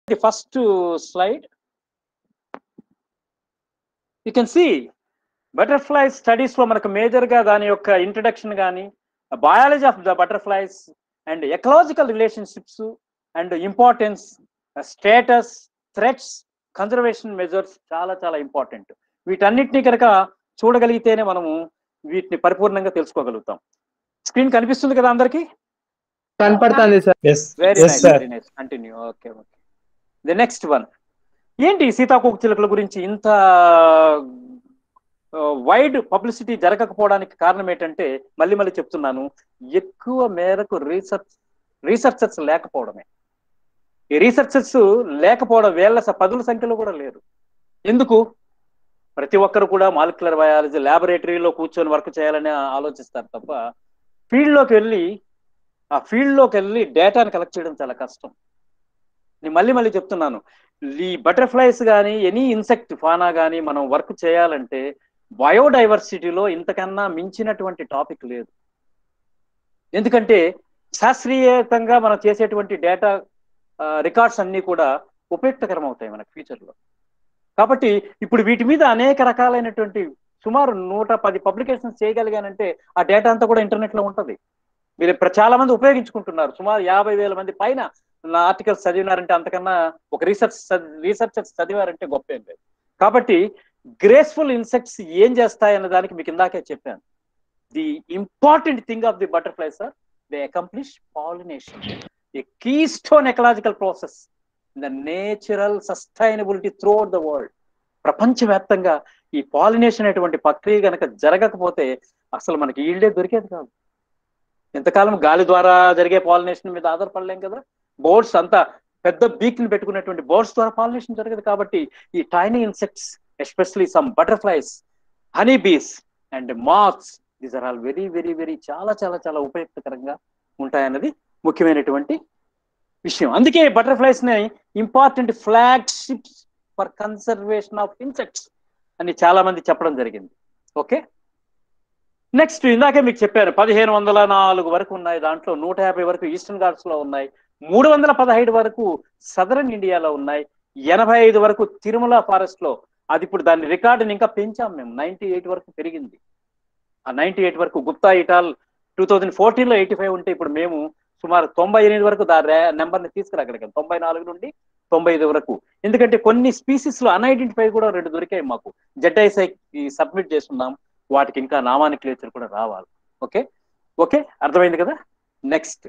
The first slide you can see butterfly studies లో మనకు major గా దాని యొక్క ఇంట్రడక్షన్ కానీ, biology of the butterflies and ecological relationships and importance, status, threats, conservation measures చాలా చాలా ఇంపార్టెంట్. వీటన్నిటిని కనుక చూడగలిగితేనే మనము వీటిని పరిపూర్ణంగా తెలుసుకోగలుగుతాం. స్క్రీన్ కనిపిస్తుంది కదా అందరికి? కనపడుతుంది sir. Very nice, very nice. Continue. Okay okay. The next one. ఏంటి సీతాకోక చిలుకల గురించి ఇంత వైడ్ పబ్లిసిటీ జరగకపోవడానికి కారణం ఏంటంటే, మళ్ళీ మళ్ళీ చెప్తున్నాను, ఎక్కువ మేరకు రీసెర్చర్స్ లేకపోవడమే. ఈ రీసెర్చర్స్ లేకపోవడం వేళ్ల పదుల సంఖ్యలో కూడా లేరు. ఎందుకు? ప్రతి ఒక్కరు కూడా మాలిక్యులర్ బయాలజీ ల్యాబొరేటరీలో కూర్చొని వర్క్ చేయాలని ఆలోచిస్తారు తప్ప ఫీల్డ్లోకి వెళ్ళి డేటాను కలెక్ట్ చేయడం చాలా కష్టం. నేను మళ్ళీ మళ్ళీ చెప్తున్నాను, ఈ బటర్ఫ్లైస్ కానీ ఎనీ ఇన్సెక్ట్ ఫానా కానీ మనం వర్క్ చేయాలంటే బయోడైవర్సిటీలో ఇంతకన్నా మించినటువంటి టాపిక్ లేదు. ఎందుకంటే శాస్త్రీయంగా మనం చేసేటువంటి డేటా రికార్డ్స్ అన్నీ కూడా ఉపయుక్తకరం అవుతాయి మనకు ఫ్యూచర్లో. కాబట్టి ఇప్పుడు వీటి మీద అనేక రకాలైనటువంటి సుమారు 110 పబ్లికేషన్స్ చేయగలిగానంటే ఆ డేటా అంతా కూడా ఇంటర్నెట్లో ఉంటుంది. మీరు చాలా మంది ఉపయోగించుకుంటున్నారు. సుమారు 50,000 మంది పైన నా ఆర్టికల్స్ చదివినారంటే, అంతకన్నా ఒక రీసెర్చర్స్ చదివారంటే గొప్ప ఏం లేదు. కాబట్టి గ్రేస్ఫుల్ ఇన్సెక్ట్స్ ఏం చేస్తాయన్న దానికి మీకు ఇందాకే చెప్పాను. The important thing of the butterflies are they accomplish pollination, a keystone ecological process in the natural sustainability throughout the world. ప్రపంచవ్యాప్తంగా ఈ పాలినేషన్ అనేటువంటి ప్రక్రియ కనుక జరగకపోతే అసలు మనకి ఈల్డే దొరికేది కాదు. ఎంతకాలం గాలి ద్వారా జరిగే పాలినేషన్ మీద ఆధారపడలేం కదా. బర్డ్స్ అంతా పెద్ద బీక్ ని పెట్టుకున్నటువంటి బర్డ్స్ ద్వారా పాలినేషన్ జరగదు. కాబట్టి ఈ tiny insects, especially some butterflies, honey bees and moths, these are all very very very చాలా చాలా చాలా ఉపయుక్తకరంగా ఉంటాయన్నది ముఖ్యమైనటువంటి విషయం. అందుకే బటర్ఫ్లైస్ ని important flagships for conservation of insects అని చాలా మంది చెప్పడం జరిగింది. ఓకే, నెక్స్ట్ ఇందాకే మీకు చెప్పారు 1504 వరకు ఉన్నాయి. దాంట్లో 150 వరకు ఈస్టర్న్ ఘాట్స్ లో ఉన్నాయి, 315 వరకు సదరన్ ఇండియాలో ఉన్నాయి, 85 వరకు తిరుమల ఫారెస్ట్ లో. అది ఇప్పుడు దాని రికార్డుని ఇంకా పెంచాం మేము, 98 వరకు పెరిగింది. ఆ 98 వరకు గుప్తా ఇటాల్ 2014లో 85 ఉంటే ఇప్పుడు మేము సుమారు 98 వరకు దాని నెంబర్ని తీసుకురాగలిగాం, 94 నుండి 95 వరకు. ఎందుకంటే కొన్ని స్పీసీస్ లో అన్ఐడెంటిఫై కూడా 2 దొరికాయి మాకు. జెడ్ఐసైకి సబ్మిట్ చేస్తున్నాం, వాటికి ఇంకా నామానిక్లేచర్ కూడా రావాలి. ఓకే ఓకే, అర్థమైంది కదా. నెక్స్ట్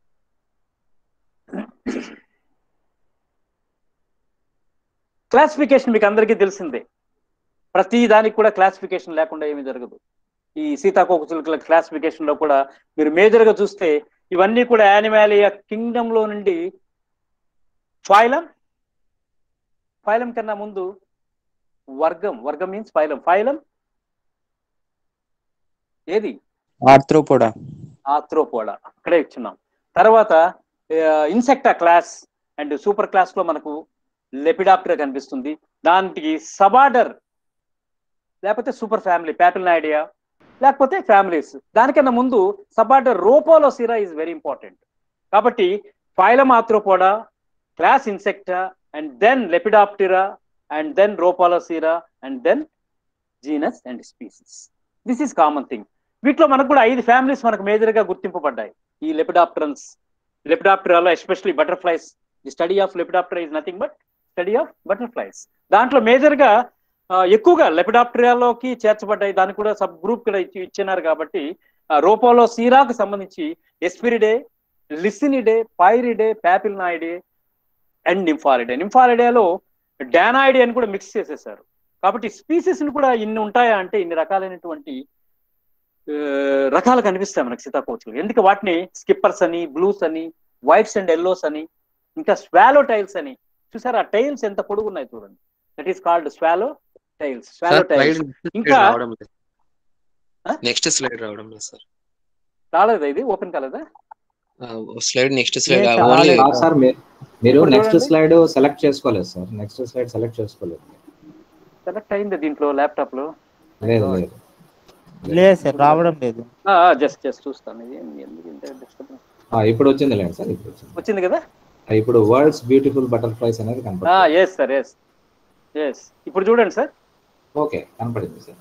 క్లాసిఫికేషన్ మీకు అందరికీ తెలిసిందే. ప్రతి దానికి కూడా క్లాసిఫికేషన్ లేకుండా ఏమీ జరగదు. ఈ సీతాకోక చిలుకల క్లాసిఫికేషన్ లో కూడా మీరు మేజర్ గా చూస్తే ఇవన్నీ కూడా యానిమాలియా కింగ్డమ్ లో నుండి ఫైలం కన్నా ముందు వర్గం మీన్స్ ఫైలం ఏది? ఆర్థ్రోపోడా అక్కడే ఇచ్చున్నాం. తర్వాత Insecta class and super class లో మనకు లెపిడాప్టెరా కనిపిస్తుంది. దానికి సబార్డర్ లేకపోతే సూపర్ ఫ్యామిలీ ప్యాపిల్నాయిడియా లేకపోతే ఫ్యామిలీస్. దానికన్నా ముందు suborder Rhopalocera is very important. కాబట్టి phylum Arthropoda, class Insecta, and then Lepidoptera, and then Rhopalocera, and then genus and species. This is common thing. వీటిలో మనకు కూడా 5 ఫ్యామిలీస్ మనకు మేజర్ గా గుర్తింపబడ్డాయి. ఈ లెపిడాప్టెరాలో especially butterflies. The study of Lepidoptera is nothing but study of butterflies. దాంట్లో major గా ఎక్కువగా లెపిడాప్టెరాలోకి చేర్చబడ్డాయి. దానికి కూడా సబ్ గ్రూప్ కూడా ఇచ్చినారు. కాబట్టి రోపోలోసిరాకు సంబంధించి ఎస్పిరిడే, లిసినిడే, పైరిడే, ప్యాపిల్నాయిడే అండ్ నింఫాలిడేలో డానాయిడే అని కూడా మిక్స్ చేసేసారు. కాబట్టి స్పీసీస్ ని కూడా ఇన్ని ఉంటాయా అంటే ఇన్ని రకాలైనటువంటి రకాలు కనిపిస్తాయి మనకి సీతాకోకలు. ఎందుకు వాటిని స్కిప్పర్స్ అని, బ్లూస్ అని, వైట్స్ అండ్ ఎల్లోస్ అని, ఇంకా స్వాలో టైల్స్ అని. చూసారా ఆ టైల్స్ ఎంత పొడుగు ఉన్నాయి చూడండి. That is called swallow tails. ఇంకా నెక్స్ట్ స్లైడ్ రావడం లేదు సార్. రాలేదా? ఇది ఓపెన్ కాలేదా? స్లైడ్ నెక్స్ట్ స్లైడ్ సార్ మీరు నెక్స్ట్ స్లైడ్ సెలెక్ట్ చేసుకోలేదు సార్. నెక్స్ట్ స్లైడ్ సెలెక్ట్ చేసుకోలేదు. సెలెక్ట్ అయింది దీంట్లో ల్యాప్టాప్ లో? లేదు సార్, రావడం లేదు. జస్ట్ చూస్తాను. ఇప్పుడు వచ్చింది లేదు సార్. ఇప్పుడు వచ్చింది కదా. ఇప్పుడు వరల్డ్స్ బ్యూటిఫుల్ బటర్ఫ్లైస్ అనేది కనపడుతుంది. Yes sir, yes yes. ఇప్పుడు చూడండి సార్. ఓకే, కనపడింది సార్.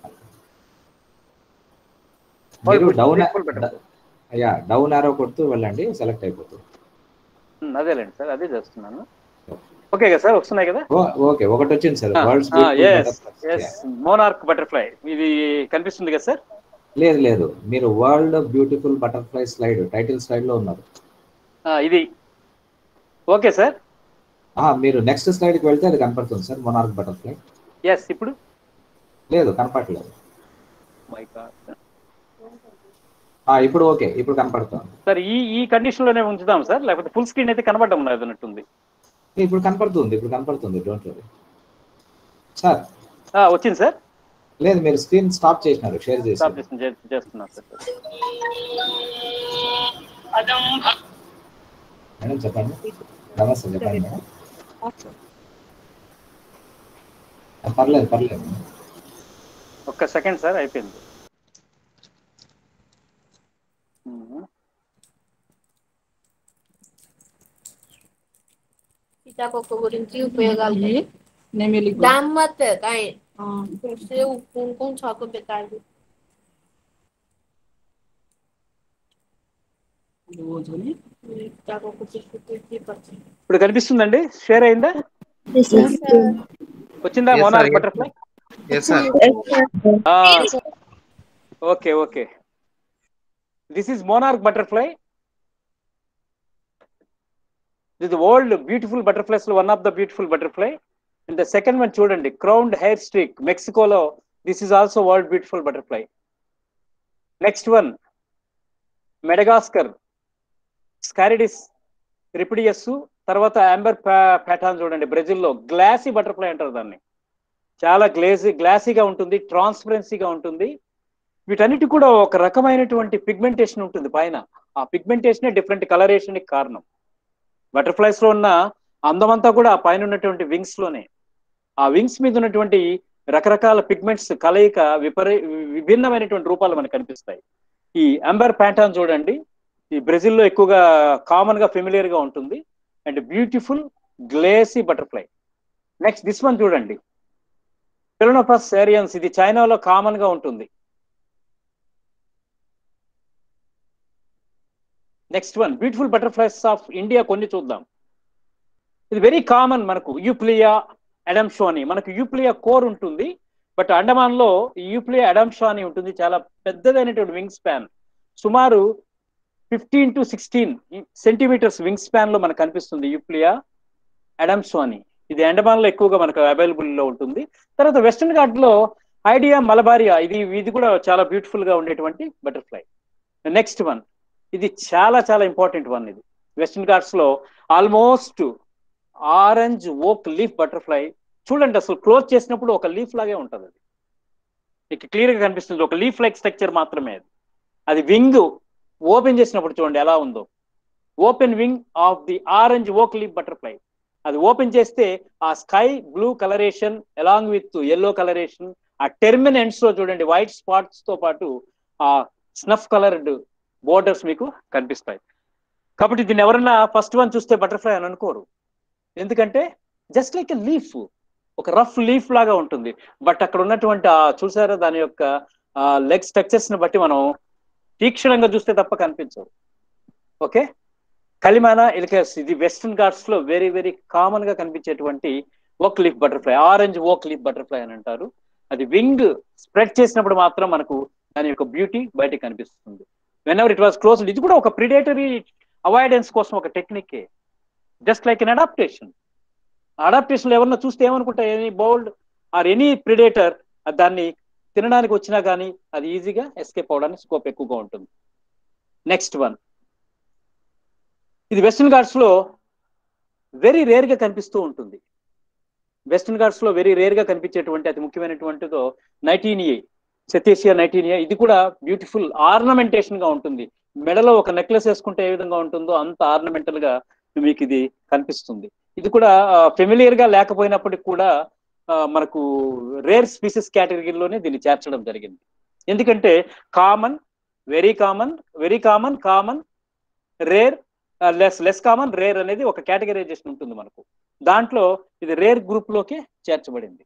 మీరు డౌన్ ఆరో కొడుతూ వెళ్ళండి, సెలెక్ట్ అయిపోతుంది. అదేలేండి సార్, అదే చేస్తున్నాను. ఓకే కదా సార్, వస్తున్నాయి కదా? ఓకే, ఒకటి వచ్చింది సార్. మోనార్క్ బటర్ఫ్లై ఇది కనిపిస్తుంది కదా సార్? లేదు లేదు, మీరు world beautiful butterfly slide title slide లో ఉన్నారు. ఇది ఓకే సార్. మీరు నెక్స్ట్ స్లైడ్ కి వెళ్తే అది కనపడుతుంది సార్, మోనార్క్ బటర్ఫ్లై. ఎస్. ఇప్పుడు లేదు, కనపడలేదు. ఇప్పుడు ఓకే, ఇప్పుడు కనపడుతుంది సార్. ఈ కండిషన్ లోనే ఉంచుదాం సార్, లేకపోతే ఫుల్ స్క్రీన్ అయితే కనపడడం లేదు అన్నట్టుంది. ఇప్పుడు కనపడుతుంది, డోంట్ వరీ సార్. వచ్చింది సార్. లేదు, మీరు స్క్రీన్ స్టాప్ చేసినారు, షేర్ చేస్తున్నారు సార్. మేడం చెప్పండి. నమస్తే, చెప్పండి మేడం. పర్లేదు. ఒక్క సెకండ్ సార్, అయిపోయింది. సీతాకోక గురించి ఉపయోగాలు दाम मत है काय उससे कौन सा को बता दो ఇప్పుడు కనిపిస్తుందండి? షేర్ అయిందా? వచ్చిందా monarch butterfly? Okay. This is monarch butterfly. This is the world beautiful butterflies lo one of the beautiful butterfly. And the second one చూడండి, crowned hair streak, మెక్సికోలో. This is also world beautiful butterfly. Next one, Madagascar స్కారిడిస్ రిపిడియస్. తర్వాత అంబర్ ప్యాటాన్ చూడండి, బ్రెజిల్లో. Glossy butterfly అంటారు దాన్ని. చాలా గ్లాసీగా ఉంటుంది, ట్రాన్స్పరెన్సీగా ఉంటుంది. వీటన్నిటి కూడా ఒక రకమైనటువంటి పిగ్మెంటేషన్ ఉంటుంది పైన. ఆ పిగ్మెంటేషనే డిఫరెంట్ కలరేషన్ కి కారణం. బటర్ఫ్లైస్ లో ఉన్న అందమంతా కూడా ఆ పైన ఉన్నటువంటి వింగ్స్ లోనే. ఆ వింగ్స్ మీద ఉన్నటువంటి రకరకాల పిగ్మెంట్స్ కలయిక విభిన్నమైనటువంటి రూపాలు మనకు కనిపిస్తాయి. ఈ అంబర్ ప్యాటాన్ చూడండి, ఈ బ్రెజిల్లో ఎక్కువగా కామన్ గా ఫెమిలియర్ గా ఉంటుంది. And beautiful glassy butterfly. Next this one చూడండి, ఫెలోనోపస్ ఏరియన్స్. ఇది చైనాలో కామన్ గా ఉంటుంది. Next one, beautiful butterflies of India కొన్ని చూద్దాం. ఇది వెరీ కామన్ మనకు, యూప్లియా అడమ్షాని. మనకు యూప్లియా కోర్ ఉంటుంది, బట్ అండమాన్ లో యూప్లియా అడమ్షాని ఉంటుంది. చాలా పెద్దదైనటువంటి వింగ్ స్పాన్, సుమారు 15 to 16 సెంటీమీటర్స్ వింగ్ స్పాన్ లో మనకు కనిపిస్తుంది యూప్లియా అడమ్షాని. ఇది అండమాన్ లో ఎక్కువగా మనకు అవైలబుల్ లో ఉంటుంది. తర్వాత వెస్టర్న్ ఘాట్ లో ఐడియా మలబారియా, ఇది కూడా చాలా బ్యూటిఫుల్ గా ఉండేటువంటి బటర్ఫ్లై. నెక్స్ట్ వన్, ఇది చాలా ఇంపార్టెంట్ వన్. ఇది వెస్టర్న్ ఘాట్స్ లో almost orange oak leaf butterfly. చూడండి, అసలు క్లోజ్ చేసినప్పుడు ఒక లీఫ్ లాగే ఉంటుంది. అది మీకు క్లియర్ గా కనిపిస్తుంది, ఒక లీఫ్ లైక్ స్ట్రక్చర్ మాత్రమే. అది వింగ్ ఓపెన్ చేసినప్పుడు చూడండి ఎలా ఉందో. Open wing of the orange oak leaf butterfly. అది ఓపెన్ చేస్తే ఆ sky blue coloration along with yellow coloration, ఆ టెర్మిన్ ఎండ్స్ లో చూడండి వైట్ స్పాట్స్ తో పాటు ఆ స్నఫ్ కలర్డ్ బోర్డర్స్ మీకు కనిపిస్తాయి. కాబట్టి దీన్ని ఎవరన్నా ఫస్ట్ వన్ చూస్తే బటర్ఫ్లై అని అనుకోరు, ఎందుకంటే జస్ట్ లైక్ ఎ లీఫ్, ఒక రఫ్ లీఫ్ లాగా ఉంటుంది. బట్ అక్కడ ఉన్నటువంటి చూసారా దాని యొక్క లెగ్ స్ట్రక్చర్స్ ని బట్టి మనం తీక్షణంగా చూస్తే తప్ప కనిపించవు. ఓకే, కలిమానా ఎలికస్. ఇది వెస్టర్న్ ఘాట్స్ లో వెరీ కామన్ గా కనిపించేటువంటి oak leaf butterfly, orange oak leaf butterfly అని అంటారు. అది వింగ్ స్ప్రెడ్ చేసినప్పుడు మాత్రం మనకు దాని యొక్క బ్యూటీ బయటకు కనిపిస్తుంది. whenever it was closed. ఇది కూడా ఒక ప్రిడేటరీ అవాయిడెన్స్ కోసం ఒక టెక్నికే, just like an adaptation. Adaptation ఎవరన్నా చూస్తే ఏమనుకుంటా, any bold or any predator దాన్ని తినడానికి వచ్చినా కానీ అది ఈజీగా ఎస్కేప్ అవడానికి స్కోప్ ఎక్కువగా ఉంటుంది. నెక్స్ట్ వన్, ఇది వెస్టర్న్ ఘాట్స్ లో వెరీ రేర్ గా కనిపిస్తూ ఉంటుంది. వెస్టర్న్ ఘాట్స్ లో వెరీ రేర్ గా కనిపించేటువంటి అతి ముఖ్యమైనటువంటిదో నైటీనియా, సెథేసియా నైటీనియా. ఇది కూడా బ్యూటిఫుల్ ఆర్నమెంటేషన్ గా ఉంటుంది. మెడలో ఒక నెక్లెస్ వేసుకుంటే ఏ విధంగా ఉంటుందో అంత ఆర్నమెంటల్ గా మీకు ఇది కనిపిస్తుంది. ఇది కూడా ఫెమిలియర్ గా లేకపోయినప్పటికీ కూడా మనకు రేర్ స్పీసెస్ కేటగిరీలోనే దీన్ని చేర్చడం జరిగింది. ఎందుకంటే common, very common, rare less common, rare అనేది ఒక కేటగరైజేషన్ ఉంటుంది మనకు. దాంట్లో ఇది రేర్ గ్రూప్ లోకి చేర్చబడింది.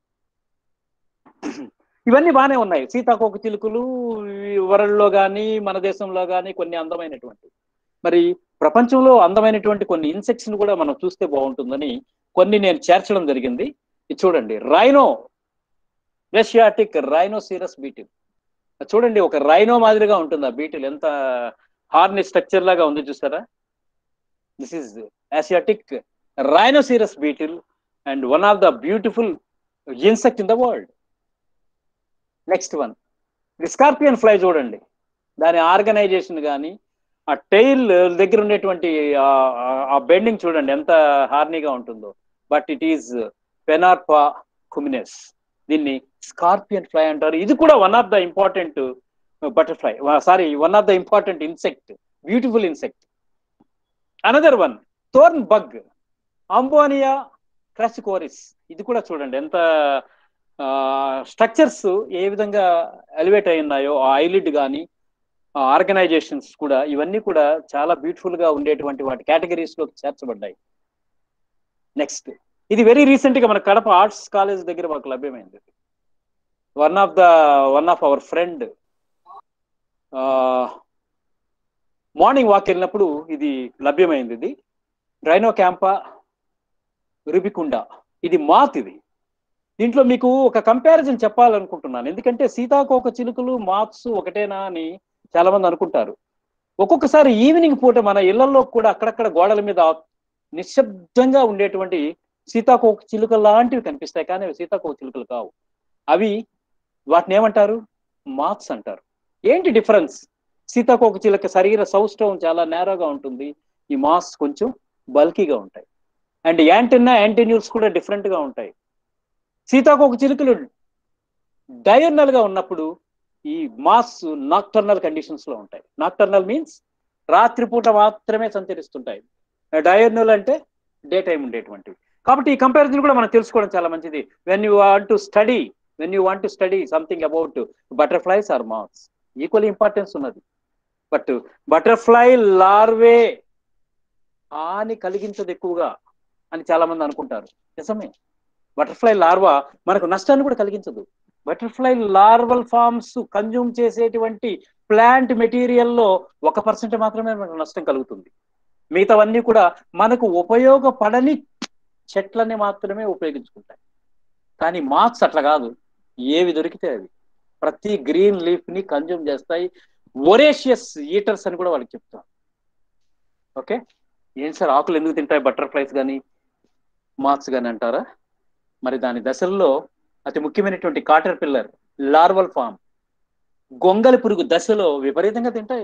ఇవన్నీ బాగానే ఉన్నాయి. సీతాకోక చిలుకలు వరల్డ్లో కానీ మన దేశంలో కానీ కొన్ని అందమైనటువంటి, మరి ప్రపంచంలో అందమైనటువంటి కొన్ని ఇన్సెక్ట్స్ ని కూడా మనం చూస్తే బాగుంటుందని కొన్ని నేను చేర్చడం జరిగింది. ఇది చూడండి, రైనో, ఏషియాటిక్ రైనోసిరస్ బీటిల్. చూడండి, ఒక రైనో మాదిరిగా ఉంటుంది ఆ బీటిల్, ఎంత హార్ని స్ట్రక్చర్ లాగా ఉంది చూసారా. This is Asiatic rhinoceros beetle and one of the beautiful insect in the world. Next one, the scorpion fly. చూడండి దాని ఆర్గనైజేషన్ కానీ ఆ టైల్ దగ్గర ఉండేటువంటి ఆ బెండింగ్ చూడండి ఎంత హార్నీగా ఉంటుందో. బట్ ఇట్ ఈజ్ పెనార్పా కుమినెస్. దీన్ని స్కార్పియన్ ఫ్లై అంటారు. ఇది కూడా one of the important butterfly, one of the important insect, beautiful insect. Another one, thorn bug, అంబోనియా క్రాసికోరిస్. ఇది కూడా చూడండి ఎంత స్ట్రక్చర్స్ ఏ విధంగా ఎలివేట్ అయి ఉన్నాయో, ఆ ఐలిడ్ కానీ ఆర్గనైజేషన్స్ కూడా, ఇవన్నీ కూడా చాలా బ్యూటిఫుల్ గా ఉండేటువంటి వాటి కేటగిరీస్ లోకి చేర్చబడ్డాయి. నెక్స్ట్, ఇది వెరీ రీసెంట్ గా మన కడప ఆర్ట్స్ కాలేజ్ దగ్గర మాకు లభ్యమైంది. One of our friend morning walk వెళ్ళినప్పుడు ఇది లభ్యమైంది. ఇది రైనో క్యాంపా రుబికుండా. ఇది మాత్. ఇది దీంట్లో మీకు ఒక కంపారిజన్ చెప్పాలనుకుంటున్నాను, ఎందుకంటే సీతాకోక చిలుకలు మాత్స్ ఒకటేనా అని చాలా మంది అనుకుంటారు. ఒక్కొక్కసారి ఈవినింగ్ పూట మన ఇళ్లలో కూడా అక్కడక్కడ గోడల మీద నిశ్శబ్దంగా ఉండేటువంటి సీతాకోక చిలుకలు లాంటివి కనిపిస్తాయి, కానీ అవి సీతాకోక చిలుకలు కావు. అవి వాటిని ఏమంటారు? మాత్స్ అంటారు. ఏంటి డిఫరెన్స్? సీతాకోక చిలుక శరీర సౌష్ఠవం చాలా నేరోగా ఉంటుంది, ఈ మాత్స్ కొంచెం బల్కీగా ఉంటాయి. అండ్ యాంటెన్యూల్స్ కూడా డిఫరెంట్ గా ఉంటాయి. సీతాకోక చిలుకలు డయర్నల్ గా ఉన్నప్పుడు ఈ మాస్ నాక్టర్నల్ కండిషన్స్ లో ఉంటాయి. నాక్టర్నల్ మీన్స్ రాత్రిపూట మాత్రమే సంచరిస్తుంటాయి. డయర్నల్ అంటే డే టైం ఉండేటువంటివి. కాబట్టి ఈ కంపారిజన్ కూడా మనం తెలుసుకోవడం చాలా మంచిది. When you want to study something about butterflies or moths, equal importance ఉన్నది. బట్ బటర్ఫ్లై లార్వే హాని కలిగించదు ఎక్కువగా అని చాలా మంది అనుకుంటారు. నిజమే, బటర్ఫ్లై లార్వా మనకు నష్టాన్ని కూడా కలిగించదు. బటర్ఫ్లై లార్వల్ ఫార్మ్స్ కన్జ్యూమ్ చేసేటువంటి ప్లాంట్ మెటీరియల్లో 1% మాత్రమే మనకు నష్టం కలుగుతుంది. మిగతావన్నీ కూడా మనకు ఉపయోగపడని చెట్లని మాత్రమే ఉపయోగించుకుంటాయి. కానీ మాత్స్ అట్లా కాదు, ఏవి దొరికితే అవి ప్రతి గ్రీన్ లీఫ్ ని కన్జ్యూమ్ చేస్తాయి. వొరేషియస్ ఈటర్స్ అని కూడా వాళ్ళకి చెప్తాం. ఓకే, ఏం సార్ ఆకులు ఎందుకు తింటాయి బటర్ఫ్లైస్ కానీ మాత్స్ కానీ అంటారా? మరి దాని దశల్లో అతి ముఖ్యమైనటువంటి కాటర్ పిల్లర్ లార్వల్ ఫామ్ గొంగలి పురుగు దశలో విపరీతంగా తింటాయి.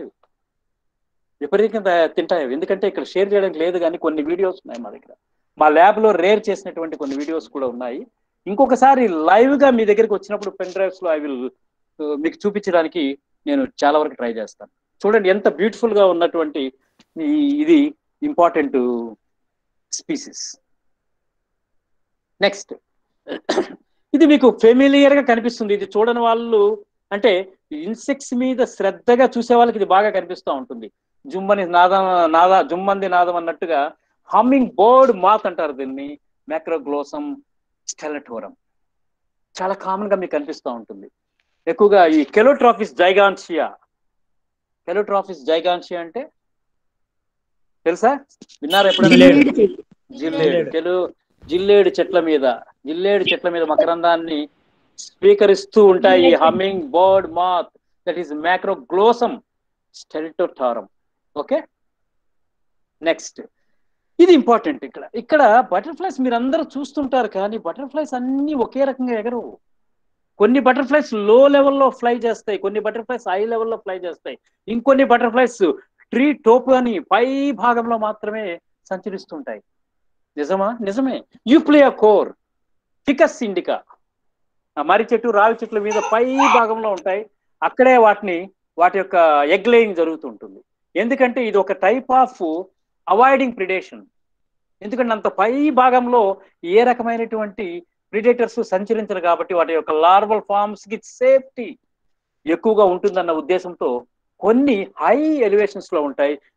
ఎందుకంటే ఇక్కడ షేర్ చేయడానికి లేదు, కానీ కొన్ని వీడియోస్ ఉన్నాయి మా దగ్గర. మా ల్యాబ్ లో రేర్ చేసినటువంటి కొన్ని వీడియోస్ కూడా ఉన్నాయి. ఇంకొకసారి లైవ్ గా మీ దగ్గరికి వచ్చినప్పుడు పెన్ డ్రైవ్స్ లో ఐ విల్ మీకు చూపించడానికి నేను చాలా వరకు ట్రై చేస్తాను. చూడండి ఎంత బ్యూటిఫుల్ గా ఉన్నటువంటి ఇది ఇంపార్టెంట్ స్పీసీస్. నెక్స్ట్, ఇది మీకు ఫెమిలియర్ గా కనిపిస్తుంది. ఇది చూడని వాళ్ళు, అంటే ఇన్సెక్ట్స్ మీద శ్రద్ధగా చూసే వాళ్ళకి ఇది బాగా కనిపిస్తూ ఉంటుంది. జుమ్మంది నాదం అన్నట్టుగా హమ్మింగ్ బర్డ్ మాత్ అంటారు దీన్ని. మ్యాక్రోగ్లోసమ్ స్టెలటోరం చాలా కామన్ గా మీకు కనిపిస్తూ ఉంటుంది. ఎక్కువగా ఈ కెలోట్రాఫిస్ జైగాన్షియా అంటే తెలుసా? విన్నారా ఎప్పుడైనా? జిల్లేడు చెట్ల మీద మకరందాన్ని స్వీకరిస్తూ ఉంటాయి. Hummingbird moth, that is Macroglossum stellatarum. Okay, next, ఇది ఇంపార్టెంట్. ఇక్కడ బటర్ఫ్లైస్ మీరు అందరూ చూస్తుంటారు, కానీ బటర్ఫ్లైస్ అన్ని ఒకే రకంగా ఎగరవు. కొన్ని బటర్ఫ్లైస్ లో లెవెల్లో ఫ్లై చేస్తాయి, కొన్ని బటర్ఫ్లైస్ హై లెవెల్లో ఫ్లై చేస్తాయి, ఇంకొన్ని బటర్ఫ్లైస్ ట్రీ టోప్ అని పై భాగంలో మాత్రమే సంచరిస్తుంటాయి. నిజమే. యూప్లియా కోర్, ఫికస్ ఇండికా, మర్రి చెట్టు, రావి చెట్ల మీద పై భాగంలో ఉంటాయి. అక్కడే వాటి యొక్క ఎగ్ లేయింగ్ జరుగుతుంటుంది. ఎందుకంటే ఇది ఒక టైప్ ఆఫ్ అవాయిడింగ్ ప్రిడేషన్. ఎందుకంటే అంత పై భాగంలో ఏ రకమైనటువంటి ప్రిడేటర్స్ సంచరించరు కాబట్టి వాటి యొక్క లార్వల్ ఫార్మ్స్ కి సేఫ్టీ ఎక్కువగా ఉంటుందన్న ఉద్దేశంతో కొన్ని హై ఎలివేషన్స్ లో ఉంటాయి,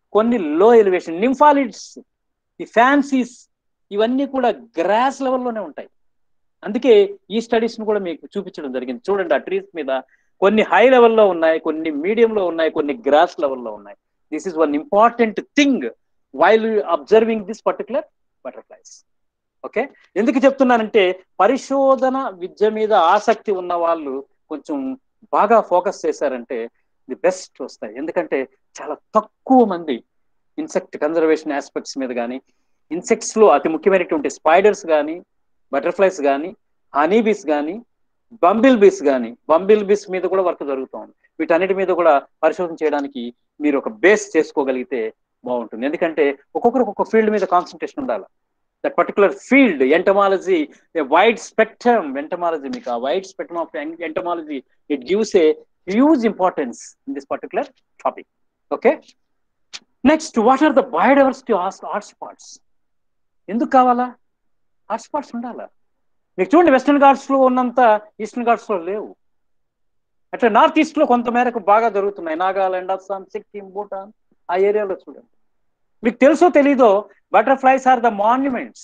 కొన్ని లో ఎలివేషన్. నింఫాలిడ్స్, ఈ ఫ్యాన్సీస్, ఇవన్నీ కూడా గ్రాస్ లెవెల్లోనే ఉంటాయి. అందుకే ఈ స్టడీస్ ను కూడా మీకు చూపించడం జరిగింది. చూడండి, ఆ ట్రీస్ మీద కొన్ని హై లెవెల్లో ఉన్నాయి, కొన్ని మీడియంలో ఉన్నాయి, కొన్ని గ్రాస్ లెవెల్లో ఉన్నాయి. This is one important thing while observing this particular butterflies. Okay, ఎందుకు చెప్తున్నానంటే పరిశోధన విద్య మీద ఆసక్తి ఉన్న వాళ్ళు కొంచెం బాగా ఫోకస్ చేశారంటే ది బెస్ట్ వస్తాయి. ఎందుకంటే చాలా తక్కువ మంది ఇన్సెక్ట్ కన్జర్వేషన్ ఆస్పెక్ట్స్ మీద కానీ, ఇన్సెక్ట్స్ లో అతి ముఖ్యమైనటువంటి స్పైడర్స్ కానీ, బటర్ఫ్లైస్ కానీ, హనీబీస్ కానీ, బంబిల్ బీస్ మీద కూడా వర్క్ జరుగుతూ ఉంది. వీటన్నిటి మీద కూడా పరిశోధన చేయడానికి మీరు ఒక బేస్ చేసుకోగలిగితే బాగుంటుంది. ఎందుకంటే ఒక్కొక్కరు ఒక్కొక్క ఫీల్డ్ మీద కాన్సన్ట్రేషన్ ఉండాలి. That particular field entomology, a wide spectrum entomology, మీకు ఆ wide spectrum of entomology, it gives a huge importance in this particular topic. Okay, next, what are the biodiversity hotspots? ఎందుకు కావాలా? హాట్స్పాట్స్ ఉండాలా? మీకు చూడండి, western Ghats లో ఉన్నంత ఈస్టర్న్ ఘాట్స్ లో లేవు. అట్లా నార్త్ ఈస్ట్ లో కొంత మేరకు బాగా జరుగుతున్నాయి. నాగాలాండ్, అస్సాం, సిక్కిం, భూటాన్, ఆ ఏరియాలో చూడండి. మీకు తెలుసో తెలీదో, butterflies are the monuments.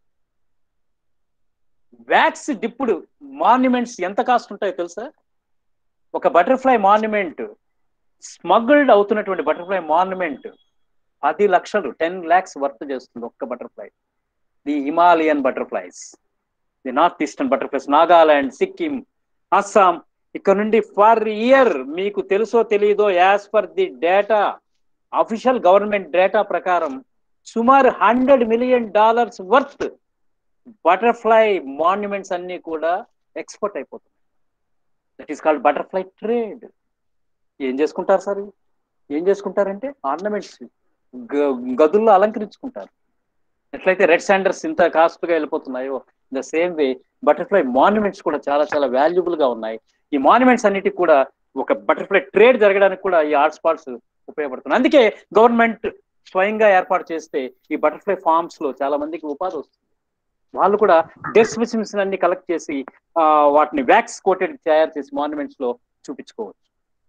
Wax dipped monuments ఎంత కాస్ట్ ఉంటాయో తెలుసా? ఒక బటర్ఫ్లై మాన్యుమెంట్, స్మగ్ల్డ్ అవుతున్నటువంటి బటర్ఫ్లై మాన్యుమెంట్ 10 లక్షలు, 10 lakhs వర్త్ చేస్తుంది ఒక్క butterfly. The Himalayan butterflies, the north eastern butterflies, Nagaland, Sikkim, Assam, ఇక్కడ నుండి ఫర్ ఇయర్ మీకు తెలుసో తెలీదో, as per the data, official government data ప్రకారం సుమారు $100 million వర్త్ బటర్ఫ్లై మాన్యుమెంట్స్ అన్ని కూడా ఎక్స్పోర్ట్ అయిపోతుంది. That is called butterfly trade. ఏం చేసుకుంటారు సార్? ఏం చేసుకుంటారంటే ఆర్నమెంట్స్, గదుల్లో అలంకరించుకుంటారు. ఎట్లయితే రెడ్ శాండర్స్ ఇంత కాస్ట్గా వెళ్ళిపోతున్నాయో, the same way butterfly monuments కూడా చాలా చాలా వాల్యుబుల్ గా ఉన్నాయి. ఈ మాన్యుమెంట్స్ అన్నిటికి కూడా ఒక బటర్ఫ్లై ట్రేడ్ జరగడానికి కూడా ఈ హాట్స్పాట్స్ ఉపయోగపడుతున్నాయి. అందుకే గవర్నమెంట్ స్వయంగా ఏర్పాటు చేస్తే ఈ బటర్ఫ్లై ఫార్మ్స్ లో చాలా మందికి ఉపాధి వస్తుంది. వాళ్ళు కూడా డెడ్ స్పెసిమెన్స్ అన్ని కలెక్ట్ చేసి వాటిని వ్యాక్స్ కోటెడ్ తయారు చేసి మాన్యుమెంట్స్ లో చూపించుకోవచ్చు.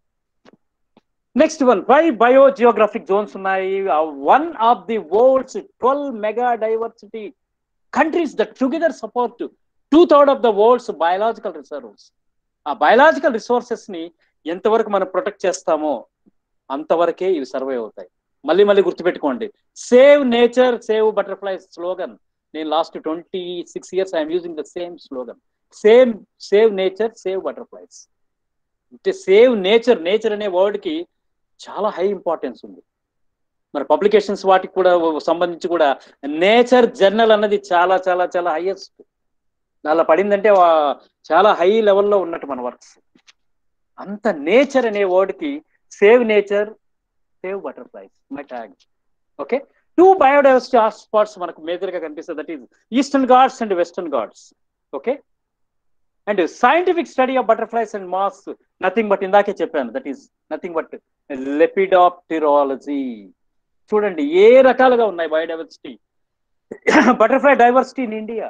నెక్స్ట్ వన్, 5 బయోజియోగ్రఫిక్ జోన్స్ ఉన్నాయి. One of the world's 12 mega diversity countries that together support 2/3 of the world's biological resources. ఆ బయాలజికల్ రిసోర్సెస్ ని ఎంతవరకు మనం ప్రొటెక్ట్ చేస్తామో అంతవరకే ఇవి సర్వైవ్ అవుతాయి. మళ్ళీ గుర్తుపెట్టుకోండి, save nature, save butterfly slogan. నేను last 26 years I'm using the same slogan. Save nature, save butterflies. అంటే సేవ్ నేచర్, నేచర్ అనే వర్డ్ కి చాలా హై ఇంపార్టెన్స్ ఉంది. మరి పబ్లికేషన్స్ వాటికి కూడా సంబంధించి కూడా నేచర్ జర్నల్ అన్నది చాలా చాలా చాలా హైయెస్ట్. అలా పడిందంటే చాలా హై లెవెల్లో ఉన్నట్టు మన వర్క్స్. అంత నేచర్ అనే వర్డ్ కి save nature, save butterflies my tag. Okay, 2 biodiversity hotspots మనకు మేజర్ గా కనిపిస్తుంది. That is Eastern Ghats and Western Ghats. Okay, and scientific study of butterflies and moths, nothing but ఇందాకే చెప్పాను, that is nothing but lepidopterology. చూడండి ఏ రకాలుగా ఉన్నాయి biodiversity, butterfly diversity in India.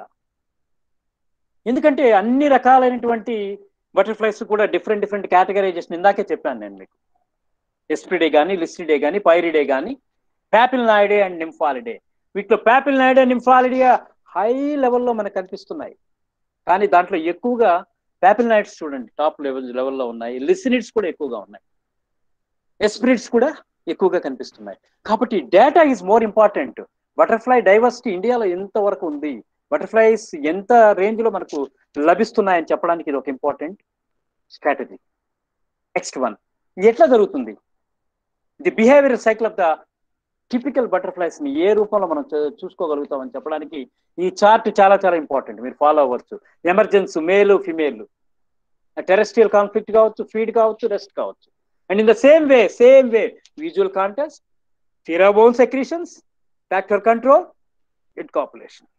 ఎందుకంటే అన్ని రకాలైనటువంటి బటర్ఫ్లైస్ కూడా డిఫరెంట్ కేటగరైజేషన్ ఇందాకే చెప్పాను నేను మీకు. ఎస్ప్రిడే కానీ, లిస్టిడే కానీ, పైరిడే కానీ, ప్యాపిల్నాయిడే అండ్ నింఫాలిడే. వీటిలో ప్యాపిల్నాయిడే, నింఫాలిడియా హై లెవెల్లో మనకు కనిపిస్తున్నాయి. కానీ దాంట్లో ఎక్కువగా ప్యాపిల్నాయిడ్స్ చూడండి టాప్ లెవెల్లో ఉన్నాయి. లిసినిడ్స్ కూడా ఎక్కువగా ఉన్నాయి. ఎస్ప్రిడ్స్ కూడా ఎక్కువగా కనిపిస్తున్నాయి. కాబట్టి data is more important. Butterfly diversity ఇండియాలో ఎంత వరకు ఉంది, బటర్ఫ్లైస్ ఎంత రేంజ్ లో మనకు లభిస్తున్నాయని చెప్పడానికి ఇది ఒక ఇంపార్టెంట్ స్ట్రాటజీ. నెక్స్ట్ వన్, ఎట్లా జరుగుతుంది the behaviour cycle of the typical butterflies ని ఏ రూపంలో మనం చూసుకోగలుగుతామని చెప్పడానికి ఈ చార్ట్ చాలా చాలా ఇంపార్టెంట్. మీరు ఫాలో అవ్వచ్చు. Emergence, male, female, terrestrial conflict కావచ్చు, ఫీడ్ కావచ్చు, రెస్ట్ కావచ్చు. And in the same way visual contact, pheromone secretions, factor control, it copulation.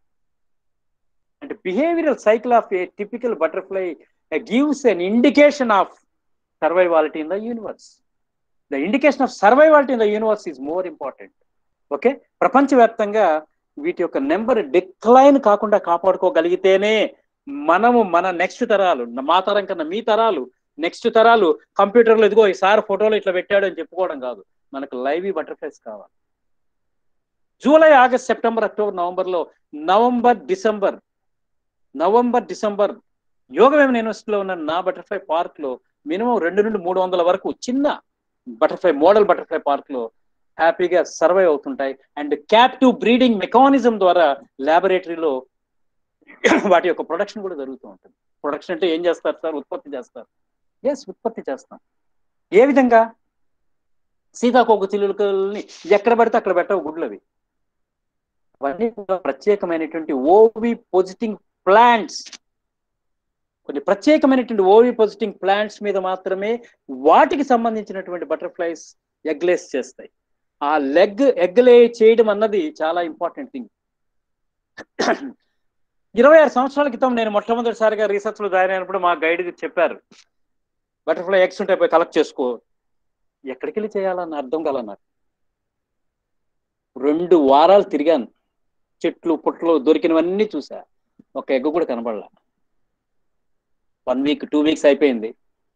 And behavioral cycle of a typical butterfly gives an indication of survivality in the universe. The indication of survivality in the universe is more important. Okay, ప్రపంచవ్యాప్తంగా వీటి యొక్క number decline కాకుండా కాపాడుకోగలిగితేనే మనము మన next తరాలు, మా తరం కన్నా మీ తరాలు, నెక్స్ట్ తరాలు కంప్యూటర్లో ఇదిగో ఈసారి ఫోటోలు ఇట్లా పెట్టాడు అని చెప్పుకోవడం కాదు. మనకు లైవ్ బటర్ఫ్లైస్ కావాలి. జూలై, ఆగస్ట్, సెప్టెంబర్, అక్టోబర్, నవంబర్లో నవంబర్ డిసెంబర్ యోగవేమన యూనివర్సిటీలో ఉన్న నా బటర్ఫ్లై పార్క్ లో మినిమం 200 నుండి 300 వరకు చిన్న బటర్ఫ్లై మోడల్ బటర్ఫ్లై పార్క్ లో హ్యాపీగా సర్వైవ్ అవుతుంటాయి. అండ్ క్యాప్టివ్ బ్రీడింగ్ మెకానిజం ద్వారా ల్యాబొరేటరీలో వాటి యొక్క ప్రొడక్షన్ కూడా జరుగుతూ ఉంటుంది. ప్రొడక్షన్ అంటే ఏం చేస్తారు సార్? ఉత్పత్తి చేస్తారు. ఎస్, ఉత్పత్తి చేస్తాం. ఏ విధంగా? సీతాకోక చిలుకల్ని ఎక్కడ పడితే అక్కడ పెట్టవు గుడ్లవి. అవన్నీ కూడా ప్రత్యేకమైనటువంటి ఓవి పొజిటింగ్ ప్లాంట్స్, కొన్ని ప్రత్యేకమైనటువంటి ఓవి పొజిటింగ్ ప్లాంట్స్ మీద మాత్రమే వాటికి సంబంధించినటువంటి బటర్ఫ్లైస్ ఎగ్లేస్ చేస్తాయి. ఆ ఎగ్లే చేయడం అన్నది చాలా ఇంపార్టెంట్ థింగ్. 26 సంవత్సరాల క్రితం నేను మొట్టమొదటిసారిగా రీసెర్చ్ లో జాయిన్ అయినప్పుడు మా గైడ్ చెప్పారు, బటర్ఫ్లై ఎగ్స్ ఉంటాయి, పోయి కలెక్ట్ చేసుకో. ఎక్కడికి వెళ్ళి చేయాలన్న అర్థం కాల నాకు. 2 వారాలు తిరిగాను, చెట్లు పుట్లు దొరికినవన్నీ చూసా, ఒక ఎగ్ కూడా కనబడలా. 1 వీక్ 2 వీక్స్ అయిపోయింది.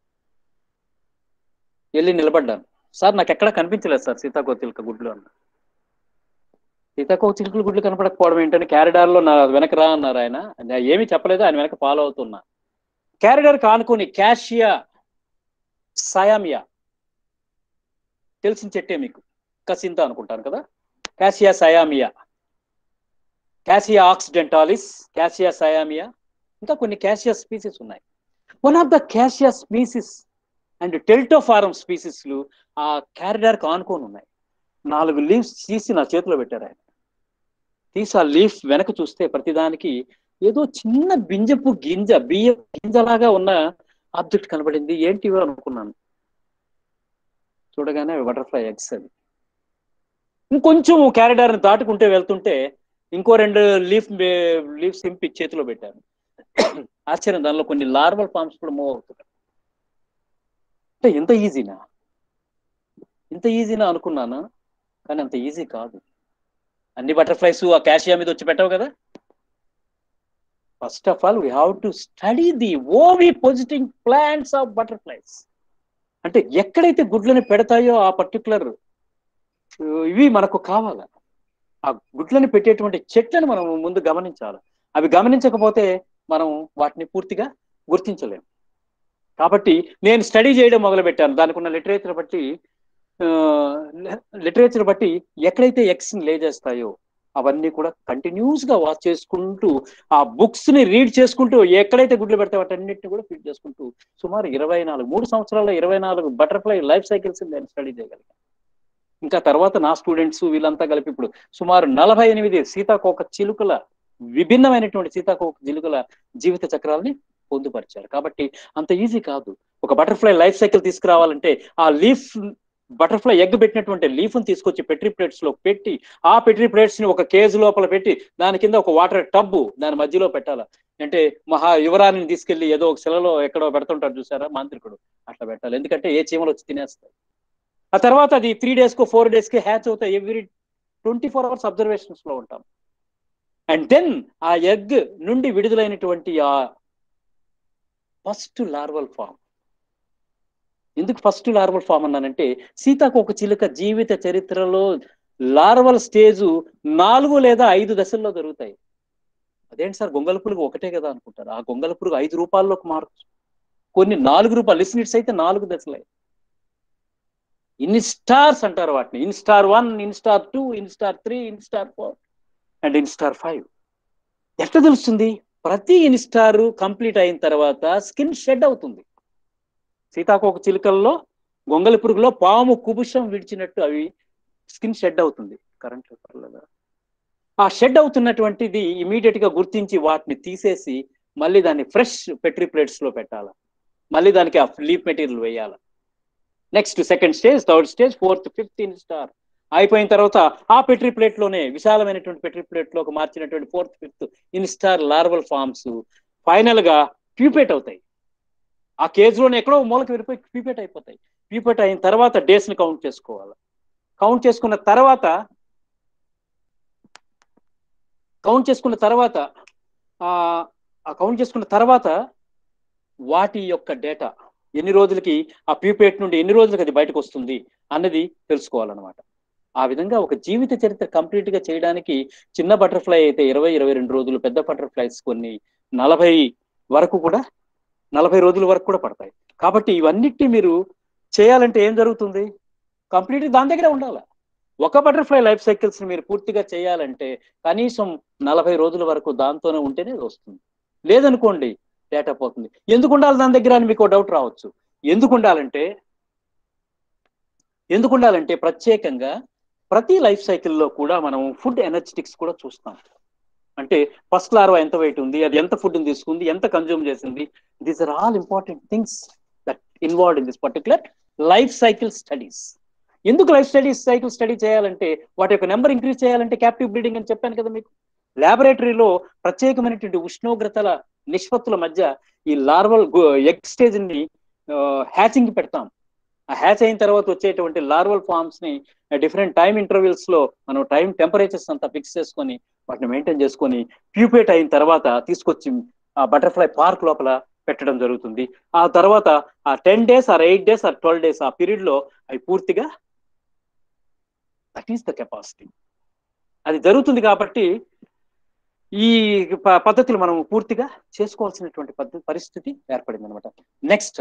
వెళ్ళి నిలబడ్డాను, సార్ నాకు ఎక్కడా కనిపించలేదు సార్ సీతాకోక చిలుక గుడ్లు అన్న. సీతాకోక చిలుకల గుడ్లు కనపడకపోవడం ఏంటని క్యారిడార్లో నా వెనక రా అన్నారు ఆయన. ఏమీ చెప్పలేదు, ఆయన వెనక ఫాలో అవుతున్నా. క్యారిడార్ కానుకొని క్యాషియా సయామియా తెలిసిన చెట్టే మీకు, కసింత అనుకుంటాను కదా. Cassia siamea, cassia occidentalis, cassia siamea, ఇంకా కొన్ని క్యాషియా స్పీసీస్ ఉన్నాయి. One of the cassia species and టెల్టోఫారం స్పీసీస్లు ఆ క్యారిడార్కి ఆనుకొని ఉన్నాయి. 4 లీవ్స్ తీసి నా చేతిలో పెట్టారు ఆయన. తీసి ఆ లీఫ్ వెనక చూస్తే ప్రతిదానికి ఏదో చిన్న బియ్యపు గింజలాగా ఉన్న ఆబ్జెక్ట్ కనబడింది. ఏంటివో అనుకున్నాను. చూడగానే బటర్ఫ్లై ఎగ్స్ అది. ఇంకొంచెం క్యారిడార్ని దాటుకుంటే వెళ్తుంటే ఇంకో 2 లీవ్స్ సింపి చేతిలో పెట్టాను. ఆశ్చర్యం, దానిలో కొన్ని లార్వల్ ఫామ్స్ కూడా మూవ్ అవుతున్నాయి. అంటే ఇంత ఈజీనా అనుకున్నాను, కానీ అంత ఈజీ కాదు. అన్ని బటర్ఫ్లైస్ ఆ క్యాషియా మీద వచ్చి పెట్టవు కదా. First of all we have to study the ovipositing plants of butterflies. అంటే ఎక్కడైతే గుడ్లని పెడతాయో ఆ పర్టికులర్ ఇవి మనకు కావాలి. ఆ గుడ్లని పెట్టేటువంటి చెట్లను మనం ముందు గమనించాలి. అవి గమనించకపోతే మనం వాటిని పూర్తిగా గుర్తించలేము. కాబట్టి నేను స్టడీ చేయడం మొదలుపెట్టాను. దానికి ఉన్న లిటరేచర్ బట్టి ఎక్కడైతే ఎగ్స్ ని లే చేస్తాయో అవన్నీ కూడా కంటిన్యూస్ గా వాచ్ చేసుకుంటూ, ఆ బుక్స్ ని రీడ్ చేసుకుంటూ, ఎక్కడైతే గుడ్లు పెడతాయో వాటన్నిటిని కూడా ఫీడ్ చేసుకుంటూ సుమారు 3 సంవత్సరాల్లో 24 బటర్ఫ్లై లైఫ్ సైకిల్స్ నేను స్టడీ చేయగలిగాను. ఇంకా తర్వాత నా స్టూడెంట్స్ వీళ్ళంతా కలిపి ఇప్పుడు సుమారు 48 సీతాకోక చిలుకల విభిన్నమైనటువంటి సీతాకోక చిలుకల జీవిత చక్రాలని పొందుపరిచారు. కాబట్టి అంత ఈజీ కాదు. ఒక బటర్ఫ్లై లైఫ్ సైకిల్ తీసుకురావాలంటే ఆ బటర్ఫ్లై ఎగ్ పెట్టినటువంటి లీఫ్ని తీసుకొచ్చి పెట్రీ ప్లేట్స్ లో పెట్టి, ఆ పెట్రీ ప్లేట్స్ ని ఒక కేజ్ లోపల పెట్టి, దాని కింద ఒక వాటర్ టబ్ దాని మధ్యలో పెట్టాలి. అంటే యువరాణిని తీసుకెళ్లి ఏదో ఒక శిలలో ఎక్కడో పెడుతుంటారు చూసారా మాంత్రికుడు, అట్లా పెట్టాలి. ఎందుకంటే ఏ చీమలు వచ్చి తినేస్తాయి. ఆ తర్వాత అది 3 days 4 days హ్యాచ్ అవుతాయి. ఎవ్రీ 24 hours అబ్జర్వేషన్స్ లో ఉంటాం. అండ్ దెన్ ఆ ఎగ్ నుండి విడుదలైనటువంటి ఆ ఫస్ట్ లార్వల్ ఫామ్. ఎందుకు ఫస్ట్ లార్వల్ ఫామ్ అన్నానంటే, సీతాకోక చిలుక జీవిత చరిత్రలో లార్వల్ స్టేజ్ 4 లేదా 5 దశల్లో జరుగుతాయి. అదేంటి సార్, గొంగళ పురుగు ఒకటే కదా అనుకుంటారు. ఆ గొంగళ పురుగు 5 రూపాల్లోకి మారచ్చు, కొన్ని 4 రూపాయలు. లిస్నిట్స్ అయితే 4 దశలే. ఇన్స్టార్స్ అంటారు వాటిని. Instar 1, instar 2, instar 3, instar 4 and instar 5. ఎట్లా తెలుస్తుంది? ప్రతి ఇన్స్టార్ కంప్లీట్ అయిన తర్వాత స్కిన్ షెడ్ అవుతుంది. సీతాకోక చిలుకల్లో గొంగళి పురుగులో పాము కుబుషం విడిచినట్టు అవి స్కిన్ షెడ్ అవుతుంది. కరెంట్ పర్లేదా? ఆ షెడ్ అవుతున్నటువంటిది ఇమీడియట్ గా గుర్తించి వాటిని తీసేసి మళ్ళీ దాన్ని ఫ్రెష్ పెట్రీ ప్లేట్స్ లో పెట్టాలి. మళ్ళీ దానికి ఆ లీఫ్ మెటీరియల్ వేయాలి. Next second stage, third stage, fourth, fifth instar అయిపోయిన తర్వాత ఆ పెట్రీ ప్లేట్ లోనే విశాలమైనటువంటి పెట్రీ ప్లేట్ లోకి మార్చినటువంటి 4th, 5th instar larval forms final గా ప్యూపేట్ అవుతాయి. ఆ కేజ్ లోనే ఎక్కడో మూలకి వెళ్ళిపోయి ప్యూపేట్ అయిపోతాయి. ప్యూపేట్ అయిన తర్వాత డేస్ ని కౌంట్ చేసుకోవాలి. కౌంట్ చేసుకున్న తర్వాత వాటి యొక్క డేటా ఎన్ని రోజులకి ఆ ప్యూపేట్ నుండి ఎన్ని రోజులకి అది బయటకు వస్తుంది అన్నది తెలుసుకోవాలన్నమాట. ఆ విధంగా ఒక జీవిత చరిత్ర కంప్లీట్ గా చేయడానికి చిన్న బటర్ఫ్లై అయితే 20-22 రోజులు, పెద్ద బటర్ఫ్లైస్ కొన్ని 40 వరకు కూడా 40 రోజుల వరకు కూడా పడతాయి. కాబట్టి ఇవన్నిటిని మీరు చేయాలంటే ఏం జరుగుతుంది? కంప్లీట్ దాని దగ్గర ఉండాలి. ఒక బటర్ఫ్లై లైఫ్ సైకిల్స్ ని మీరు పూర్తిగా చేయాలంటే కనీసం 40 రోజుల వరకు దాంతోనే ఉంటేనే వస్తుంది. లేదనుకోండి డేటా పోతుంది. ఎందుకు ఉండాలి దాని దగ్గర అని మీకు డౌట్ రావచ్చు. ఎందుకు ఉండాలంటే ప్రత్యేకంగా ప్రతి లైఫ్ సైకిల్లో కూడా మనం ఫుడ్ ఎనర్జెటిక్స్ కూడా చూస్తాం. అంటే ఫస్ట్ లార్వా ఎంత వెయిట్ ఉంది, అది ఎంత ఫుడ్ తీసుకుంది, ఎంత కన్జ్యూమ్ చేసింది. These are all important things that involved in this particular life cycle studies. ఎందుకు లైఫ్ సైకిల్ స్టడీ చేయాలంటే వాటి యొక్క నెంబర్ ఇంక్రీజ్ చేయాలంటే క్యాప్టివ్ బ్రీడింగ్ అని చెప్పాను కదా మీకు. ల్యాబొరేటరీలో ప్రత్యేకమైనటువంటి ఉష్ణోగ్రతల నిష్పత్తుల మధ్య ఈ లార్వల్ ఎగ్ స్టేజ్ ని హ్యాచింగ్ పెడతాం. ఆ హ్యాచ్ అయిన తర్వాత వచ్చేటువంటి లార్వల్ ఫార్మ్స్ ని డిఫరెంట్ టైం ఇంటర్వెల్స్ లో మనం టైం టెంపరేచర్స్ అంతా ఫిక్స్ చేసుకొని వాటిని మెయింటైన్ చేసుకొని ప్యూపేట్ అయిన తర్వాత తీసుకొచ్చి ఆ బటర్ఫ్లై పార్క్ లోపల పెట్టడం జరుగుతుంది. ఆ తర్వాత ఆ 10 days or 8 days or 12 days ఆ పీరియడ్ లో అవి పూర్తిగా దట్ ఈస్ ద కెపాసిటీ అది జరుగుతుంది. కాబట్టి ఈ పద్ధతులు మనం పూర్తిగా చేసుకోవాల్సినటువంటి పరిస్థితి ఏర్పడింది అనమాట. నెక్స్ట్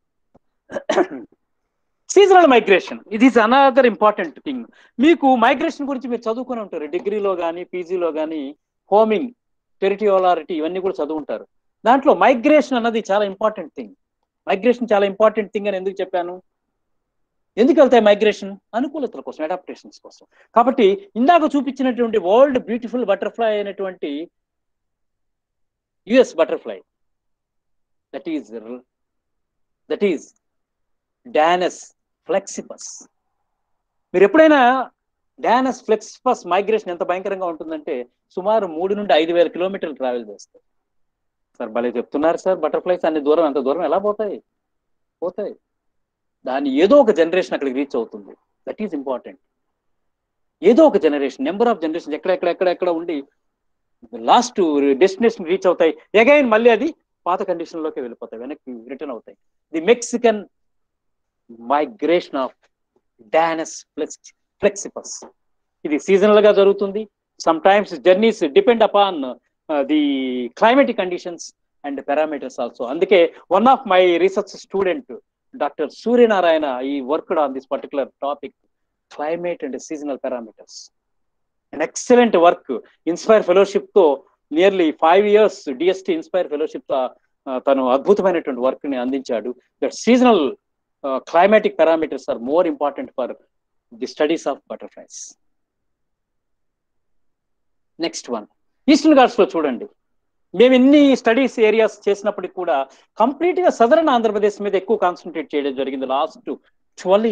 సీజనల్ మైగ్రేషన్, ఇది ఈజ్ అనదర్ ఇంపార్టెంట్ థింగ్. మీకు మైగ్రేషన్ గురించి మీరు చదువుకుని ఉంటారు, డిగ్రీలో కానీ పీజీలో కానీ. హోమింగ్, టెరిటోరియాలిటీ ఇవన్నీ కూడా చదువుంటారు. దాంట్లో మైగ్రేషన్ అన్నది చాలా ఇంపార్టెంట్ థింగ్. మైగ్రేషన్ చాలా ఇంపార్టెంట్ థింగ్ అని ఎందుకు చెప్పాను? ఎందుకు వెళ్తాయి మైగ్రేషన్? అనుకూలతల కోసం, అడాప్టేషన్స్ కోసం. కాబట్టి ఇందాక చూపించినటువంటి వరల్డ్ బ్యూటిఫుల్ బటర్ఫ్లై అయినటువంటి US butterfly that is Danaus plexippus. మీరు ఎప్పుడైనా డానస్ ఫ్లెక్సిపస్ మైగ్రేషన్ ఎంత భయంకరంగా ఉంటుందంటే సుమారు 3 నుండి 5,000 కిలోమీటర్లు ట్రావెల్ చేస్తాయి. సార్ భలే చెప్తున్నారు సార్, బటర్ఫ్లైస్ అన్ని దూరం, అంత దూరం ఎలా పోతాయి? దాని ఏదో ఒక జనరేషన్ అక్కడికి రీచ్ అవుతుంది. That is important. ఏదో ఒక జనరేషన్, నెంబర్ ఆఫ్ జనరేషన్ ఎక్కడ ఉండి లాస్ట్ డెస్టినేషన్ రీచ్ అవుతాయి. అగైన్ మళ్ళీ అది పాత కండిషన్ లోకి వెళ్ళిపోతాయి, వెనక్కి రిటర్న్ అవుతాయి. The Mexican migration of Danaus plexippus. ఇది సీజనల్ గా జరుగుతుంది. Sometimes journeys depend upon the climatic conditions and parameters also. అందుకే one of my research student doctor Suryanarayana he worked on this particular topic, climate and seasonal parameters. An excellent work. Inspire fellowship తో nearly 5 years DST inspire fellowship తో తను అద్భుతమైనటువంటి work ని అందించాడు. That seasonal climatic parameters are more important for the studies of butterflies. Next one, Eastern Ghats లో చూడండి. మేము ఎన్ని స్టడీస్ ఏరియాస్ చేసినప్పటికి కూడా కంప్లీట్ గా సదరన్ ఆంధ్రప్రదేశ్ మీద ఎక్కువ కాన్సన్ట్రేట్ చేయడం జరిగింది లాస్ట్ 12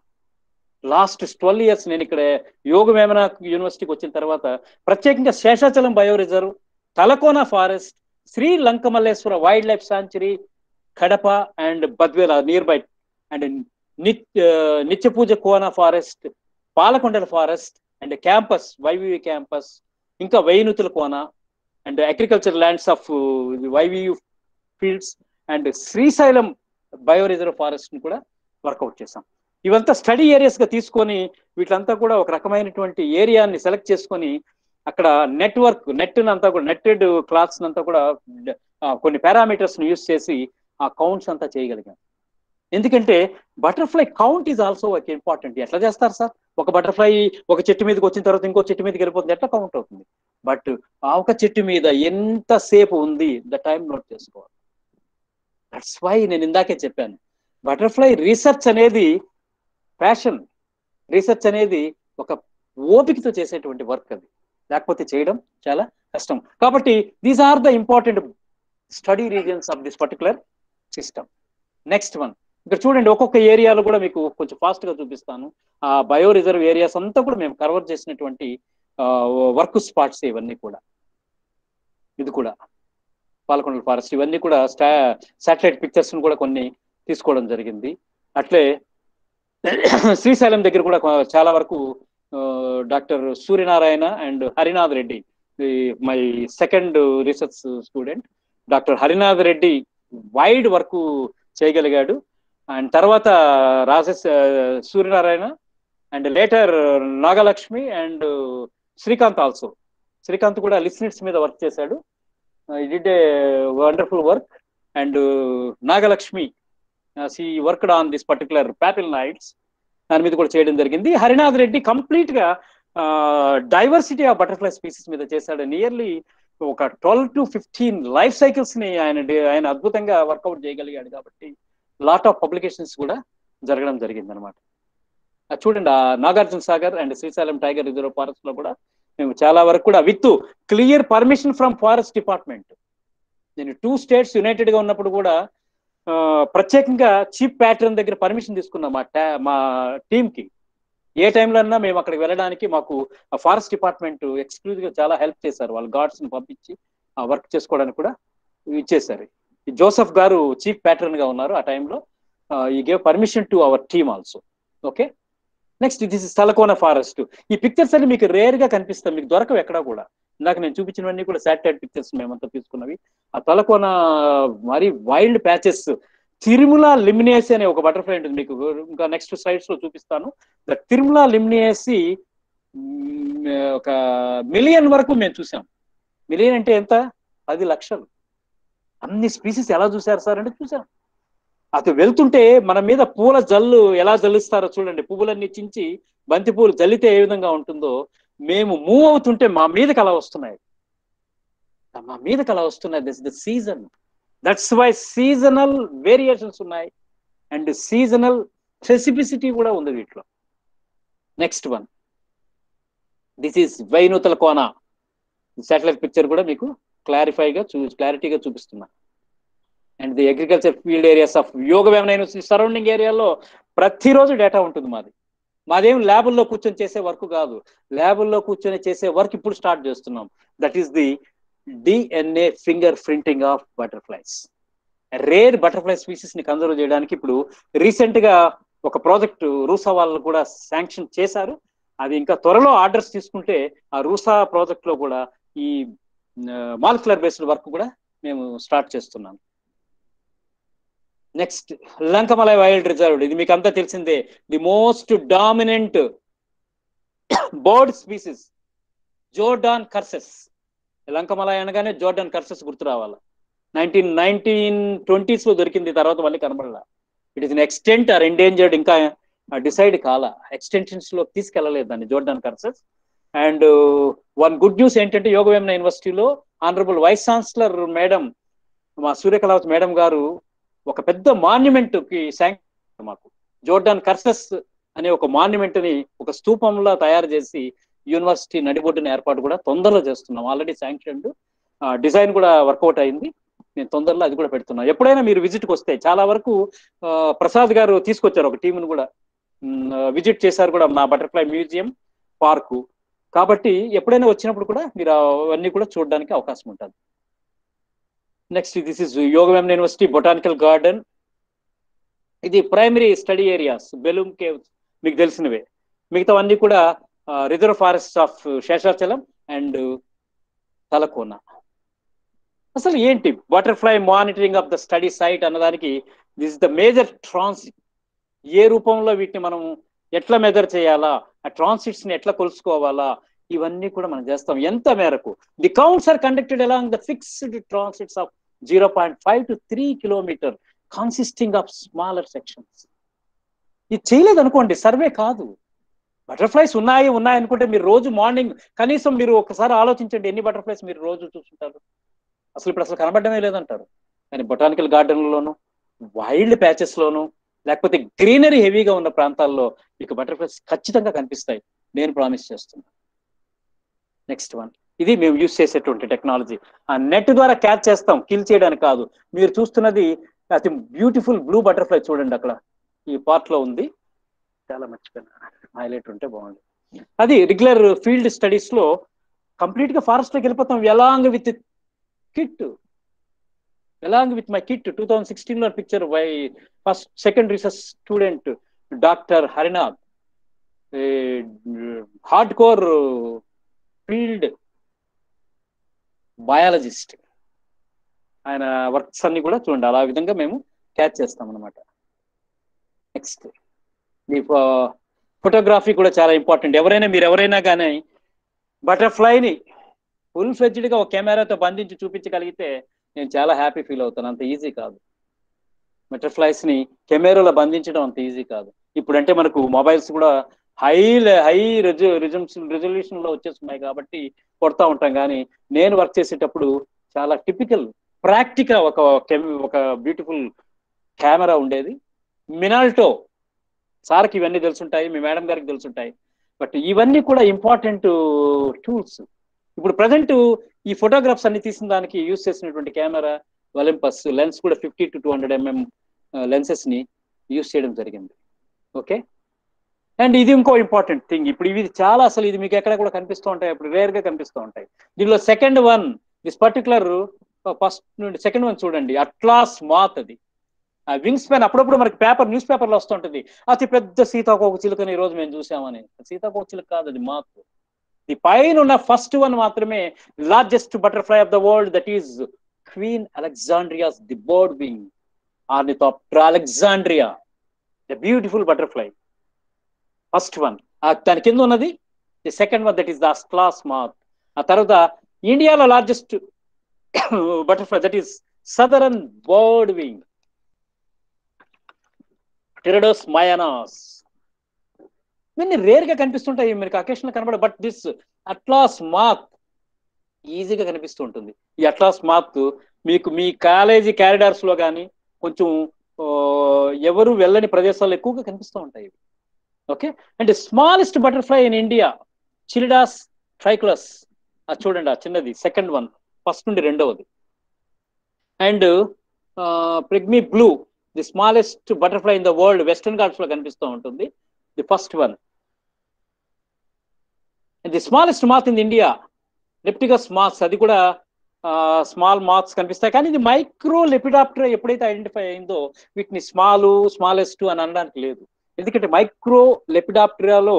years. నేను ఇక్కడ యోగవేమన యూనివర్సిటీకి వచ్చిన తర్వాత ప్రత్యేకంగా Seshachalam bio reserve, Talakona forest, శ్రీలంకమల్లేశ్వర wild life sanctuary, Kadapa and బద్వేల near by, and నిత్యపూజ Kona forest, పాలకొండల forest and campus, YVU campus, ఇంకా వైనుతుల కోన and agriculture lands of YVU fields and Srisailam bio reserve forest ని కూడా వర్కౌట్ చేసాం. ఇవంతా స్టడీ ఏరియాస్ గా తీసుకొని వీటిలంతా కూడా ఒక రకమైనటువంటి ఏరియాని సెలెక్ట్ చేసుకొని అక్కడ నెట్టెడ్ క్లాత్స్ అంతా కూడా కొన్ని పారామీటర్స్ ని యూజ్ చేసి ఆ కౌంట్స్ అంతా చేయగలిగాం. ఎందుకంటే బటర్ఫ్లై కౌంట్ ఈజ్ ఆల్సో ఒక ఇంపార్టెంట్. ఎట్లా చేస్తారు సార్? ఒక బటర్ఫ్లై ఒక చెట్టు మీదకి వచ్చిన తర్వాత ఇంకో చెట్టు మీదకి వెళ్ళిపోతుంది, ఎట్లా కౌంట్ అవుతుంది? బట్ ఆ ఒక చెట్టు మీద ఎంతసేపు ఉంది ద టైం నోట్ చేసుకోవాలి. దట్స్ వై నేను ఇందాకే చెప్పాను, బటర్ఫ్లై రీసెర్చ్ అనేది ప్యాషన్, రీసెర్చ్ అనేది ఒక ఓపికతో చేసేటువంటి వర్క్. అది లేకపోతే చేయడం చాలా కష్టం. కాబట్టి these are the important study reasons of this particular system. Next one, ఇక్కడ చూడండి, ఒక్కొక్క ఏరియాలో కూడా మీకు కొంచెం ఫాస్ట్ గా చూపిస్తాను. ఆ బయో రిజర్వ్ ఏరియాస్ అంతా కూడా మేము కవర్ చేసినటువంటి వర్క్ స్పాట్స్ ఇవన్నీ కూడా. ఇది కూడా పాలకొండల ఫారెస్ట్, ఇవన్నీ కూడా శాటిలైట్ పిక్చర్స్ కూడా కొన్ని తీసుకోవడం జరిగింది. అట్లే శ్రీశైలం దగ్గర కూడా చాలా వరకు doctor Suryanarayana and Harinath Reddy, my second research student doctor Harinath Reddy wide work చేయగలిగాడు. అండ్ తర్వాత Suryanarayana and later Nagalakshmi and Srikanth also. Srikanth కూడా లిస్నిట్స్ మీద వర్క్ చేశాడు. Did a wonderful work. And Nagalakshmi she worked on this particular papilionids, దాని మీద కూడా చేయడం జరిగింది. హరినాథ్ రెడ్డి కంప్లీట్ గా డైవర్సిటీ ఆఫ్ బటర్ఫ్లై స్పీసీస్ మీద చేశాడు. నియర్లీ ఒక 12 to 15 లైఫ్ సైకిల్స్ ని ఆయన అద్భుతంగా వర్కౌట్ చేయగలిగాడు. కాబట్టి లాట్ ఆఫ్ పబ్లికేషన్స్ కూడా జరగడం జరిగింది అనమాట. చూడండి, ఆ Nagarjuna Sagar and Srisailam tiger reserve forest లో కూడా మేము చాలా వరకు కూడా with clear permission from forest department. నేను 2 స్టేట్స్ యునైటెడ్ గా ఉన్నప్పుడు కూడా ప్రత్యేకంగా చీఫ్ ప్యాటర్న్ దగ్గర పర్మిషన్ తీసుకున్నాం మా టీమ్ కి. ఏ టైంలో అన్నా మేము అక్కడికి వెళ్ళడానికి మాకు ఫారెస్ట్ డిపార్ట్మెంట్ ఎక్స్క్లూజివ్ గా చాలా హెల్ప్ చేశారు. వాళ్ళు గార్డ్స్ ని పంపించి ఆ వర్క్ చేసుకోవడానికి కూడా ఇచ్చేసారు. జోసెఫ్ గారు చీఫ్ ప్యాటర్న్ గా ఉన్నారు ఆ టైంలో. He gave permission to our team also. Okay, next this is Talakona forest. ఈ పిక్చర్స్ అన్ని మీకు రేర్ గా కనిపిస్తాయి, మీకు దొరకవు ఎక్కడా కూడా. ఇందాక నేను చూపించినవన్నీ కూడా శాటిలైట్ పిక్చర్స్ మేమంతా తీసుకున్నవి. ఆ తలకోన మరి వైల్డ్ ప్యాచెస్. తిరుమల లిమినేసి అనే ఒక బటర్ఫ్లై ఉంటుంది, మీకు ఇంకా నెక్స్ట్ స్లైడ్స్ లో చూపిస్తాను. ద తిరుమల లిమినేసి ఒక 1 మిలియన్ వరకు మేము చూసాం. మిలియన్ అంటే ఎంత? 10 లక్షలు. అన్ని స్పీసీస్ ఎలా చూసారు సార్ అంటే చూసాం. అది వెళ్తుంటే మన మీద పూల జల్లు ఎలా జల్లుస్తారో చూడండి. పువ్వులన్నీ చించి బంతి పూలు జల్లితే ఏ విధంగా ఉంటుందో, మేము మూవ్ అవుతుంటే మా మీదకి అలా వస్తున్నాయి. This the season. That's why seasonal variations ఉన్నాయి అండ్ సీజనల్ స్పెసిఫిసిటీ కూడా ఉంది వీటిలో. Next one, this is వైనూతల Kona. Satellite picture కూడా మీకు క్లారిటీగా చూపిస్తున్నా. And the agriculture field areas of Yogi Vemana university surrounding ఏరియాలో ప్రతిరోజు డేటా ఉంటుంది మాది. మాదేం ల్యాబుల్లో కూర్చొని చేసే వర్క్ కాదు. ల్యాబుల్లో కూర్చొని చేసే వర్క్ ఇప్పుడు స్టార్ట్ చేస్తున్నాం. That is the DNA fingerprinting of butterflies. Rare butterfly species ని కన్జర్వ్ చేయడానికి ఇప్పుడు రీసెంట్ గా ఒక ప్రాజెక్ట్ రూసా వాళ్ళు కూడా శాంక్షన్ చేశారు. అది ఇంకా త్వరలో ఆర్డర్స్ తీసుకుంటే ఆ రూసా ప్రాజెక్ట్ లో కూడా ఈ మాలిక్యులర్ బేస్డ్ వర్క్ కూడా మేము స్టార్ట్ చేస్తున్నాం. Next, Lankamalai wild reserve. ఇది మీకు అంతా తెలిసిందే. The most dominant bird species Jerdon's courser. Lankamalai అనగానే జోర్డాన్ కర్సెస్ గుర్తు రావాలి. 1920s లో దొరికింది, తర్వాత మళ్ళీ కనబడలా. It is extent are endangered, ఇంకా డిసైడ్ కాల, ఎక్స్టెన్షన్స్ లో తీసుకెళ్లలేదు దాన్ని Jordan curses. And one good news ఏంటంటే యోగవేమన యూనివర్సిటీలో ఆనరబుల్ వైస్ ఛాన్సలర్ మేడం, మా సూర్యకళావతి మేడం గారు ఒక పెద్ద మాన్యుమెంట్ కి శాంక్షన్ మాకు జోర్డాన్ కర్సెస్ అనే ఒక మాన్యుమెంట్ ని ఒక స్తూపంలో తయారు చేసి యూనివర్సిటీ నడిబొడ్డున ఏర్పాటు కూడా తొందరలో చేస్తున్నాం. ఆల్రెడీ శాంక్షన్, డిజైన్ కూడా వర్కౌట్ అయింది. నేను తొందరలో అది కూడా పెడుతున్నాను. ఎప్పుడైనా మీరు విజిట్కి వస్తే, చాలా వరకు ప్రసాద్ గారు తీసుకొచ్చారు ఒక టీంను కూడా, విజిట్ చేశారు కూడా నా బటర్ఫ్లై మ్యూజియం పార్కు. కాబట్టి ఎప్పుడైనా వచ్చినప్పుడు కూడా మీరు అవన్నీ కూడా చూడడానికి అవకాశం ఉంటుంది. Next, this is Yogi Vemana university botanical garden. ఇది primary study areas. Belum caves మీకు తెలిసినవే. మిగతావన్నీ కూడా reserve forest of Seshachalam and Talakona. అసలు ఏంటి butterfly monitoring of the study site అన్నదానికి this is the major transit. ఏ రూపంలో వీటిని మనం ఎట్లా మెజర్ చేయాలా, ఆ ట్రాన్సిట్స్ ని ఎట్లా కొలుసుకోవాలా, ఇవన్నీ కూడా మనం చేస్తాం. ఎంత మేరకు the counts are conducted along the fixed transits of 0.5 to 3 kilometers consisting of smaller sections. ఇది చేయలేదు అనుకోండి, సర్వే కాదు. బటర్ఫ్లైస్ ఉన్నాయి అనుకుంటే మీరు రోజు మార్నింగ్ కనీసం మీరు ఒకసారి ఆలోచించండి, ఎన్ని బటర్ఫ్లైస్ మీరు రోజు చూస్తుంటారు. ఇప్పుడు అసలు కనబడమే లేదంటారు. కానీ బొటానికల్ గార్డెన్లోను, వైల్డ్ ప్యాచెస్ లోను, లేకపోతే గ్రీనరీ హెవీగా ఉన్న ప్రాంతాల్లో మీకు బటర్ఫ్లైస్ ఖచ్చితంగా కనిపిస్తాయి, నేను ప్రామిస్ చేస్తున్నా. నెక్స్ట్ వన్, ఇది మేము యూజ్ చేసేటువంటి టెక్నాలజీ. ఆ నెట్ ద్వారా క్యాచ్ చేస్తాం, కిల్ చేయడానికి కాదు. మీరు చూస్తున్నది అతి బ్యూటిఫుల్ బ్లూ బటర్ఫ్లై చూడండి, అక్కడ ఈ పార్ట్ లో ఉంది. చాలా మర్చిపోయినా, హైలైట్ ఉంటే బాగుంది. అది రెగ్యులర్ ఫీల్డ్ స్టడీస్ లో కంప్లీట్ గా ఫారెస్ట్ లోకి వెళ్ళిపోతాం. అలాంగ్ విత్ మై కిట్ 2016 లో picture by first second research student doctor Harinath, hard core field biologist. ఆయన వర్క్స్ అన్ని కూడా చూడండి, అలా విధంగా మేము క్యాచ్ చేస్తాం అనమాట. నెక్స్ట్ ఈ ఫోటోగ్రఫీ కూడా చాలా ఇంపార్టెంట్. మీరు ఎవరైనా కానీ బటర్ఫ్లైని ఫుల్ ఫ్లెడ్జ్డ్గా ఒక కెమెరాతో బంధించి చూపించగలిగితే నేను చాలా హ్యాపీ ఫీల్ అవుతాను. అంత ఈజీ కాదు. బటర్ఫ్లైస్ని కెమెరాలో బంధించడం అంత ఈజీ కాదు. ఇప్పుడంటే మనకు మొబైల్స్ కూడా హై రెజల్యూషన్లో వచ్చేస్తున్నాయి కాబట్టి కొడతా ఉంటాం. కానీ నేను వర్క్ చేసేటప్పుడు చాలా టిపికల్ ప్రాక్టికల్ ఒక బ్యూటిఫుల్ కెమెరా ఉండేది. మినాల్టో సార్కి ఇవన్నీ తెలుసుంటాయి, మీ మేడం గారికి తెలుసుంటాయి. బట్ ఇవన్నీ కూడా ఇంపార్టెంట్ టూల్స్. ఇప్పుడు ప్రజెంట్ ఈ ఫోటోగ్రాఫ్స్ అన్ని తీసిన దానికి యూజ్ చేసినటువంటి కెమెరా ఒలింపస్ లెన్స్ కూడా 50 to 200 mm లెన్సెస్ ని యూజ్ చేయడం జరిగింది. ఓకే, అండ్ ఇది ఇంకో ఇంపార్టెంట్ థింగ్. ఇప్పుడు ఇవి చాలా అసలు ఇది మీకు ఎక్కడ కూడా కనిపిస్తూ ఉంటాయి, అప్పుడు రేర్ గా కనిపిస్తూ ఉంటాయి. దీనిలో second one this particular first నుండి సెకండ్ వన్ చూడండి, అట్లాస్ మాత్. అది ఆ వింగ్ స్పాన్ అప్పుడప్పుడు మనకి న్యూస్ పేపర్లో వస్తుంటుంది, అతి పెద్ద సీతాకోక చిలుకని ఈ రోజు మేము చూసామని. సీతాకోక చిలుక కాదు, అది మాత్. ది పైన ఉన్న ఫస్ట్ వన్ మాత్రమే largest butterfly of the world, that is Queen Alexandra's the bird wing Ornithoptera Alexandria, the beautiful butterfly. First one. దాని కింద ఉన్నది the second one, that is the atlas moth. ఆ తర్వాత ఇండియాలో largest butterfly, that is southern bird wing Troides minos. ఇవన్నీ rare గా కనిపిస్తుంటాయి, మీకు అకేషన్లో కనబడ. బట్ దిస్ అట్లాస్ మాత్ ఈజీగా కనిపిస్తూ ఉంటుంది. ఈ అట్లాస్ మాత్ మీకు మీ కాలేజీ క్యారిడార్స్ లో కానీ కొంచెం ఎవరు వెళ్ళని ప్రదేశాల్లో ఎక్కువగా కనిపిస్తూ ఉంటాయి. ఓకే, అంటే smallest butterfly in India Chilades trochylus. అది చూడండి, ఆ చిన్నది సెకండ్ వన్, ఫస్ట్ నుండి రెండవది. And pygmy blue, the smallest butterfly in the world, western Ghats లో కనిపిస్తూ ఉంటుంది, the first one. The smallest moth in India లెప్టిగస్ మాత్స్, అది కూడా స్మాల్ మాత్స్ కనిపిస్తాయి. కానీ ఇది మైక్రో లెపిడాప్టెరా ఎప్పుడైతే ఐడెంటిఫై అయిందో వీటిని స్మాలెస్ట్ అని అనడానికి లేదు. ఎందుకంటే మైక్రో లెపిడాప్టెరాలో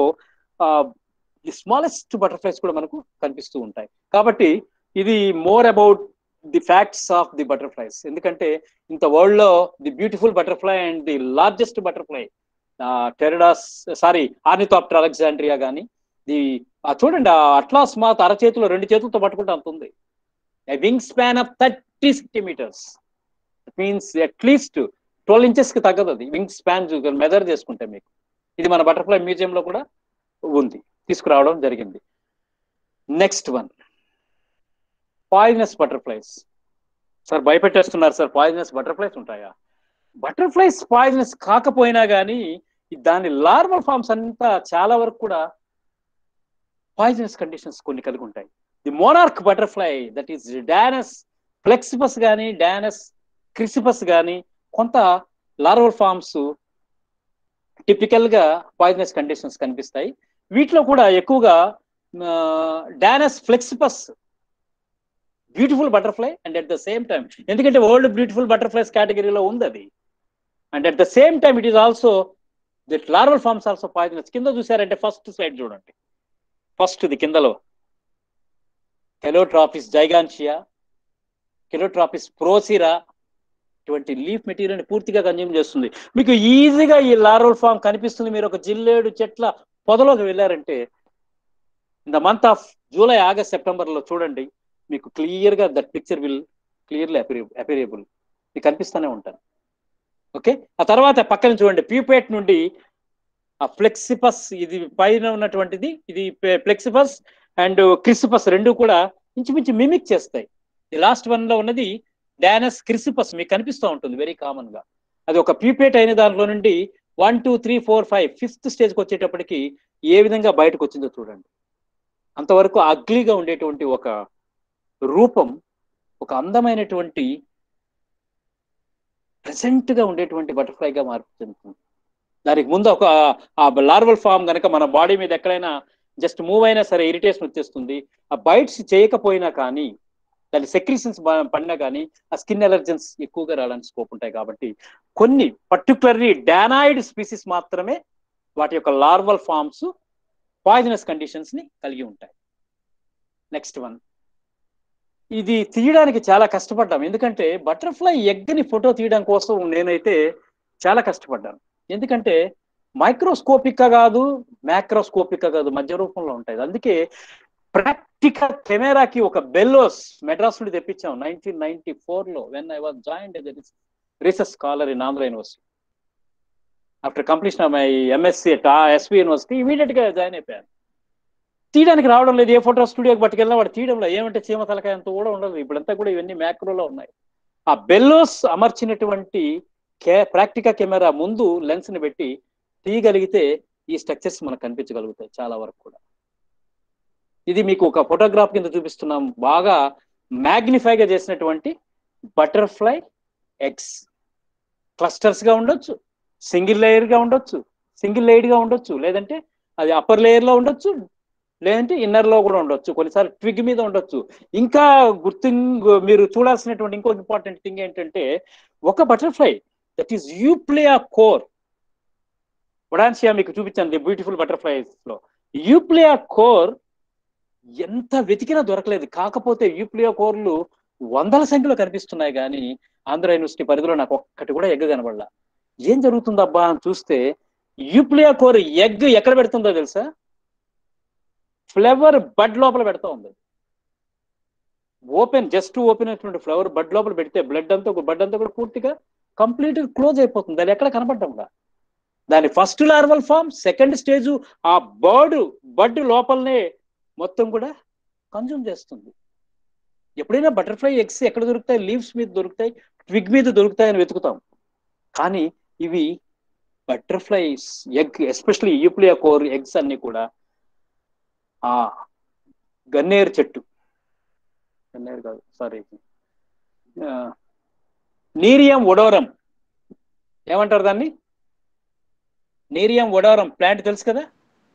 ది స్మాలెస్ట్ బటర్ఫ్లైస్ కూడా మనకు కనిపిస్తూ ఉంటాయి. కాబట్టి ఇది more about the facts of the butterflies. ఎందుకంటే ఇంత వరల్డ్ లో the beautiful butterfly and the largest butterfly Ornithoptera Alexandria కానీ చూడండి, ఆ అట్లాస్ మాత్ అరచేతిలో 2 చేతులతో పట్టుకుంటే అంత ఉంది. Wing span of 30 centimeters. Means at least 12 inches కి తగ్గదు అది వింగ్ స్పాన్ మెజర్ చేసుకుంటే మీకు. ఇది మన బటర్ఫ్లై మ్యూజియంలో కూడా ఉంది, తీసుకురావడం జరిగింది. Next one, poisonous butterflies. Sir భయపెట్టేస్తున్నారు సార్, పాయిజనస్ బటర్ఫ్లైస్ ఉంటాయా? బటర్ఫ్లైస్ పాయిజనస్ కాకపోయినా కానీ దాని లార్వల్ ఫార్మ్స్ అంతా చాలా వరకు కూడా పాయిజనస్ కండిషన్స్ కొన్ని కలిగి ఉంటాయి. The monarch butterfly, that is Danaus plexippus కానీ డానస్ క్రిసిపస్ కానీ కొంత లార్వల్ ఫార్మ్స్ టిపికల్ గా పాయిజనస్ కండిషన్స్ కనిపిస్తాయి. వీటిలో కూడా ఎక్కువగా Danaus plexippus beautiful butterfly and at the same time, ఎందుకంటే వరల్డ్ బ్యూటిఫుల్ బటర్ఫ్లైస్ కేటగిరీలో ఉంది అది, and at the same time it is also the larval forms also poisonous. కింద చూసారంటే ఫస్ట్ స్లైడ్ చూడండి, ఫస్ట్ ది కిందలో కెలోట్రాపిస్ జైగాన్షియా, కెలోట్రాపిస్ ప్రోసిరా ఇటువంటి leaf material పూర్తిగా కన్జ్యూమ్ చేస్తుంది. మీకు ఈజీగా ఈ లార్వల్ ఫార్మ్ కనిపిస్తుంది. మీరు ఒక జిల్లేడు చెట్ల పొదలోకి వెళ్ళారంటే in the month of July, August, సెప్టెంబర్లో చూడండి, మీకు క్లియర్ గా that picture will clearly appearable మీకు కనిపిస్తూనే ఉంటాను. ఓకే, ఆ తర్వాత పక్కన చూడండి, ప్యూపేట్ నుండి ఆ ఫ్లెక్సిపస్, ఇది పైన ఉన్నటువంటిది, ఇది ఫ్లెక్సిపస్ అండ్ క్రిసిపస్ రెండు కూడా ఇంచుమించు మిమిక్ చేస్తాయి. ఈ లాస్ట్ వన్ లో ఉన్నది డానస్ క్రిసిపస్ మీకు కనిపిస్తూ ఉంటుంది వెరీ కామన్ గా. అది ఒక ప్యూపేట్ అయిన దాంట్లో నుండి 1, 2, 3, 4, 5 5th స్టేజ్కి వచ్చేటప్పటికి ఏ విధంగా బయటకు వచ్చిందో చూడండి. అంతవరకు అగ్లీగా ఉండేటువంటి ఒక రూపం ఒక అందమైనటువంటి ప్రెసెంట్ గా ఉండేటువంటి బటర్ఫ్లైగా మార్పు చెందుతుంది. దానికి ముందు ఒక లార్వల్ ఫామ్ కనుక మన బాడీ మీద ఎక్కడైనా జస్ట్ మూవ్ అయినా సరే ఇరిటేషన్ వచ్చేస్తుంది. ఆ బైట్స్ చేయకపోయినా కానీ దాని సెక్రీషన్స్ పడినా కానీ ఆ స్కిన్ ఎలర్జెన్స్ ఎక్కువగా రావడానికి స్కోప్ ఉంటాయి. కాబట్టి కొన్ని పర్టికులర్లీ డానాయిడ్ స్పీసీస్ మాత్రమే వాటి యొక్క లార్వల్ ఫార్మ్స్ పాయిజనస్ కండిషన్స్ ని కలిగి ఉంటాయి. నెక్స్ట్ వన్, ఇది తీయడానికి చాలా కష్టపడ్డాం. ఎందుకంటే బటర్ఫ్లై ఎగ్ని ఫోటో తీయడం కోసం నేనైతే చాలా కష్టపడ్డాను. ఎందుకంటే మైక్రోస్కోపిక్ కాదు, మ్యాక్రోస్కోపిక్ కాదు, మధ్య రూపంలో ఉంటాయి. అందుకే ప్రాక్టికల్ కెమెరాకి ఒక బెల్లోస్ మెడ్రాస్ నుండి తెప్పించాం 1994లో when I was joined as research scholar in Andhra University. After completion of my MSc at SV University immediate గా జాయిన్ అయిపోయాను. తీయడానికి రావడం లేదు. ఏ ఫోటో స్టూడియోకి పట్టుకెళ్ళినా వాడు తీయడంలో ఏమంటే చీమ తలకాయ అంత కూడా ఉండదు. ఇప్పుడంతా కూడా ఇవన్నీ మ్యాక్రోలో ఉన్నాయి. ఆ బెల్లోస్ అమర్చినటువంటి ప్రాక్టికల్ కెమెరా ముందు లెన్స్ ని పెట్టి తీయగలిగితే ఈ స్ట్రక్చర్స్ మనకు కనిపించగలుగుతాయి చాలా వరకు కూడా. ఇది మీకు ఒక ఫోటోగ్రాఫ్ కింద చూపిస్తున్నాం. బాగా మ్యాగ్నిఫైగా చేసినటువంటి బటర్ఫ్లై ఎగ్స్. క్లస్టర్స్ గా ఉండొచ్చు, సింగిల్ లేయర్ గా ఉండొచ్చు, సింగిల్ లేయర్ గా ఉండొచ్చు, లేదంటే అది అప్పర్ లేయర్ లో ఉండొచ్చు, లేదంటే ఇన్నర్ లో కూడా ఉండొచ్చు, కొన్నిసార్లు ట్విగ్ మీద ఉండొచ్చు. ఇంకా మీరు చూడాల్సినటువంటి ఇంకో ఇంపార్టెంట్ థింగ్ ఏంటంటే ఒక butterfly that is Euploea core. వడాన్షియా మీకు చూపించాను ది బ్యూటిఫుల్ బటర్ఫ్లైస్ లో. యూప్లియా కోర్ ఎంత వెతికినా దొరకలేదు. కాకపోతే యూప్లియా కోర్లు వందల సంఖ్యలో కనిపిస్తున్నాయి, కానీ ఆంధ్ర యూనివర్సిటీ పరిధిలో నాకు ఒక్కటి కూడా ఎగ్ కనబడలా. ఏం జరుగుతుందబ్బా అని చూస్తే యూప్లియా కోర్ ఎగ్ ఎక్కడ పెడుతుందో తెలుసా? ఫ్లవర్ బడ్ లోపల పెడతా ఉంది. జస్ట్ ఓపెన్ అయినటువంటి ఫ్లవర్ బడ్ లోపల పెడితే బడ్ అంతా కూడా పూర్తిగా కంప్లీట్ క్లోజ్ అయిపోతుంది. అది ఎక్కడ కనపడ్డా. దాని first larval form, second stage ఆ బడ్ లోపలనే మొత్తం కూడా కన్జ్యూమ్ చేస్తుంది. ఎప్పుడైనా బటర్ఫ్లై ఎగ్స్ ఎక్కడ దొరుకుతాయి? లీవ్స్ మీద దొరుకుతాయి, ట్విగ్ మీద దొరుకుతాయని వెతుకుతాం. కానీ ఇవి butterflies egg, especially Euploea core eggs అన్ని కూడా ఆ గన్నేరు చెట్టు, గన్నేరు కాదు సారీ, నీరియం ఒడోరం, ఏమంటారు దాన్ని? నీరియం ఒడోరం ప్లాంట్ తెలుసు కదా?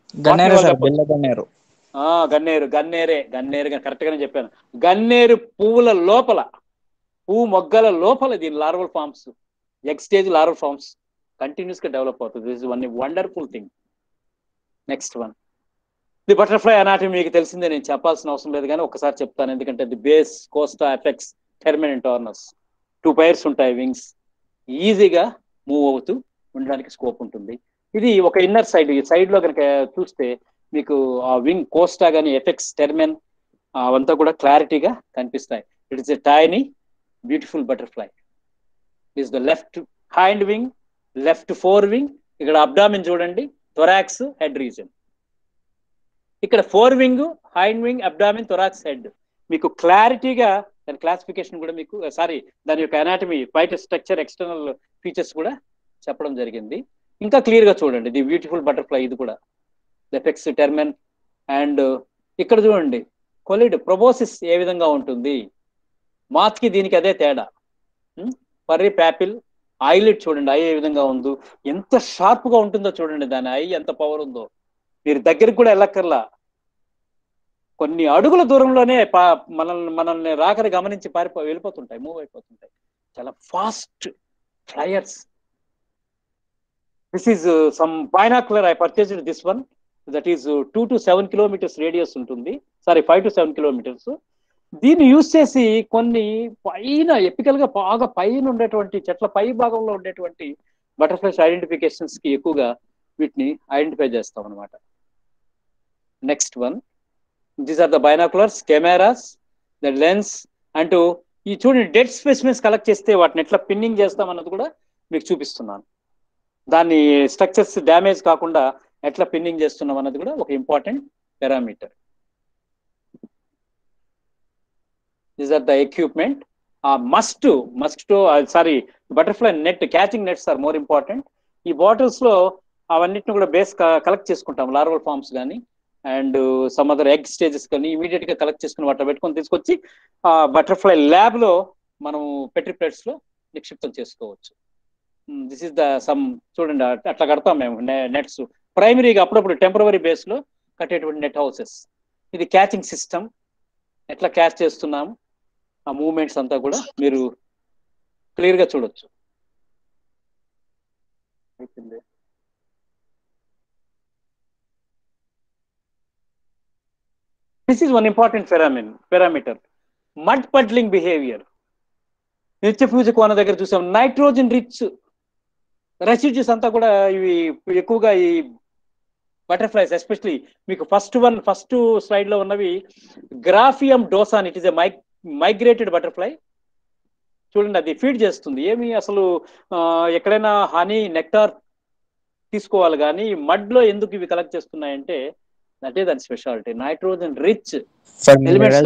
గన్నేరు కరెక్ట్ గానే చెప్పాను. గన్నేరు పువ్వుల లోపల, పువ్వు మొగ్గల లోపల దీని larval forms, egg stage larval forms continuous గా డెవలప్ అవుతుంది. This is one wonderful thing. Next one, the butterfly anatomy మీకు తెలిసిందే, నేను చెప్పాల్సిన అవసరం లేదు, కానీ ఒకసారి చెప్తాను. ఎందుకంటే the base, costa, apex, termen and tornus 2 pairs ఉంటాయి వింగ్స్. ఈజీగా మూవ్ అవుతూ ఉండడానికి స్కోప్ ఉంటుంది. ఇది ఒక ఇన్నర్ సైడ్. ఈ సైడ్ లో కనుక చూస్తే మీకు ఆ వింగ్ కోస్టా కానీ ఎఫెక్స్, టెర్మిన్ అవంతా కూడా క్లారిటీగా కనిపిస్తాయి. It is a tiny beautiful butterfly. Is the left hind wing, left fore wing. ఇక్కడ అబ్డామిన్ చూడండి, థొరాక్స్, హెడ్ రీజన్. ఇక్కడ fore wing, hind wing, abdomen, thorax, head. మీకు క్లారిటీగా దాని క్లాసిఫికేషన్ కూడా మీకు దాని యొక్క అనాటమీ, బయట స్ట్రక్చర్, ఎక్స్టర్నల్ ఫీచర్స్ కూడా చెప్పడం జరిగింది. ఇంకా క్లియర్ గా చూడండి ది బ్యూటిఫుల్ బటర్ఫ్లై. ఇది కూడా ఎఫెక్స్, టెర్మిన్. అండ్ ఇక్కడ చూడండి కొలిడ్, ప్రొబోసిస్ ఏ విధంగా ఉంటుంది, మాత్ కి దీనికి అదే తేడా. పర్రి ప్యాపిల్, ఐలిడ్ చూడండి, ఐ ఏ విధంగా ఉందో, ఎంత షార్ప్ గా ఉంటుందో చూడండి. దాని ఐ ఎంత పవర్ ఉందో. మీరు దగ్గరికి కూడా వెళ్ళక్కర్లా, కొన్ని అడుగుల దూరంలోనే మనల్ని రాకని గమనించి వెళ్ళిపోతుంటాయి, మూవ్ అయిపోతుంటాయి. చాలా fast flyers. This is some binocular. I purchased this one. That is 2 to 7 kilometers radius ఉంటుంది, 5 to 7 kilometers. దీన్ని యూజ్ చేసి కొన్ని పైన ఎపికల్ గా బాగా పైన ఉండేటువంటి చెట్ల పై భాగంలో ఉండేటువంటి బటర్ఫ్లైస్ ఐడెంటిఫికేషన్స్ కి ఎక్కువగా వీటిని ఐడెంటిఫై చేస్తాం అనమాట. Next one, these are the binoculars, cameras, the lens. అంటూ ఈ చూడండి డెడ్ స్పెసిమెన్స్ కలెక్ట్ చేస్తే వాటిని ఎట్లా పిన్నింగ్ చేస్తాం అన్నది కూడా మీకు చూపిస్తున్నాను. దాన్ని స్ట్రక్చర్స్ డ్యామేజ్ కాకుండా ఎట్లా పిన్నింగ్ చేస్తున్నాం అన్నది కూడా ఒక important parameter. These are the equipment. Butterfly net, catching nets are more important. ఈ బాటిల్స్ లో అవన్నిటిని కూడా బేస్ కలెక్ట్ చేసుకుంటాం, లార్వల్ ఫార్మ్స్ కానీ and some other egg stages కానీ ఇమీడియట్ గా కలెక్ట్ చేసుకుని వాటిలో పెట్టుకొని తీసుకొచ్చి బటర్ఫ్లై ల్యాబ్ లో మనం పెట్రీ ప్లేట్స్ లో నిక్షిప్తం చేసుకోవచ్చు. దిస్ ఇస్ ద సమ్ చూడండి, అట్లా కడతాం మేము నెట్స్. ప్రైమరీగా అప్పుడప్పుడు టెంపరరీ బేస్ లో కట్టేటువంటి నెట్ హౌసెస్. ఇది క్యాచింగ్ సిస్టమ్, ఎట్లా క్యాచ్ చేస్తున్నాము ఆ మూవ్మెంట్స్ అంతా కూడా మీరు క్లియర్ గా చూడొచ్చు. This is one important parameter, mud puddling behaviour. Nitya Pooja కోన దగ్గర చూసాం, నైట్రోజన్ రిచ్ రెసిడ్యూస్ అంతా కూడా ఇవి ఎక్కువగా ఈ బటర్ఫ్లైస్, ఎస్పెషలీ మీకు ఫస్ట్ స్లైడ్ లో ఉన్నవి Graphium doson. It is a migrated butterfly. చూడండి, అది ఫీడ్ చేస్తుంది. ఏమి అసలు ఎక్కడైనా హనీ నెక్టార్ తీసుకోవాలి కానీ మడ్ లో ఎందుకు ఇవి కలెక్ట్ చేస్తున్నాయంటే అదే దాని speciality. Nitrogen rich elements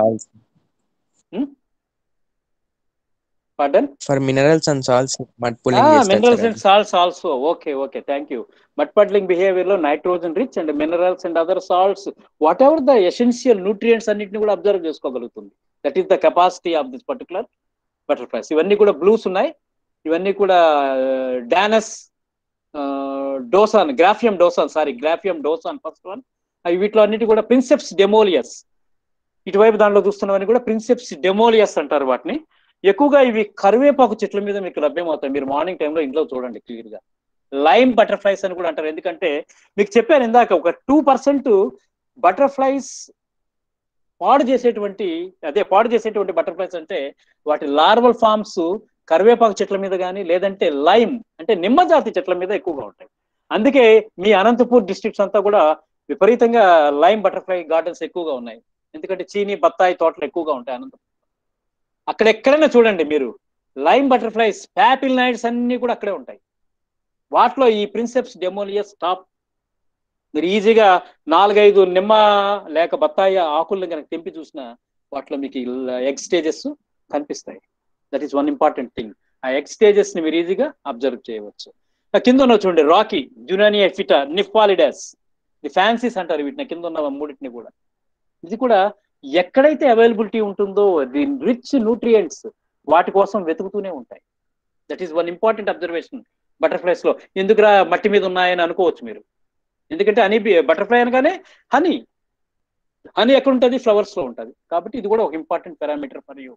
For minerals and salts, mud pulling చేస్తారు మినరల్స్ sir అండ్ అది. Salts also. Okay, thank you. Mud puddling behaviour లో nitrogen rich and minerals and other salts, what ever the essential nutrients అన్నిటిని కూడా observe చేసుకోగలుగుతుంది. That is the capacity of this particular butterflies. ఇవన్నీ కూడా blues ఉన్నాయి. ఇవన్నీ కూడా డానస్ డోసాన్, గ్రాఫియం డోసాన్ ఫస్ట్ వన్. వీటిలో అన్నిటి కూడా ప్రిన్సెప్స్ డెమోలియస్. ఇటువైపు దాంట్లో చూస్తున్నవన్నీ కూడా ప్రిన్సెప్స్ డెమోలియస్ అంటారు వాటిని. ఎక్కువగా ఇవి కరివేపాకు చెట్ల మీద మీకు లభ్యమవుతాయి. మీరు మార్నింగ్ టైంలో ఇంట్లో చూడండి క్లియర్ గా. లైమ్ బటర్ఫ్లైస్ అని కూడా అంటారు. ఎందుకంటే మీకు చెప్పాను ఇందాక, ఒక 2% బటర్ఫ్లైస్ పాడు చేసేటువంటి బటర్ఫ్లైస్ అంటే వాటి లార్వల్ ఫార్మ్స్ కరివేపాకు చెట్ల మీద కానీ లేదంటే లైమ్ అంటే నిమ్మ జాతి చెట్ల మీద ఎక్కువగా ఉంటాయి. అందుకే మీ అనంతపూర్ డిస్ట్రిక్ట్స్ అంతా కూడా విపరీతంగా లైమ్ బటర్ఫ్లై గార్డెన్స్ ఎక్కువగా ఉన్నాయి. ఎందుకంటే చీనీ బత్తాయి తోటలు ఎక్కువగా ఉంటాయి అనంతపూర్. అక్కడెక్కడైనా చూడండి మీరు లైమ్ బటర్ఫ్లైస్, ప్యాపిల్ నైట్స్ అన్ని కూడా అక్కడే ఉంటాయి. వాటిలో ఈ ప్రిన్సెప్స్ డెమోలియస్ టాప్. మీరు ఈజీగా 4-5 నిమ్మ లేక బత్తాయి ఆకులను కనుక తెంపి చూసినా వాటిలో మీకు ఎగ్ స్టేజెస్ కనిపిస్తాయి. That is one important thing. ఆ ఎగ్ స్టేజెస్ ని మీరు ఈజీగా అబ్జర్వ్ చేయవచ్చు. కింద ఉన్న చూడండి రాకీ, జునానియా ఫిటా, నిఫాలిడాస్, ది ఫ్యాన్సీస్ అంటారు వీటిని, కింద ఉన్న మూడింటిని కూడా. ఇది కూడా ఎక్కడైతే అవైలబిలిటీ ఉంటుందో ది రిచ్ న్యూట్రియంట్స్ వాటి కోసం వెతుకుతూనే ఉంటాయి. That is one important observation butterflies లో. ఎందుకురా మట్టి మీద ఉన్నాయని అనుకోవచ్చు మీరు. ఎందుకంటే హనీ బటర్ఫ్లై అనగానే హనీ ఎక్కడ ఉంటుంది? ఫ్లవర్స్ లో ఉంటుంది. కాబట్టి ఇది కూడా ఒక ఇంపార్టెంట్ పారామీటర్ ఫర్ యూ.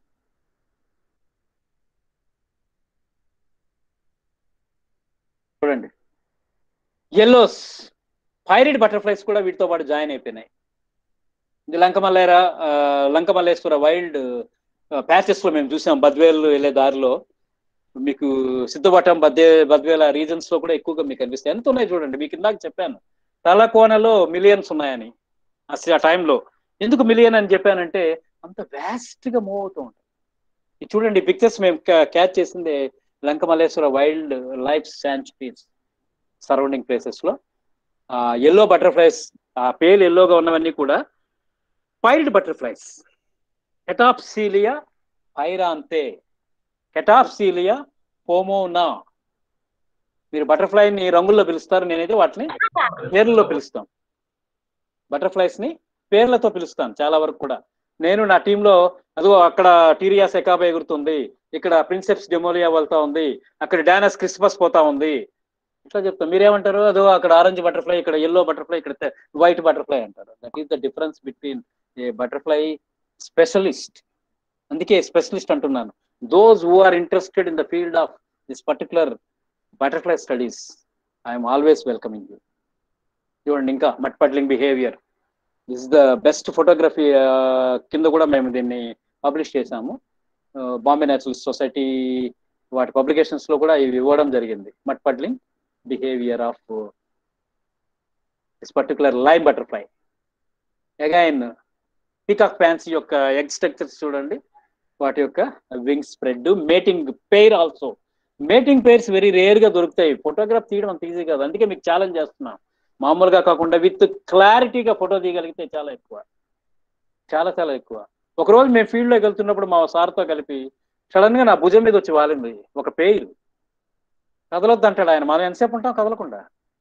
చూడండి, ఎల్లోస్, పైరిడ్ బటర్ఫ్లైస్ కూడా వీటితో పాటు జాయిన్ అయిపోయినాయి. ఇది లంకమల్లేశ్వర వైల్డ్ ప్యాచెస్ లో మేము చూసాం. బద్వేల్ వెళ్ళే దారిలో మీకు సిద్ధవటం, బద్వేల రీజన్స్ లో కూడా ఎక్కువగా మీకు కనిపిస్తాయి. ఎంత ఉన్నాయి చూడండి. మీకు ఇందాక చెప్పాను తలకోనలో మిలియన్స్ ఉన్నాయని. అసలు ఆ టైంలో ఎందుకు మిలియన్ అని చెప్పానంటే అంత వ్యాస్ట్ గా మూవ్ అవుతూ ఉంటాయి. ఇది చూడండి, పిక్చర్స్ మేము క్యాచ్ చేసింది Lankamalleswara wild life sanctuaries surrounding places లో. ఎల్లో బటర్ఫ్లైస్, ఆ పేలు ఎల్లోగా ఉన్నవన్నీ కూడా పైర్డ్ బటర్ఫ్లైస్. కెటాప్సీలియా పైరాంతే, కెటాప్సీలియా పోమోనా. మీరు బటర్ఫ్లైని రంగుల్లో పిలుస్తారు, నేనైతే వాటిని పేర్లలో పిలుస్తాం. బటర్ఫ్లైస్ ని పేర్లతో పిలుస్తాను చాలా వరకు కూడా. నేను నా టీంలో అదిగో అక్కడ టీరియా సెకాబా ఎగురుతుంది, ఇక్కడ ప్రిన్సెప్స్ డెమోలియా వెళ్తా ఉంది, అక్కడ డానస్ క్రిస్మస్ పోతా ఉంది, ఇట్లా చెప్తాం. మీరేమంటారు? అదో అక్కడ ఆరెంజ్ బటర్ఫ్లై, ఇక్కడ ఎల్లో బటర్ఫ్లై, ఇక్కడ వైట్ బటర్ఫ్లై అంటారు. That is the difference between a butterfly specialist. అందుకే స్పెషలిస్ట్ అంటున్నాను. Those who are interested in the field of this particular butterfly studies, I'm always welcoming you. చూడండి, ఇంకా mud puddling behaviour, this is the best photography. కింద కూడా మేము దీన్ని publish చేశాము. Bombay natural society వాటి పబ్లికేషన్స్ లో కూడా ఇవి ఇవ్వడం జరిగింది. Mud puddling behaviour of this particular lime butterfly. Again peacock pansy యొక్క ఎగ్ స్ట్రక్చర్స్ చూడండి, వాటి యొక్క wing spread, mating pair also. Mating pairs very rare గా దొరుకుతాయి. ఫోటోగ్రాఫ్ తీయడం అంత ఈజీ కాదు. అందుకే మీకు ఛాలెంజ్ చేస్తున్నాం. మామూలుగా కాకుండా విత్ క్లారిటీగా ఫోటో తీయగలిగితే చాలా ఎక్కువ, చాలా ఎక్కువ. ఒకరోజు మేము ఫీల్డ్ లోకి వెళ్తున్నప్పుడు మా సార్తో కలిపి సడన్ గా నా భుజం మీద వచ్చి వాలింది ఒక పెయిర్. కదలొద్దు అంటాడు ఆయన. మనం ఎంతసేపు ఉంటాం కదలకుండా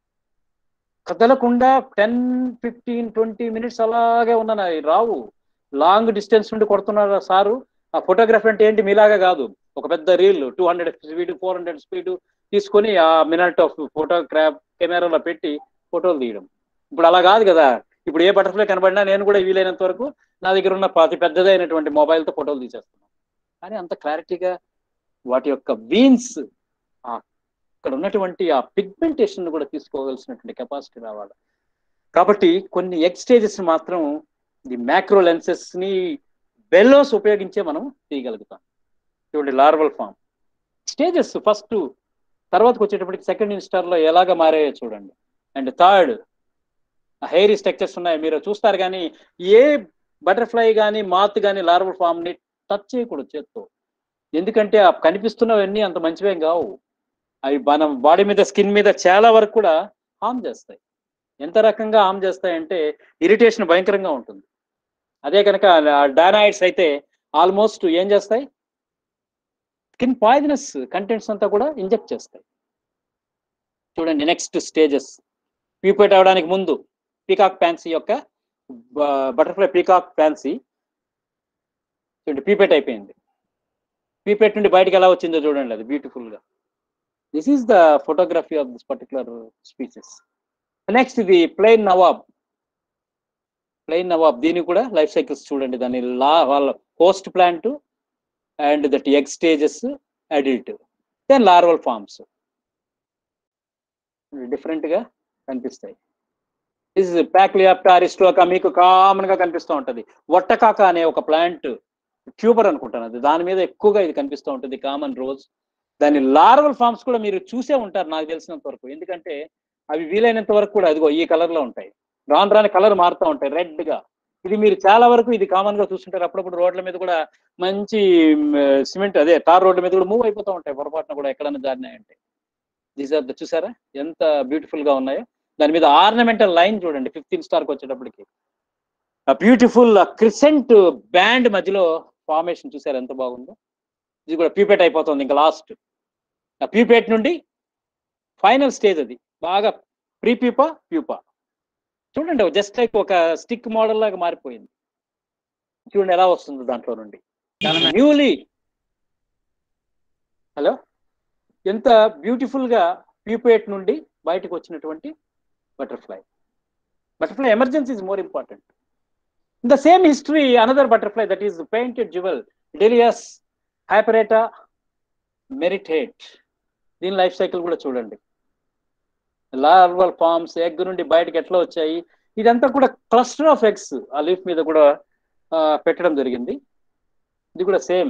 10-15-20 మినిట్స్ అలాగే ఉన్నాను. రావు, లాంగ్ డిస్టెన్స్ నుండి కొడుతున్నారు సారు. ఆ ఫోటోగ్రఫీ అంటే ఏంటి మీలాగా కాదు. ఒక పెద్ద రీల్ 200 స్పీడ్ 400 స్పీడ్ తీసుకొని ఆ మినిట్ ఆఫ్ ఫోటోగ్రాఫ్ కెమెరాలో పెట్టి ఫోటోలు తీయడం. ఇప్పుడు అలా కాదు కదా. ఇప్పుడు ఏ బటర్ఫ్లై కనబడినా నేను కూడా వీలైనంత వరకు నా దగ్గర ఉన్న అతి పెద్దదైనటువంటి మొబైల్తో ఫోటోలు తీసేస్తున్నాను. కానీ అంత క్లారిటీగా వాటి యొక్క వీన్స్, అక్కడ ఉన్నటువంటి ఆ పిగ్మెంటేషన్ కూడా తీసుకోవాల్సినటువంటి కెపాసిటీ రావాలి. కాబట్టి కొన్ని ఎగ్ స్టేజెస్ మాత్రం ది మ్యాక్రో లెన్సెస్ ని బెల్లోస్ ఉపయోగించే మనం తీయగలుగుతాం. చూడండి, లార్వల్ ఫామ్ స్టేజెస్ ఫస్ట్, తర్వాతకి వచ్చేటప్పటికి సెకండ్ ఇన్స్టార్ లో ఎలాగ మారాయో చూడండి. అండ్ థర్డ్ హెయిర్ స్ట్రక్చర్స్ ఉన్నాయి, మీరు చూస్తారు. కానీ ఏ బటర్ఫ్లై కానీ మాత్ కానీ లార్వల్ ఫామ్ ని టచ్ చేయకూడదు చేత్తో, ఎందుకంటే ఆ కనిపిస్తున్నవన్నీ అంత మంచివేం కావు. అవి మన బాడీ మీద, స్కిన్ మీద చాలా వరకు కూడా హార్మ్ చేస్తాయి. ఎంత రకంగా హార్మ్ చేస్తాయంటే ఇరిటేషన్ భయంకరంగా ఉంటుంది. అదే కనుక డానాయిడ్స్ అయితే ఆల్మోస్ట్ ఏం చేస్తాయి, స్కిన్ పాయిజనస్ కంటెంట్స్ అంతా కూడా ఇంజెక్ట్ చేస్తాయి. చూడండి నెక్స్ట్ స్టేజెస్. ప్యూపేట్ అవడానికి ముందు పీకాక్ ఫ్యాన్సీ యొక్క బటర్ఫ్లై పీకాక్ ఫ్యాన్సీ చూడండి ప్యూపేట్ అయిపోయింది. ప్యూపేట్ నుండి బయటకు ఎలా వచ్చిందో చూడండి, అది బ్యూటిఫుల్ గా. This is the photography of this particular species. Next ఇది ప్లెయిన్ నవాబ్. ప్లెయిన్ నవాబ్ దీనికి కూడా లైఫ్ సైకిల్స్ చూడండి. దాని వాళ్ళ host plant and that egg stages, adult, then larval forms different గా కనిపిస్తాయి. దిస్ ప్యాక్లియాప్టా అరిస్టోకా మీకు కామన్ గా కనిపిస్తూ ఉంటది. వట్టకాక అనే ఒక ప్లాంట్, ట్యూబర్ అనుకుంటాను అది, దాని మీద ఎక్కువగా ఇది కనిపిస్తూ ఉంటుంది, కామన్ రోజ్. దాని లార్వల్ ఫార్మ్స్ కూడా మీరు చూసే ఉంటారు నాకు తెలిసినంత వరకు, ఎందుకంటే అవి వీలైనంత వరకు కూడా అదిగో ఈ కలర్ లో ఉంటాయి. రాను రాని కలర్ మారుతూ ఉంటాయి రెడ్ గా. ఇది మీరు చాలా వరకు ఇది కామన్ గా చూస్తుంటారు. అప్పుడప్పుడు రోడ్ల మీద కూడా మంచి సిమెంట్ అదే టార్ రోడ్ల మీద కూడా మూవ్ అయిపోతూ ఉంటాయి పొరపాటున కూడా ఎక్కడన్నా జారినాయంటే. దీస్ ఆర్ ద చూసారా ఎంత బ్యూటిఫుల్ గా ఉన్నాయో. దాని మీద ఆర్నమెంటల్ లైన్ చూడండి 15 స్టార్కి వచ్చేటప్పటికి. బ్యూటిఫుల్ క్రిసెంట్ బ్యాండ్ మధ్యలో ఫార్మేషన్ చూసారు ఎంత బాగుందో. ఇది కూడా ప్యూపేట్ అయిపోతుంది ఇంకా లాస్ట్. ఆ ప్యూపేట్ నుండి ఫైనల్ స్టేజ్ అది బాగా ప్రీ ప్యూపా ప్యూపా చూడండి, జస్ట్ లైక్ ఒక స్టిక్ మోడల్ లాగా మారిపోయింది. చూడండి ఎలా వస్తుంది దాంట్లో నుండి న్యూలీ. హలో, ఎంత బ్యూటిఫుల్ గా ప్యూపేట్ నుండి బయటకు వచ్చినటువంటి butterfly. Butterfly emergency is more important. In the same history another butterfly that is painted jewel, Delias hyparete metarete. దీని లైఫ్ సైకిల్ కూడా చూడండి. లార్వల్ ఫార్మ్స్, ఎగ్ నుండి బయటకు ఎట్లా వచ్చాయి, ఇదంతా కూడా క్లస్టర్ ఆఫ్ ఎగ్స్ ఆ లీఫ్ మీద కూడా పెట్టడం జరిగింది. ఇది కూడా సేమ్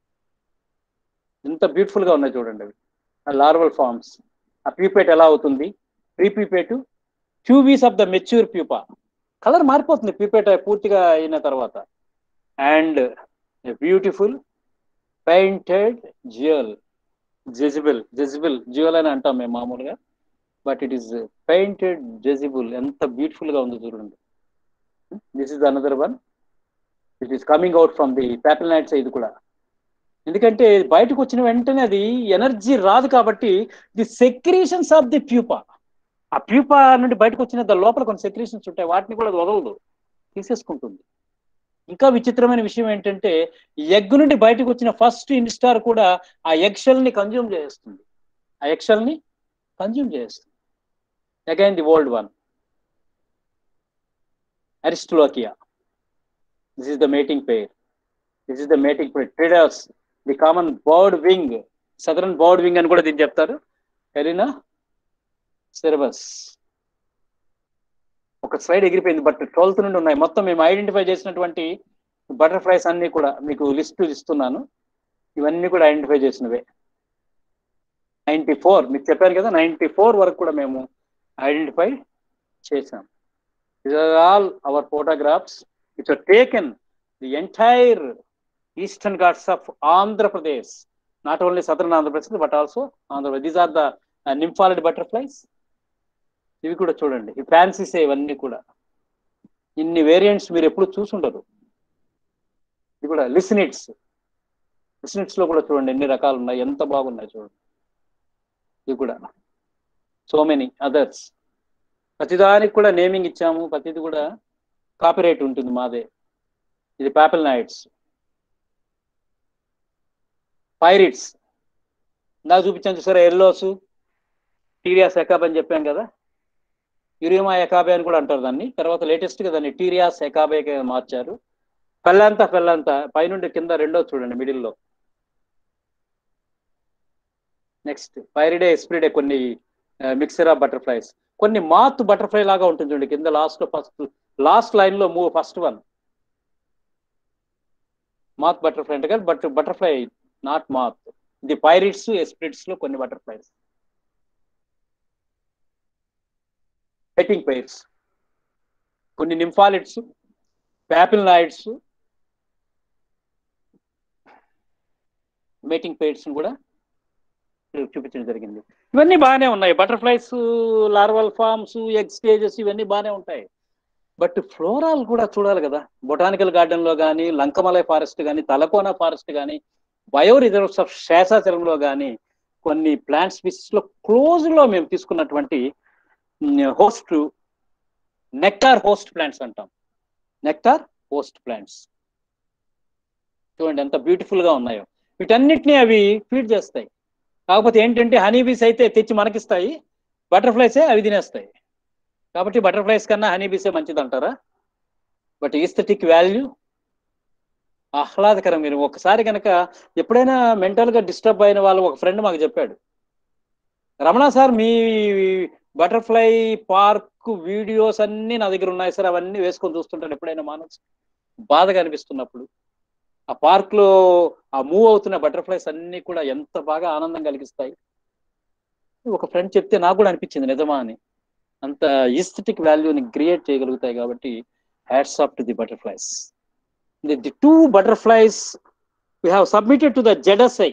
ఎంత బ్యూటిఫుల్ గా ఉన్నాయి చూడండి అవి ఆ లార్వల్ ఫార్మ్స్. ఆ ప్యూపేట్ ఎలా అవుతుంది, ప్రీ ప్యూపేట్, ట్యూబీస్ of the mature pupa. Colour మారిపోతుంది ప్యూపేట్ పూర్తిగా అయిన తర్వాత. And beautiful painted jewel, Jezebel jewel అని అంటాం మేము మామూలుగా, but it is painted Jezebel. ఎంత బ్యూటిఫుల్ గా ఉందో చూడండి. This is another one it is coming out from the papilionids. ఇది కూడా ఎందుకంటే బయటకు వచ్చిన వెంటనే అది ఎనర్జీ రాదు కాబట్టి the secretions of the pupa, ఆ ప్యూపా నుండి బయటకు వచ్చిన లోపల కొన్ని సెక్రీషన్స్ ఉంటాయి, వాటిని కూడా వదలదు, తీసేసుకుంటుంది. ఇంకా విచిత్రమైన విషయం ఏంటంటే ఎగ్ నుండి బయటకు వచ్చిన ఫస్ట్ ఇన్స్టార్ కూడా ఆ ఎగ్ షెల్ ని కన్జ్యూమ్ చేస్తుంది, ఆ ఎగ్ షెల్ ని కన్జ్యూమ్ చేస్తుంది. Again the old one Aristolochia. This is the mating pair. This is the mating pair. Troides, the common bird wing, southern bird wing అని కూడా దీన్ని చెప్తారు. హెలినా సెరబస్. ఒక స్లైడ్ ఎగిరిపోయింది, బట్ 12th నుండి ఉన్నాయి. మొత్తం మేము ఐడెంటిఫై చేసినటువంటి బటర్ఫ్లైస్ అన్ని కూడా మీకు లిస్ట్ ఇస్తున్నాను. ఇవన్నీ కూడా ఐడెంటిఫై చేసినవే. 94 మీకు చెప్పాను కదా, 94 వరకు కూడా మేము ఐడెంటిఫై చేసాం. These are all our photographs which are taken the entire eastern Ghats of Andhra Pradesh, not only southern Andhra Pradesh but also Andhra Pradesh. These are the nymphalid butterflies. ఇవి కూడా చూడండి, ఈ ఫ్యాన్సీస్ ఇవన్నీ కూడా. ఇన్ని variants మీరు ఎప్పుడు చూసుండరు. ఇది కూడా లిసినిట్స్ లో కూడా చూడండి ఎన్ని రకాలు ఉన్నాయి, ఎంత బాగున్నాయి చూడండి. ఇవి కూడా సో మెనీ అదర్స్. ప్రతిదానికి కూడా నేమింగ్ ఇచ్చాము, ప్రతిది కూడా కాపీరైట్ ఉంటుంది మాదే. ఇది ప్యాపిల్నైట్స్, పైరిట్స్ నాకు చూపించాను చూసారా, ఎల్లోస్, టీరియాస్ ఎకాబే అని చెప్పాను కదా, యురియమా ఎకాబే అని కూడా అంటారు దాన్ని. తర్వాత లేటెస్ట్ గా దాన్ని టీరియాస్ ఎకాబేకి మార్చారు. పెళ్ళంతా పైనుండి కింద రెండో చూడండి మిడిల్లో. నెక్స్ట్ పైరిడే ఎస్ప్రిడే, కొన్ని మిక్సర్ ఆఫ్ బటర్ఫ్లైస్. కొన్ని మాత్ బటర్ఫ్లై లాగా ఉంటుంది చూడండి కింద లాస్ట్ లైన్ లో ఫస్ట్ వన్ మాత్ బటర్ఫ్లై అంటే కదా, బట్ బటర్ఫ్లై నాట్ మాత్. ఇది పైరిట్స్ ఎస్ప్రిట్స్ లో కొన్ని బటర్ఫ్లైస్. మెటింగ్ పెయిర్స్, కొన్ని నింఫాలిడ్స్, ప్యాపిల్నాయిడ్స్, మేటింగ్ పెయిర్స్ కూడా చూపించడం జరిగింది. ఇవన్నీ బాగానే ఉన్నాయి. Butterflies, larval forms, egg stages ఇవన్నీ బాగానే ఉంటాయి. బట్ ఫ్లోరాల్ కూడా చూడాలి కదా. బొటానికల్ గార్డెన్ లో కానీ, లంకమలై ఫారెస్ట్ కానీ, తలకోన ఫారెస్ట్ కానీ, బయో రిజర్వ్స్ ఆఫ్ శేషాచలంలో కానీ కొన్ని ప్లాంట్ స్పీసీస్ లో క్లోజ్ లో మేము తీసుకున్నటువంటి హోస్ట్ నెక్టార్ హోస్ట్ ప్లాంట్స్ అంటాం. నెక్టార్ హోస్ట్ ప్లాంట్స్ చూడండి ఎంత బ్యూటిఫుల్ గా ఉన్నాయో. వీటన్నిటిని అవి ఫీడ్ చేస్తాయి. కాకపోతే ఏంటంటే హనీబీస్ అయితే తెచ్చి మనకిస్తాయి, బటర్ఫ్లైసే అవి తినేస్తాయి. కాబట్టి బటర్ఫ్లైస్ కన్నా హనీబీసే మంచిది అంటారా? బట్ ఈస్థెటిక్ వాల్యూ ఆహ్లాదకరం. మీరు ఒకసారి కనుక ఎప్పుడైనా మెంటల్ గా డిస్టర్బ్ అయిన వాళ్ళు, ఒక ఫ్రెండ్ మాకు చెప్పాడు, రమణ సార్ మీ బటర్ఫ్లై పార్క్ వీడియోస్ అన్ని నా దగ్గర ఉన్నాయి సార్, అవన్నీ వేసుకొని చూస్తుంటాను ఎప్పుడైనా మానసు బాధగా అనిపిస్తున్నప్పుడు. ఆ పార్క్ లో ఆ మూవ్ అవుతున్న బటర్ఫ్లైస్ అన్ని కూడా ఎంత బాగా ఆనందం కలిగిస్తాయి. ఒక ఫ్రెండ్ చెప్తే నాకు కూడా అనిపించింది నిజమా అని. అంత ఈస్థెటిక్ వాల్యూని క్రియేట్ చేయగలుగుతాయి. కాబట్టి hats off to the butterflies. The two butterflies we have submitted to the ZSI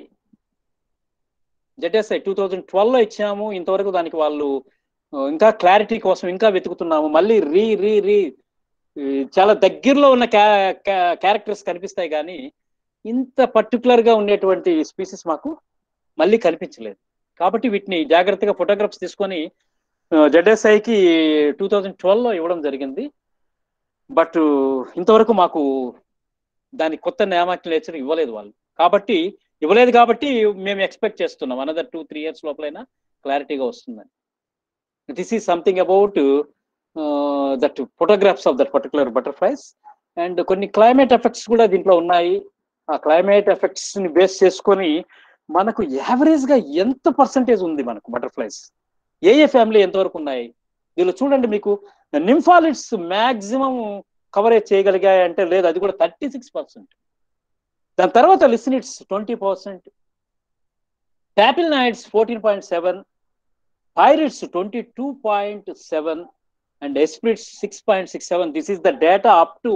2012 లో ఇచ్చాము. ఇంతవరకు దానికి వాళ్ళు ఇంకా క్లారిటీ కోసం ఇంకా వెతుకుతున్నాము. మళ్ళీ రీ చాలా దగ్గరలో ఉన్న క్యారెక్టర్స్ కనిపిస్తాయి కానీ ఇంత పర్టికులర్ గా ఉండేటువంటి స్పీసీస్ మాకు మళ్ళీ కనిపించలేదు. కాబట్టి వీటిని జాగ్రత్తగా ఫోటోగ్రాఫ్స్ తీసుకొని ZSIకి 2012 లో ఇవ్వడం జరిగింది. బట్ ఇంతవరకు మాకు దాని కొత్త నామక్లేచర్ ఇవ్వలేదు వాళ్ళు. కాబట్టి మేము ఎక్స్పెక్ట్ చేస్తున్నాం అనదర్ 2-3 years లోపలైనా క్లారిటీగా వస్తుందని. This is something about that photographs of that particular butterflies. And కొన్ని క్లైమేట్ ఎఫెక్ట్స్ కూడా దీంట్లో ఉన్నాయి. ఆ క్లైమేట్ ఎఫెక్ట్స్ ని బేస్ చేసుకొని మనకు యావరేజ్ గా ఎంత పర్సంటేజ్ ఉంది మనకు బటర్ఫ్లైస్, ఏ ఫ్యామిలీ ఎంతవరకు ఉన్నాయి దీనిలో చూడండి. మీకు నింఫాలిడ్స్ మ్యాక్సిమం కవరేజ్ చేయగలిగాయి అంటే లేదు, అది కూడా 36%. దాని తర్వాత lycaenids 20%, papilionids 14.7, pierids 22.7 and hesperiids 6.67. This is the data up to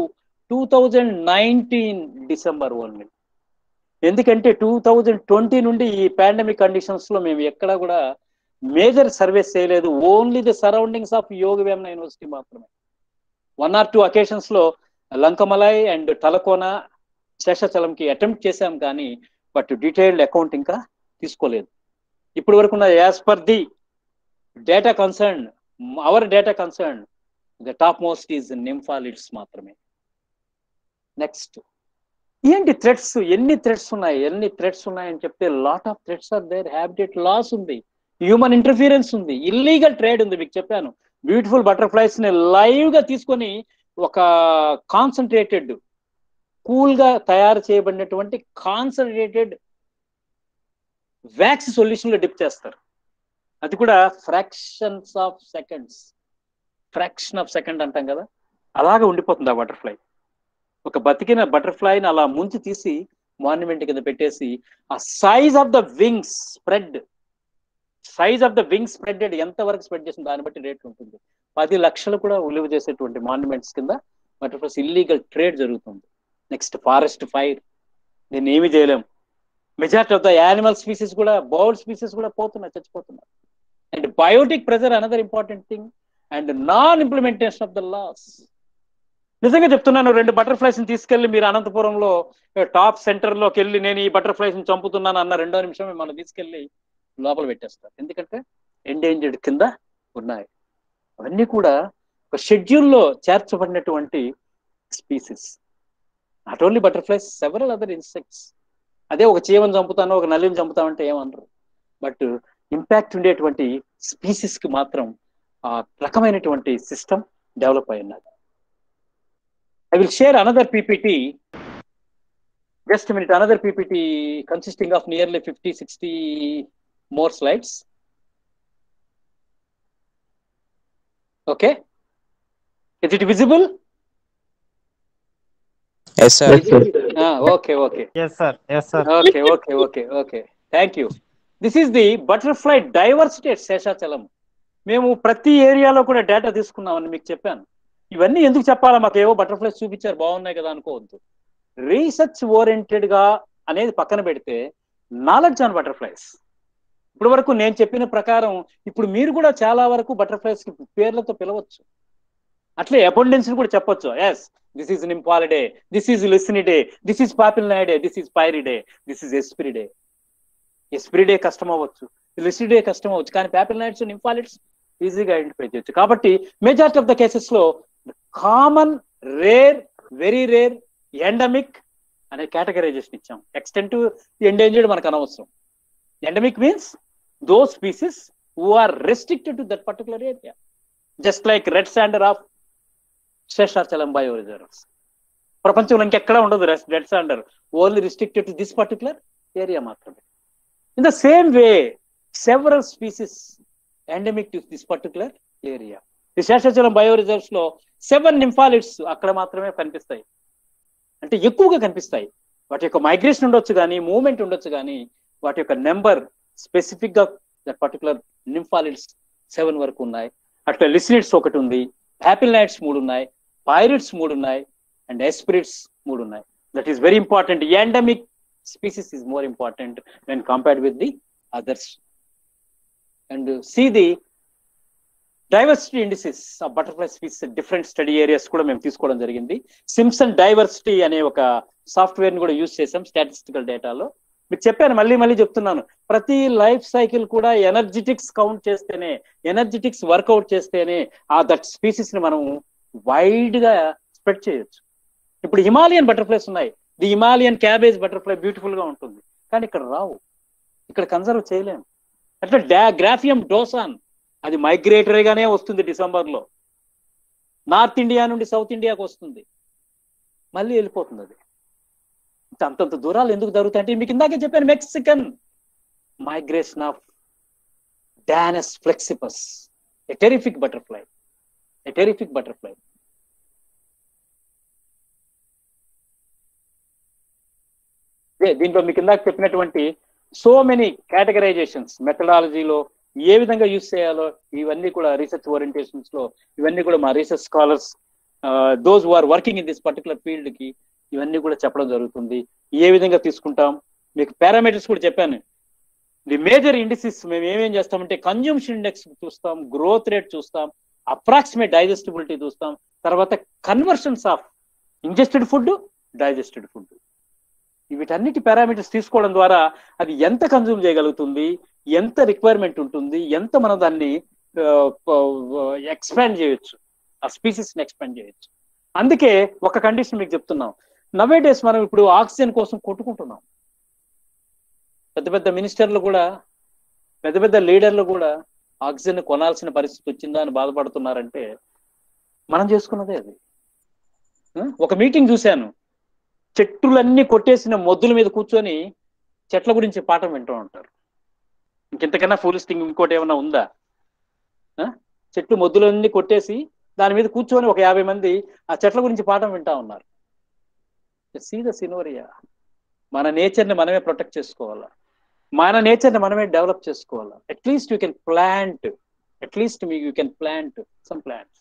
2019 December only. ఎందుకంటే 2020 నుండి ఈ పాండమిక్ కండిషన్స్ లో మేము ఎక్కడా కూడా మేజర్ సర్వేస్ చేయలేదు. Only the surroundings of Yogi Vemana university మాత్రమే. 1 or 2 occasions లో లంకమలై అండ్ తలకోన శేషాచలంకి అటెంప్ట్ చేశాం కానీ బట్ డీటెయిల్డ్ అకౌంట్ ఇంకా తీసుకోలేదు. ఇప్పటి వరకు ఉన్న as per the data concern, our data concern, the top most is nymphalids మాత్రమే. నెక్స్ట్ ఏంటి థ్రెట్స్, ఎన్ని థ్రెట్స్ ఉన్నాయని చెప్తే lot of threats are there. Habitat loss ఉంది, హ్యూమన్ ఇంటర్ఫీరెన్స్ ఉంది, ఇల్లీగల్ ట్రేడ్ ఉంది. మీకు చెప్పాను బ్యూటిఫుల్ బటర్ఫ్లైస్ ని లైవ్ గా తీసుకొని ఒక కాన్సన్ట్రేటెడ్ కూల్ గా తయారు చేయబడినటువంటి కాన్సన్ట్రేటెడ్ వ్యాక్స్ సొల్యూషన్ లో డిప్ చేస్తారు. అది కూడా ఫ్రాక్షన్ ఆఫ్ సెకండ్ అంటాం కదా, అలాగే ఉండిపోతుంది ఆ బటర్ఫ్లై. ఒక బతికిన బటర్ఫ్లైని అలా ముంచి తీసి మాన్యుమెంట్ కింద పెట్టేసి ఆ size of the wings spread ఎంతవరకు స్ప్రెడ్ చేసిన దాన్ని బట్టి రేట్ ఉంటుంది. 10 లక్షలు కూడా విలువ చేసేటువంటి మాన్యుమెంట్స్ కింద బటర్ఫ్లైస్ ఇల్లీగల్ ట్రేడ్ జరుగుతుంది. నెక్స్ట్ ఫారెస్ట్ ఫైర్, దీన్ని ఏమి చేయలేం. Majority of the animal species కూడా, బర్డ్ స్పీసీస్ కూడా చచ్చిపోతున్నారు. And biotic pressure another important thing and non implementation of the laws. నిజంగా చెప్తున్నాను, 2 బటర్ఫ్లైస్ ని తీసుకెళ్లి మీరు అనంతపురంలో టాప్ సెంటర్ లోకి వెళ్ళి నేను ఈ బటర్ఫ్లైస్ ని చంపుతున్నాను అన్న 2వ నిమిషం మనం తీసుకెళ్లి లోపల పెట్టేస్తారు. ఎందుకంటే ఎండేంజర్డ్ కింద ఉన్నాయి. అవన్నీ కూడా ఒక షెడ్యూల్లో చేర్చబడినటువంటి species. Not only butterflies, several other insects. అదే ఒక చీమని చంపుతానో ఒక నల్లిని చంపుతామంటే ఏమనరు. బట్ ఇంపాక్ట్ ఉండేటువంటి స్పీసీస్ కి మాత్రం ఆ రకమైనటువంటి సిస్టమ్ డెవలప్ అయి ఉన్నది. I will share another PPT. Just a minute, another PPT consisting of nearly 50-60 more slides. Okay. Is it visible? Yes, sir. Okay. Yes, sir. Okay. Thank you. This is the butterfly diversity at Seshachalam. మేము ప్రతి ఏరియాలో కూడా data తీసుకున్నామని మీకు చెప్పాను. ఇవన్నీ ఎందుకు చెప్పాలా, మాకు ఏవో బటర్ఫ్లైస్ చూపించారు బాగున్నాయి కదా అనుకోవద్దు. రీసెర్చ్ ఓరియంటెడ్ గా అనేది పక్కన పెడితే నాలెడ్జ్ ఆన్ బటర్ఫ్లైస్ ఇప్పుడు వరకు నేను చెప్పిన ప్రకారం ఇప్పుడు మీరు కూడా చాలా వరకు బటర్ఫ్లైస్ పేర్లతో పిలవచ్చు. అట్లే అబండెన్స్ కూడా చెప్పొచ్చు. Yes, this is nymphalidae, this is lycaenidae, this is papilionidae, this is pieridae, this is hesperiidae. Hesperiidae కష్టం అవ్వచ్చు, లిసిడే కష్టం అవ్వచ్చు, కానీ పాపిల్నాయిడ్స్ నింపాలిడ్స్ ఈజీగా ఐడెంటిఫై చేయొచ్చు. కాబట్టి మెజారిటీ ఆఫ్ ద కేసెస్ లో common, rare, very rare, endemic అనే కేటగరైజేషన్ ఇచ్చాం. ఎక్స్టెంటివ్, ఎండేంజర్డ్ మనకు అనవసరం. Endemic means those species who are restricted to that particular area, just like red sander of Seshachalam bioreserves. ప్రపంచంలో ఇంకెక్కడ ఉండదు red sander, only restricted to this particular area మాత్రమే. In the same way several species endemic to this particular area. ఈ శేషాచలం బయోరిజర్వ్స్ లో 7 నింఫాలిడ్స్ అక్కడ మాత్రమే కనిపిస్తాయి, అంటే ఎక్కువగా కనిపిస్తాయి. వాటి యొక్క మైగ్రేషన్ ఉండొచ్చు కానీ, మూవ్మెంట్ ఉండొచ్చు కానీ, వాటి యొక్క నెంబర్ స్పెసిఫిక్ గా దట్ పర్టికులర్ నింఫాలిడ్స్ 7 వరకు ఉన్నాయి. అట్లా లిసినిడ్స్ ఒకటి ఉంది, పాపిల్నాయిడ్స్ 3 ఉన్నాయి, పైరిడ్స్ 3 ఉన్నాయి, అండ్ ఎస్పిరిడ్స్ 3 ఉన్నాయి. That is very important. Endemic species is more important when compared with the others. And see the diversity indices of butterfly species different study areas కూడా మేము తీసుకోవడం జరిగింది. సిమ్సన్ డైవర్సిటీ అనే ఒక సాఫ్ట్వేర్ ని కూడా యూజ్ చేసాం స్టాటిస్టికల్ డేటాలో. మీకు చెప్పాను, మళ్ళీ చెప్తున్నాను, ప్రతి లైఫ్ సైకిల్ కూడా ఎనర్జెటిక్స్ కౌంట్ చేస్తేనే, ఎనర్జెటిక్స్ వర్కౌట్ చేస్తేనే ఆ దట్ స్పీసీస్ ని మనం వైడ్ గా స్ప్రెడ్ చేయొచ్చు. ఇప్పుడు హిమాలయన్ బటర్ఫ్లైస్ ఉన్నాయి. The Himalayan cabbage butterfly beautiful గా ఉంటుంది, కానీ ఇక్కడ రావు, ఇక్కడ కన్సర్వ్ చేయలేము. అట్లా గ్రాఫియం డోసాన్ అది మైగ్రేటరీ గానే వస్తుంది. డిసెంబర్ లో నార్త్ ఇండియా నుండి సౌత్ ఇండియాకి వస్తుంది, మళ్ళీ వెళ్ళిపోతుంది. అది అంతంత దూరాలు ఎందుకు జరుగుతాయంటే మీకు ఇందాకే చెప్పాను, Mexican migration of Danaus plexippus, a terrific butterfly, a terrific butterfly. దీంట్లో మీకు ఇందాక చెప్పినటువంటి సో మెనీ కేటగరైజేషన్స్ మెథడాలజీలో ఏ విధంగా యూజ్ చేయాలో ఇవన్నీ కూడా రీసెర్చ్ ఓరియంటేషన్స్ లో ఇవన్నీ కూడా మా research scholars those who are working in this particular field కి ఇవన్నీ కూడా చెప్పడం జరుగుతుంది. ఏ విధంగా తీసుకుంటాం, మీకు పారామీటర్స్ కూడా చెప్పాను. ది మేజర్ ఇండిసిస్ మేము ఏమేం చేస్తామంటే కన్జ్యూమ్షన్ ఇండెక్స్ చూస్తాం, గ్రోత్ రేట్ చూస్తాం, అప్రాక్సిమేట్ డైజెస్టిబిలిటీ చూస్తాం, తర్వాత conversions of ingested food, digested food. వీటన్నిటి పారామీటర్స్ తీసుకోవడం ద్వారా అది ఎంత కన్జ్యూమ్ చేయగలుగుతుంది, ఎంత రిక్వైర్మెంట్ ఉంటుంది, ఎంత మనం దాన్ని ఎక్స్పాండ్ చేయొచ్చు, ఆ స్పీసీస్ ని ఎక్స్పాండ్ చేయొచ్చు. అందుకే ఒక కండిషన్ మీకు చెప్తున్నాం. నవే డేస్ మనం ఇప్పుడు ఆక్సిజన్ కోసం కొట్టుకుంటున్నాం. పెద్ద పెద్ద మినిస్టర్లు కూడా, పెద్ద పెద్ద లీడర్లు కూడా ఆక్సిజన్ కొనాల్సిన పరిస్థితి వచ్చిందా అని బాధపడుతున్నారంటే మనం చేసుకున్నదే అది. ఒక మీటింగ్ చూశాను, చెట్టులన్నీ కొట్టేసిన మొద్దుల మీద కూర్చొని చెట్ల గురించి పాఠం వింటూ ఉంటారు. ఇంకెంతకన్నా ఫూలిస్టింగ్ ఇంకోటి ఏమన్నా ఉందా? చెట్లు మొద్దులన్నీ కొట్టేసి దాని మీద కూర్చొని ఒక 50 మంది ఆ చెట్ల గురించి పాఠం వింటా ఉన్నారు. See the scenario. మన నేచర్ని మనమే ప్రొటెక్ట్ చేసుకోవాలా, మన నేచర్ని మనమే డెవలప్ చేసుకోవాలా. At least you can plant, at least you can plant some plants.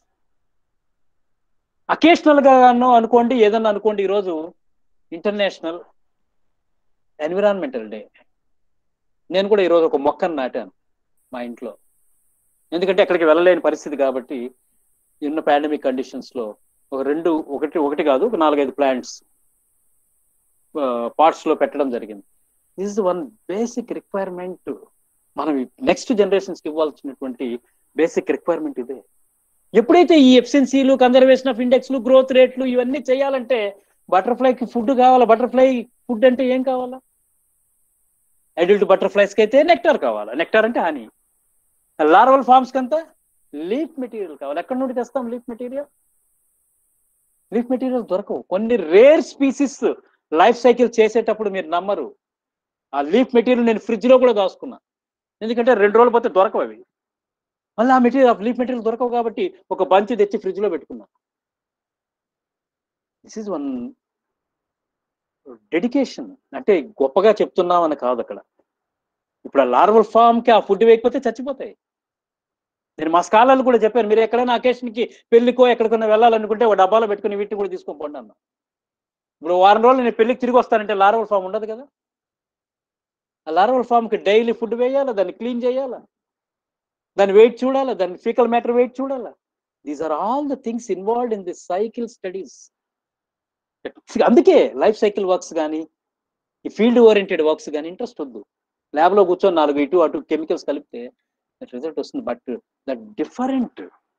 Occasional గా అనుకోండి, ఏదన్నా అనుకోండి. ఈరోజు ఇంటర్నేషనల్ ఎన్విరాన్మెంటల్ డే. నేను కూడా ఈరోజు ఒక మొక్కను నాటాను మా ఇంట్లో, ఎందుకంటే అక్కడికి వెళ్ళలేని పరిస్థితి కాబట్టి ఉన్న పాండమిక్ కండిషన్స్ లో ఒకటి కాదు, ఒక 4-5 ప్లాంట్స్ పార్ట్స్ లో పెట్టడం జరిగింది. This is one basic requirement. మనం నెక్స్ట్ జనరేషన్స్ కి ఇవ్వాల్సినటువంటి బేసిక్ రిక్వైర్మెంట్ ఇదే. ఎప్పుడైతే ఈ ఎఫిషియన్సీలు, కన్జర్వేషన్ ఆఫ్ ఇండెక్స్లు, గ్రోత్ రేట్లు ఇవన్నీ చేయాలంటే బటర్ఫ్లైకి ఫుడ్ కావాలా. బటర్ఫ్లై ఫుడ్ అంటే ఏం కావాలా? అడల్ట్ బటర్ఫ్లైస్కి అయితే నెక్టార్ కావాలా. నెక్టార్ అంటే హనీ. లార్వల్ ఫార్మ్స్ కంతా లీఫ్ మెటీరియల్ కావాలి. ఎక్కడి నుండి తెస్తాం లీఫ్ మెటీరియల్? లీఫ్ మెటీరియల్ దొరకవు. కొన్ని రేర్ స్పీసీస్ లైఫ్ సైకిల్ చేసేటప్పుడు మీరు నమ్మరు, ఆ లీఫ్ మెటీరియల్ నేను ఫ్రిడ్జ్ లో కూడా దాచుకున్నా, ఎందుకంటే 2 రోజులు పోతే దొరకవు అవి. మళ్ళీ ఆ మెటీరియల్, లీఫ్ మెటీరియల్ దొరకవు కాబట్టి ఒక బంచ్ తెచ్చి ఫ్రిడ్జ్ లో పెట్టుకున్నా. This is one dedication. అంటే గొప్పగా చెప్తున్నాం అని కాదు అక్కడ. ఇప్పుడు ఆ లార్వల్ ఫామ్ కి ఆ ఫుడ్ వేయకపోతే చచ్చిపోతాయి. నేను మా స్కాలర్లు కూడా చెప్పాను, మీరు ఎక్కడైనా అకేషన్కి పెళ్లికో ఎక్కడికైనా వెళ్ళాలనుకుంటే ఒక డబ్బాలో పెట్టుకుని వీటిని కూడా తీసుకొని పోండి అన్న. ఇప్పుడు వారం రోజులు నేను పెళ్లికి తిరిగి వస్తానంటే లార్వల్ ఫామ్ ఉండదు కదా. ఆ లార్వల్ ఫామ్కి డైలీ ఫుడ్ వేయాలా, దాన్ని క్లీన్ చేయాలా, దాని వెయిట్ చూడాలా, దాని ఫీకల్ మ్యాటర్ వెయిట్ చూడాలా. These are all the things involved in this cycle studies. అందుకే లైఫ్ సైకిల్ వర్క్స్ కానీ ఈ ఫీల్డ్ ఓరియంటెడ్ వర్క్స్ కానీ ఇంట్రెస్ట్ వద్దు. ల్యాబ్లో కూర్చొని 4 ఇటు అటు కెమికల్స్ కలిపితే రిజల్ట్ వస్తుంది. బట్ ద డిఫరెంట్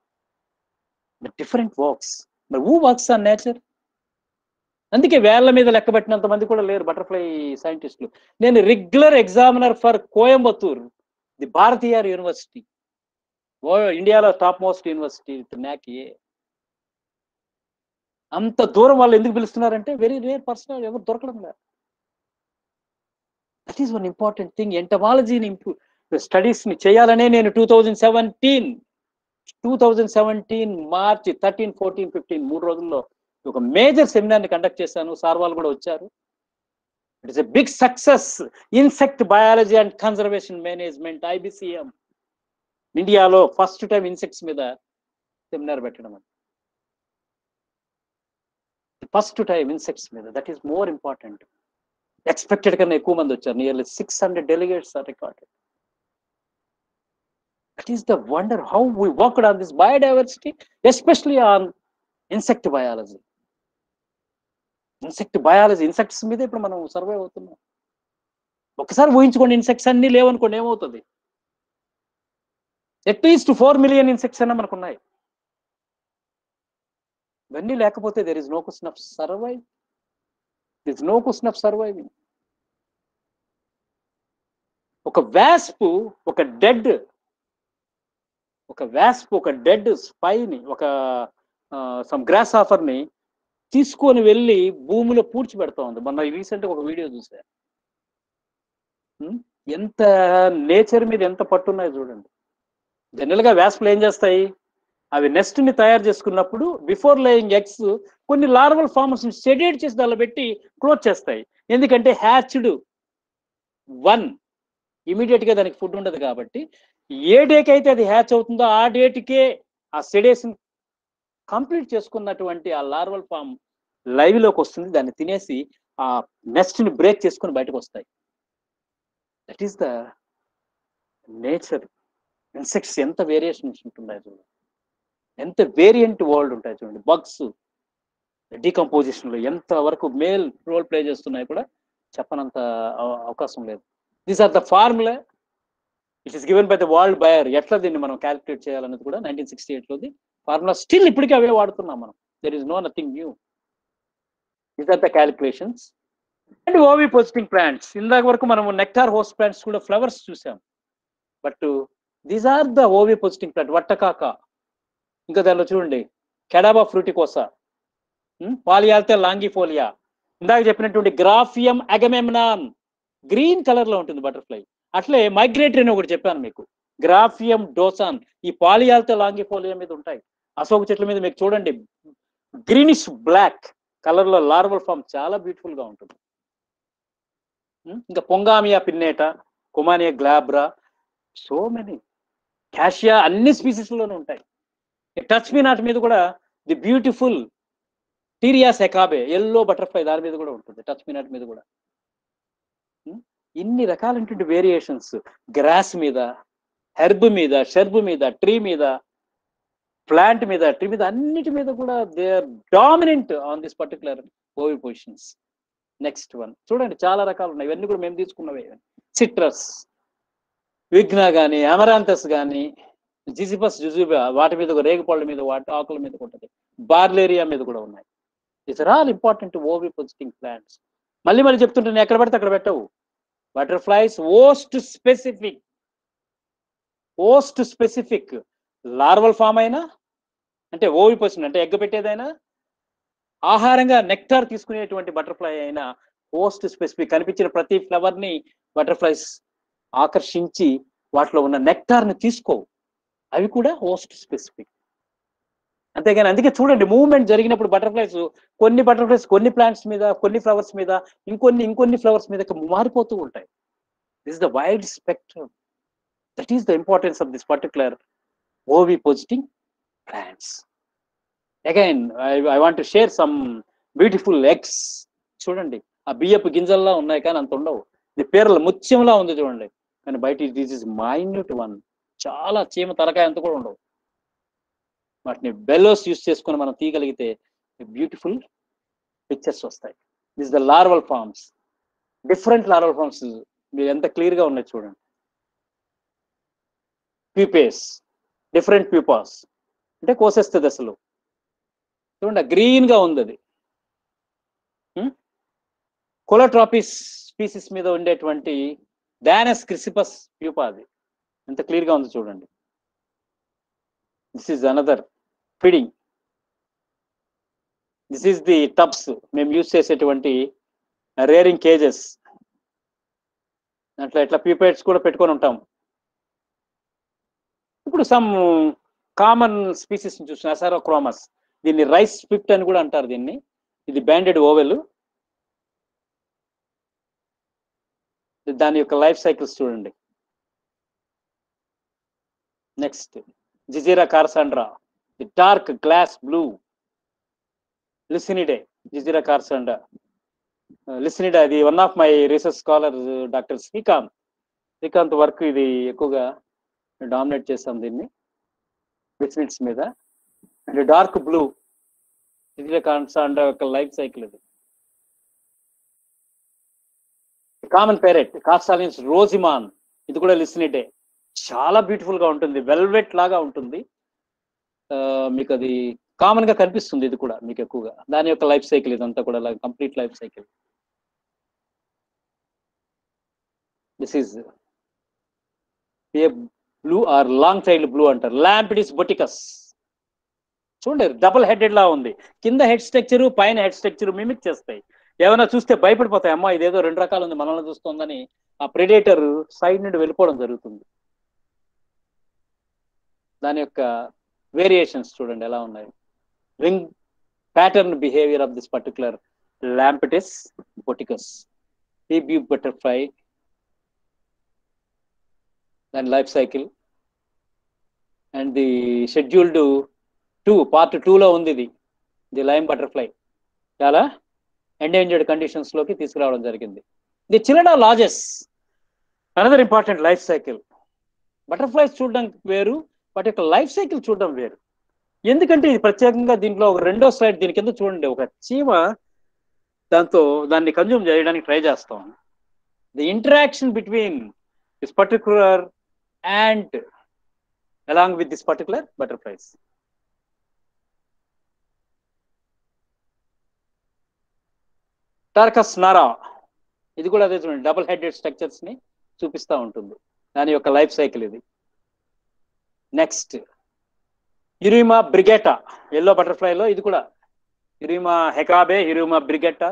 వర్క్స్, మరి హూ వర్క్స్ ఆన్ నేచర్. అందుకే వేళ్ల మీద లెక్క పెట్టినంత మంది కూడా లేరు బటర్ఫ్లై సైంటిస్టులు. నేను regular examiner for Coimbatore, the Bharathiar university, ఇండియాలో top most university with NACA. అంత దూరం వాళ్ళు ఎందుకు పిలుస్తున్నారంటే వెరీ రేర్ పర్సన్, ఎవరు దొరకడం లేదు. That is one important thing. ఎంటమాలజీని స్టడీస్ ని చేయాలనే నేను 2017 మార్చి 13, 14, 15 3 రోజుల్లో ఒక మేజర్ సెమినార్ని కండక్ట్ చేశాను. సార్ వాళ్ళు కూడా వచ్చారు. It is a big success. Insect biology and conservation management, IBCM. ఇండియాలో ఫస్ట్ టైం ఇన్సెక్ట్స్ మీద సెమినార్ పెట్టడం. ఫస్ట్ టైం ఇన్సెక్ట్స్ మీద. That is more important. Expected కన్నా ఎక్కువ మంది వచ్చారు. Nearly 600 delegates are recorded. That is the wonder how we worked on this biodiversity, especially on insect biology. Insects మీద ఇప్పుడు మనం సర్వే అవుతున్నాం. ఒకసారి ఊహించుకోండి, ఇన్సెక్ట్స్ అన్ని లేవనుకోండి ఏమవుతుంది. అట్లీస్ట్ 4 million ఇన్సెక్ట్స్ అన్నా మనకు ఉన్నాయి. ఇవన్నీ లేకపోతే there is no question of survive. There is no question of surviving. ఒక వ్యాస్ప్ ఒక డెడ్ స్పైని, ఒక సమ్ గ్రాస్ ఆఫర్ని తీసుకొని వెళ్ళి భూమిలో పూడ్చిపెడతా ఉంది. మొన్న రీసెంట్గా ఒక వీడియో చూసా. ఎంత నేచర్ మీద ఎంత పట్టున్నాయో చూడండి. జనరల్గా వ్యాస్ప్లు ఏం చేస్తాయి, అవి నెస్ట్ ని తయారు చేసుకున్నప్పుడు బిఫోర్ లేయింగ్ ఎగ్స్ కొన్ని లార్వల్ ఫార్మ్స్ ని సెడేట్ చేసి దానిలో పెట్టి క్లోజ్ చేస్తాయి. ఎందుకంటే హ్యాచ్డ్ 1 ఇమీడియట్ గా దానికి ఫుడ్ ఉండదు కాబట్టి ఏ డేకి అయితే అది హ్యాచ్ అవుతుందో ఆ డేట్కే ఆ సెడేషన్ కంప్లీట్ చేసుకున్నటువంటి ఆ లార్వల్ ఫామ్ లైవ్ లోకి వస్తుంది. దాన్ని తినేసి ఆ నెస్ట్ ని బ్రేక్ చేసుకుని బయటకు వస్తాయి. That is the nature. Insects ఎంత వేరియేషన్స్ ఉంటున్నాయి చూడండి, ఎంత వేరియంట్ వరల్డ్ ఉంటాయి చూడండి. బగ్స్ డీకంపోజిషన్ లో ఎంత వరకు మేల్ రోల్ ప్లే చేస్తున్నాయి కూడా చెప్పనంత అవకాశం లేదు. These are the formula. It is given by the Waldbauer. ఎట్లా దీన్ని మనం క్యాలిక్యులేట్ చేయాలనేది కూడా 1968లోది ఫార్ములా. స్టిల్ ఇప్పటికీ అవే వాడుతున్నాం మనం. There is nothing new. These are the calculations. And ovipositing plants. ఇందాక వరకు మనం నెక్టార్ హోస్ట్ ప్లాంట్స్ కూడా ఫ్లవర్స్ చూసాం. But these are the ovipositing plant. వట్టకాక, ఇంకా దానిలో చూడండి కెడాబా ఫ్రూటికోసా, పాలియాల్తే లాంగిఫోలియా, ఇందాక చెప్పినటువంటి గ్రాఫియం అగమెమ్నాన్ గ్రీన్ కలర్ లో ఉంటుంది బటర్ఫ్లై. అట్లే మైగ్రేటరీ అని ఒకటి చెప్పాను మీకు, గ్రాఫియం డోసాన్. ఈ పాలియాల్తే లాంగిఫోలియా మీద ఉంటాయి. అశోక చెట్ల మీద మీకు చూడండి గ్రీనిష్ బ్లాక్ కలర్ లో లార్వల్ ఫామ్ చాలా బ్యూటిఫుల్ గా ఉంటుంది. ఇంకా పొంగామియా పిన్నేటా, కొమానియా గ్లాబ్రా, సో మెనీ. క్యాషియా అన్ని స్పీసీస్ లోనే ఉంటాయి. టచ్ మీ నాట్ మీద కూడా the beautiful Terias hecabe yellow butterfly దాని మీద కూడా ఉంటుంది. టచ్ మీ నాట్ మీద కూడా ఇన్ని రకాలైనటువంటి వేరియేషన్స్. గ్రాస్ మీద, హెర్బ్ మీద, షెర్బ్ మీద, ట్రీ మీద, ప్లాంట్ మీద, ట్రీ మీద, అన్నిటి మీద కూడా they are dominant on this particular ovipositions. Next one చూడండి, చాలా రకాలు ఉన్నాయి. ఇవన్నీ కూడా మేము తీసుకున్నవే. సిట్రస్, విగ్నా కానీ, అమరాంతస్ కానీ, జిజిపస్ జుజుబా, వాటి మీద రేగుపళ్ళ మీద, వాటి ఆకుల మీద ఉంటుంది. బార్లేరియా మీద కూడా ఉన్నాయి. These are all important ovipositing plants. మళ్ళీ చెప్తుంటే ఎక్కడ పడితే అక్కడ పెట్టవు. Butterflies host specific larval form అయినా, అంటే ఓవి పొజిషన్ అంటే ఎగ్గ పెట్టేదైనా, ఆహారంగా నెక్టార్ తీసుకునేటువంటి బటర్ఫ్లై అయినా ఓస్ట్ స్పెసిఫిక్. కనిపించిన ప్రతి ఫ్లవర్ ని బటర్ఫ్లైస్ ఆకర్షించి వాటిలో ఉన్న నెక్టార్ ని తీసుకోవు. అవి కూడా ఓస్ట్ స్పెసిఫిక్. అంతేగాని అందుకే చూడండి, మూవ్మెంట్ జరిగినప్పుడు కొన్ని బటర్ఫ్లైస్ కొన్ని ప్లాంట్స్ మీద, కొన్ని ఫ్లవర్స్ మీద, ఇంకొన్ని ఫ్లవర్స్ మీద మారిపోతూ ఉంటాయి. This is the wide spectrum. That is the importance of this particular ovipositing plants. Again I want to share some beautiful eggs. చూడండి, ఆ బియ్యపు గింజల్లా ఉన్నాయి కానీ అంత ఉండవు. ఇది పేర్ల ముత్యంలా ఉంది చూడండి, కానీ బయట దిస్ ఇస్ మైన్యూట్ వన్. చాలా చీమ తలకాయ అంత కూడా ఉండవు. వాటిని బెల్లోస్ యూస్ చేసుకుని మనం తీయగలిగితే బ్యూటిఫుల్ పిక్చర్స్ వస్తాయి. This the larval forms, different larval forms మీరు ఎంత క్లియర్ గా ఉన్నాయి చూడండి. ప్యూపేస్, డిఫరెంట్ ప్యూపాస్ అంటే కోసేస్తుంది అసలు. చూడండి గ్రీన్ గా ఉంది అది. కోలోట్రాపిస్ స్పీసీస్ మీద ఉండేటువంటి డానస్ క్రిసిపస్ ప్యూపా, అది ఎంత క్లియర్ గా ఉంది చూడండి. This is another feeding. This is the tubs, మేము యూజ్ చేసేటువంటి రేరింగ్ కేజెస్. అట్లా ఇట్లా ప్యూపేట్స్ కూడా పెట్టుకొని ఉంటాం. ఇప్పుడు సమ్ కామన్ స్పీసీస్ చూసిన అసారోక్రోమస్, దీన్ని రైస్ స్విఫ్ట్ అని కూడా అంటారు దీన్ని. ఇది బ్యాండెడ్ ఓవెల్. దాని యొక్క లైఫ్ సైకిల్స్ చూడండి. Next Zizeeria karsandra, the dark glass blue lycaenidae. Zizeeria karsandra lycaenidae, ఇది one of my research scholar doctor Srikanth work. ఇది ఎక్కువగా డామినేట్ చేస్తాం దీన్ని లిసినిడ్స్ మీద. And dark blue Zizeeria karsandra యొక్క లైఫ్ సైకిల్ ఇది. కామన్ పేరెట్ కాస్టాలిన్స్ రోజిమాన్, ఇది కూడా లిసినిడే. చాలా బ్యూటిఫుల్ గా ఉంటుంది, వెల్వెట్ లాగా ఉంటుంది. మీకు అది కామన్ గా కనిపిస్తుంది. ఇది కూడా మీకు ఎక్కువగా దాని యొక్క లైఫ్ సైకిల్ ఇదంతా కూడా complete life cycle. This is blue or long tail blue అంటారు. ల్యాంపిడిస్ బొటికస్ చూడండి, డబుల్ హెడెడ్ లా ఉంది. కింద హెడ్ స్ట్రక్చర్, పైన హెడ్ స్ట్రక్చర్ మిమిక్ చేస్తాయి. ఏమైనా చూస్తే భయపడిపోతాయి, అమ్మా ఇదేదో రెండు రకాలు ఉంది మనల్ని చూస్తుందని ఆ ప్రెడేటర్ సైడ్ నుండి వెళ్ళిపోవడం జరుగుతుంది. దాని యొక్క వేరియేషన్స్ చూడండి ఎలా ఉన్నాయి. Ring pattern behaviour of this particular Lampides boeticus టీబ్యూ బటర్ఫ్లై, దాని life cycle. And the scheduled 2 part 2లో ఉంది ఇది. ది లైమ్ బటర్ఫ్లై చాలా ఎండేంజర్డ్ కండిషన్స్ లోకి తీసుకురావడం జరిగింది. The Chilades lajus, another important life cycle. Butterflies చూడడం వేరు, వాటి యొక్క లైఫ్ సైకిల్ చూడడం వేరు. ఎందుకంటే ఇది ప్రత్యేకంగా దీంట్లో ఒక రెండో స్లైడ్ దీని కింద చూడండి, ఒక చీమ దాన్ని కన్జ్యూమ్ చేయడానికి ట్రై చేస్తాం. The interaction between this particular ant along with this particular butterflies. Tarucus nara, ఇది కూడా అదే చూడండి, డబుల్ హెడెడ్ స్ట్రక్చర్స్ ని చూపిస్తూ ఉంటుంది. దాని యొక్క లైఫ్ సైకిల్ ఇది. నెక్స్ట్ యురిమా బ్రిగెటా, ఎల్లో బటర్ఫ్లైలో ఇది కూడా యురిమా హెకాబే, యురిమా బ్రిగెటా,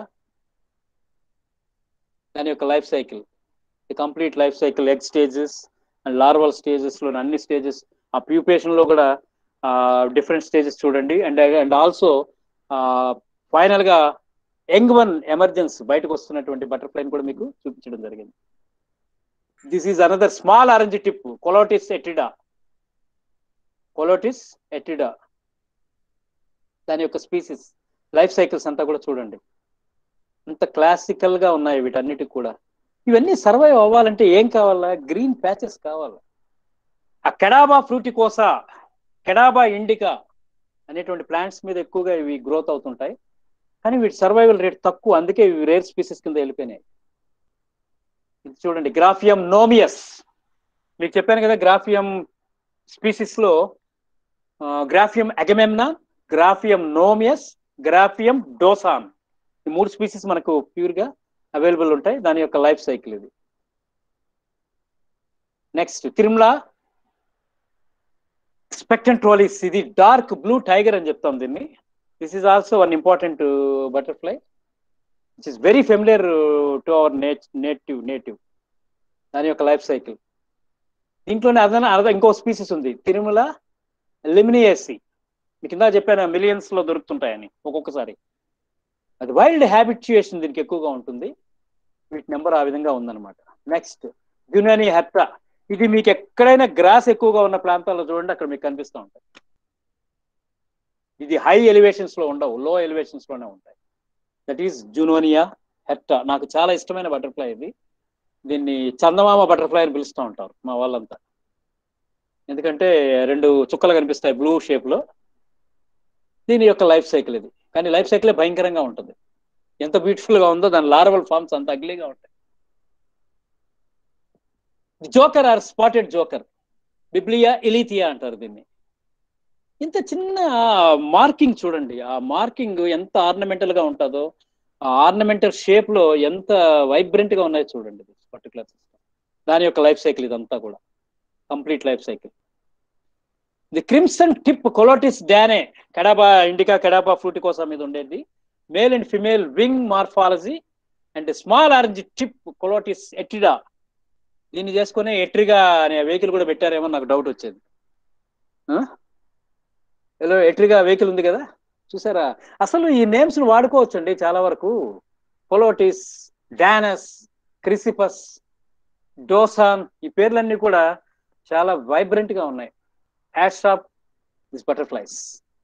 దాని యొక్క life cycle, the complete life cycle. Egg stages and larval stages లో అన్ని స్టేజెస్, ఆ ప్యూపేషన్ లో కూడా డిఫరెంట్ స్టేజెస్ చూడండి. అండ్ ఆల్సో ఫైనల్ గా యంగ్ వన్ ఎమర్జెన్స్ బయటకు వస్తున్నటువంటి బటర్ఫ్లైని కూడా మీకు చూపించడం జరిగింది. This is another small orange tip, కొలోటిస్ ఎటిడా. కొలోటిస్ ఎటిడా దాని యొక్క స్పీసీస్ లైఫ్ సైకిల్స్ అంతా కూడా చూడండి, అంత క్లాసికల్ గా ఉన్నాయి వీటన్నిటికి కూడా. ఇవన్నీ సర్వైవ్ అవ్వాలంటే ఏం కావాలా? గ్రీన్ ప్యాచెస్ కావాలా. ఆ కెడాబా ఫ్రూటికోసా, కెడాబా ఇండికా అనేటువంటి ప్లాంట్స్ మీద ఎక్కువగా ఇవి గ్రోత్ అవుతుంటాయి, కానీ వీటి సర్వైవల్ రేట్ తక్కువ, అందుకే ఇవి రేర్ స్పీసెస్ కింద వెళ్ళిపోయినాయి. ఇది చూడండి గ్రాఫియం నోమియస్, మీకు చెప్పాను కదా గ్రాఫియం స్పీసీస్ లో గ్రాఫియం అగమెమ్నా, గ్రాఫియం నోమియస్, గ్రాఫియం డోసాన్, ఈ 3 స్పీసీస్ మనకు ప్యూర్ గా అవైలబుల్ ఉంటాయి. దాని యొక్క లైఫ్ సైకిల్ ఇది. నెక్స్ట్ తిరుమల స్పెక్టెంట్రోలిస్, ఇది డార్క్ బ్లూ టైగర్ అని చెప్తాం దీన్ని. This is also one important butterfly which is very familiar to our native. దాని యొక్క లైఫ్ సైకిల్. దీంట్లోనే అదన ఇంకో స్పీసీస్ ఉంది, తిరుమల లిమినియేసి. మీకు కింద చెప్పాను మిలియన్స్ లో దొరుకుతుంటాయని ఒక్కొక్కసారి. అది వైల్డ్ హ్యాబిట్యుయేషన్ దీనికి ఎక్కువగా ఉంటుంది, వీటి నెంబర్ ఆ విధంగా ఉందన్నమాట. నెక్స్ట్ గ్యునాని హెప్టా, ఇది మీకు ఎక్కడైనా గ్రాస్ ఎక్కువగా ఉన్న ప్రాంతాల్లో చూడండి, అక్కడ మీకు కనిపిస్తూ ఉంటాయి. ఇది హై ఎలివేషన్స్ లో ఉండవు, లో ఎలివేషన్స్ లోనే ఉంటాయి. That is Junonia hierta. నాకు చాలా ఇష్టమైన బటర్ఫ్లై ఇది. దీన్ని చందమామ బటర్ఫ్లై అని పిలుస్తూ ఉంటారు మా వాళ్ళంతా, ఎందుకంటే 2 చుక్కలు కనిపిస్తాయి బ్లూ షేప్ లో. దీని యొక్క లైఫ్ సైకిల్ ఇది, కానీ లైఫ్ సైకిలే భయంకరంగా ఉంటుంది. ఎంత బ్యూటిఫుల్ గా ఉందో దాని లార్వల్ ఫార్మ్స్ అంత అగ్లీగా ఉంటాయి. Joker or spotted joker, Byblia ilithyia అంటారు దీన్ని. ఇంత చిన్న మార్కింగ్ చూడండి, ఆ మార్కింగ్ ఎంత ఆర్నమెంటల్ గా ఉంటుందో, ఆ ఆర్నమెంటల్ షేప్ లో ఎంత వైబ్రెంట్ గా ఉన్నాయో చూడండి. పర్టికులర్ సిస్టమ్ దాని యొక్క లైఫ్ సైకిల్ ఇదంతా కూడా complete life cycle. The crimson tip Colotis danae, Cadaba indica Cadaba fruticosa మీద ఉండేది. Male and female wing morphology and small orange tip Colotis etrida. దీన్ని చేసుకునే ఎట్రిగా అనే వెహికల్ కూడా పెట్టారేమో నాకు డౌట్ వచ్చేది. హలో, ఎట్రిగా వెహికల్ ఉంది కదా, చూసారా? అసలు ఈ నేమ్స్ వాడుకోవచ్చు అండి చాలా వరకు. కొలోటిస్, డానస్, క్రిసిపస్, డోసాన్, ఈ పేర్లన్నీ కూడా చాలా వైబ్రెంట్ గా ఉన్నాయి. Hats off this butterflies.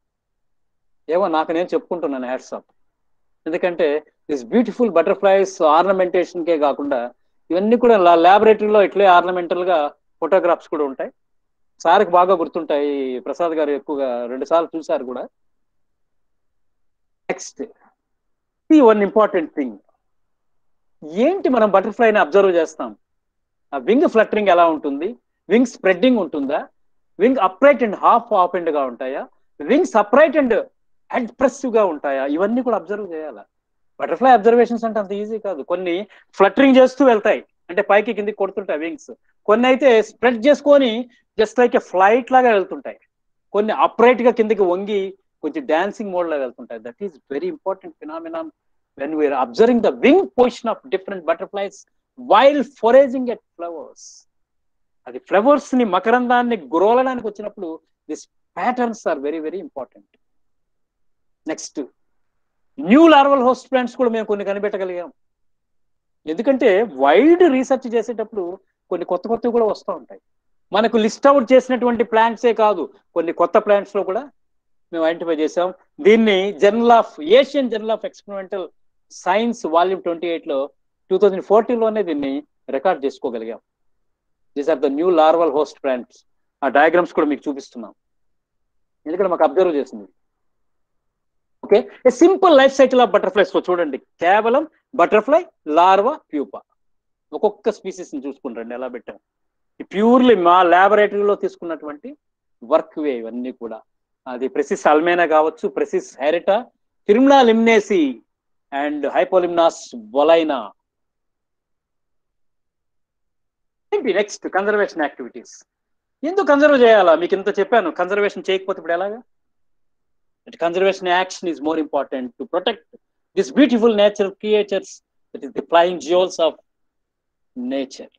ఏమో నాకు నేను చెప్పుకుంటున్నాను హ్యాట్స్ ఆఫ్, ఎందుకంటే దిస్ బ్యూటిఫుల్ బటర్ఫ్లైస్ ఆర్నమెంటేషన్ కే కాకుండా ఇవన్నీ కూడా ల్యాబొరేటరీలో ఇట్లే ఆర్నమెంటల్ గా ఫోటోగ్రాఫ్స్ కూడా ఉంటాయి. సార్కి బాగా గుర్తుంటాయి, ప్రసాద్ గారు ఎక్కువగా 2 సార్లు చూశారు కూడా. నెక్స్ట్ వన్ ఇంపార్టెంట్ థింగ్, ఏంటి మనం బటర్ఫ్లైని అబ్జర్వ్ చేస్తాం, ఆ వింగ్ ఫ్లటరింగ్ ఎలా ఉంటుంది, వింగ్ స్ప్రెడ్డింగ్ ఉంటుందా, wing upright and half opened గా ఉంటాయా, వింగ్స్ అప్రైట్ అండ్ అడ్ప్రెసివ్ గా ఉంటాయా, ఇవన్నీ కూడా అబ్జర్వ్ చేయాలా. బటర్ఫ్లై అబ్జర్వేషన్స్ అంటే అంత ఈజీ కాదు. కొన్ని ఫ్లటరింగ్ చేస్తూ వెళ్తాయి, అంటే పైకి కిందికి కొడుతుంటాయి వింగ్స్. కొన్ని అయితే స్ప్రెడ్ చేసుకొని జస్ట్ లైక్ ఏ ఫ్లైట్ లాగా వెళ్తుంటాయి. కొన్ని అప్రైట్ గా కిందికి వంగి కొంచెం డాన్సింగ్ మోడ్ లాగా వెళ్తుంటాయి. That is very important phenomenon when we are observing the wing position of different butterflies while foraging at flowers. అది ఫ్లవర్స్ ని, మకరందాన్ని గురవడానికి వచ్చినప్పుడు this patterns are very very important. Next new larval host plants కూడా మేము కొన్ని కనిపెట్టగలిగాం. ఎందుకంటే wide research చేసేటప్పుడు కొన్ని కొత్త కొత్తవి కూడా వస్తూ ఉంటాయి. మనకు లిస్ట్ అవుట్ చేసినటువంటి ప్లాంట్సే కాదు, కొన్ని కొత్త ప్లాంట్స్ లో కూడా మేము ఐడెంటిఫై చేసాం. దీన్ని Asian journal of experimental science volume 28 లో 2014లోనే దీన్ని రికార్డ్ చేసుకోగలిగాం. These are the new larval host plants. ఆ డయాగ్రామ్స్ కూడా మీకు చూపిస్తున్నాం, ఎందుకంటే మాకు అబ్జర్వ్ చేసింది. Okay, a simple life cycle of butterflies లో చూడండి, కేవలం బటర్ఫ్లై, లార్వా, ప్యూపా, ఒక్కొక్క స్పీసీస్ ని చూసుకుంటారండి ఎలా పెట్టాం. ప్యూర్లీ మా ల్యాబొరేటరీలో తీసుకున్నటువంటి వర్క్ వే ఇవన్నీ కూడా. అది ప్రెసిస్ అల్మేనా కావచ్చు, ప్రెసిస్ హెరిటా, తిరుమలా లిమ్నేసి అండ్ హైపోలిమ్నాస్ బొలైనా. ఏంటి నెక్స్ట్ కన్జర్వేషన్ యాక్టివిటీస్. ఎందుకు కన్జర్వ్ చేయాలా, మీకు ఇంత చెప్పాను. కన్జర్వేషన్ చేయకపోతే ఇప్పుడు ఎలాగా? Conservation action is more important to protect this beautiful natural creatures, that is the flying jewels of nature.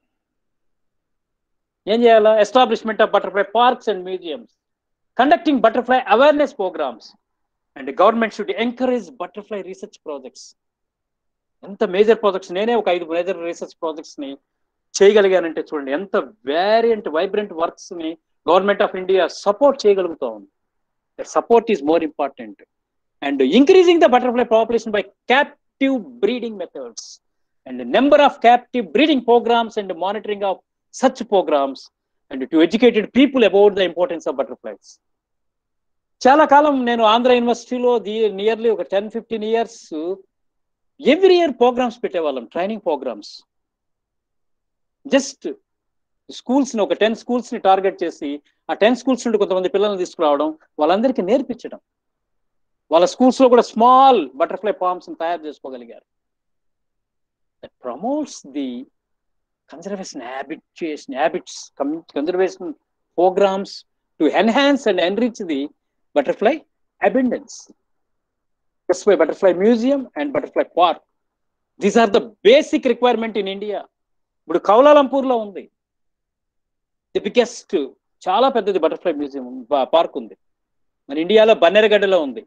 ఏం చేయాలా? Establishment of butterfly parks and museums, conducting butterfly awareness programmes, and government should encourage butterfly research projects. ఎంత major projects, నేనే ఒక 5 major research projects ని చేయగలిగానంటే చూడండి, ఎంత variant vibrant works ని గవర్నమెంట్ ఆఫ్ ఇండియా సపోర్ట్ చేయగలుగుతా ఉంది. Support is more important. And increasing the butterfly population by captive breeding methods and number of captive breeding programmes and monitoring of such programmes and to educated people about the importance of butterflies. చాలా కాలం నేను ఆంధ్ర యూనివర్సిటీలో nearly ఒక 10-15 years every year programmes పెట్టేవాళ్ళం, training programmes. Just schools ని, ఒక 10 schools ని target చేసి ఆ 10 schools నుండి కొంతమంది పిల్లల్ని తీసుకురావడం, వాళ్ళందరికీ నేర్పించడం. వాళ్ళ స్కూల్స్ లో కూడా స్మాల్ బటర్ఫ్లై ఫార్మ్స్ ని తయారు చేసుకోగలిగారు. That promotes the conservation habits, conservation programmes to enhance and enrich the butterfly abundance. That's why butterfly museum and butterfly park, these are the basic requirement in India. ఇప్పుడు Kuala Lumpur లో ఉంది the biggest, చాలా పెద్దది butterfly museum park ఉంది. మన ఇండియాలో బన్నెరగడ్డలో ఉంది,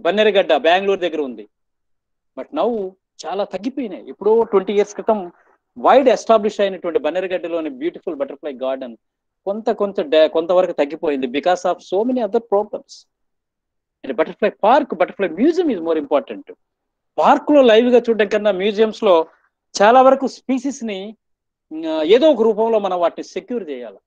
బన్నెరగడ్డ బెంగళూరు దగ్గర ఉంది. బట్ నౌ చాలా తగ్గిపోయినాయి. ఇప్పుడు 20 years క్రితం వైడ్ ఎస్టాబ్లిష్ అయినటువంటి బన్నెరగడ్డలోని బ్యూటిఫుల్ బటర్ఫ్లై గార్డెన్ కొంతవరకు తగ్గిపోయింది because of so many other problems. And butterfly park, butterfly museum is more important. Park లో లైవ్ గా చూడడం కన్నా మ్యూజియంస్ లో చాలా వరకు స్పీసీస్ ని ఏదో ఒక రూపంలో మనం వాటిని సెక్యూర్ చేయాలి.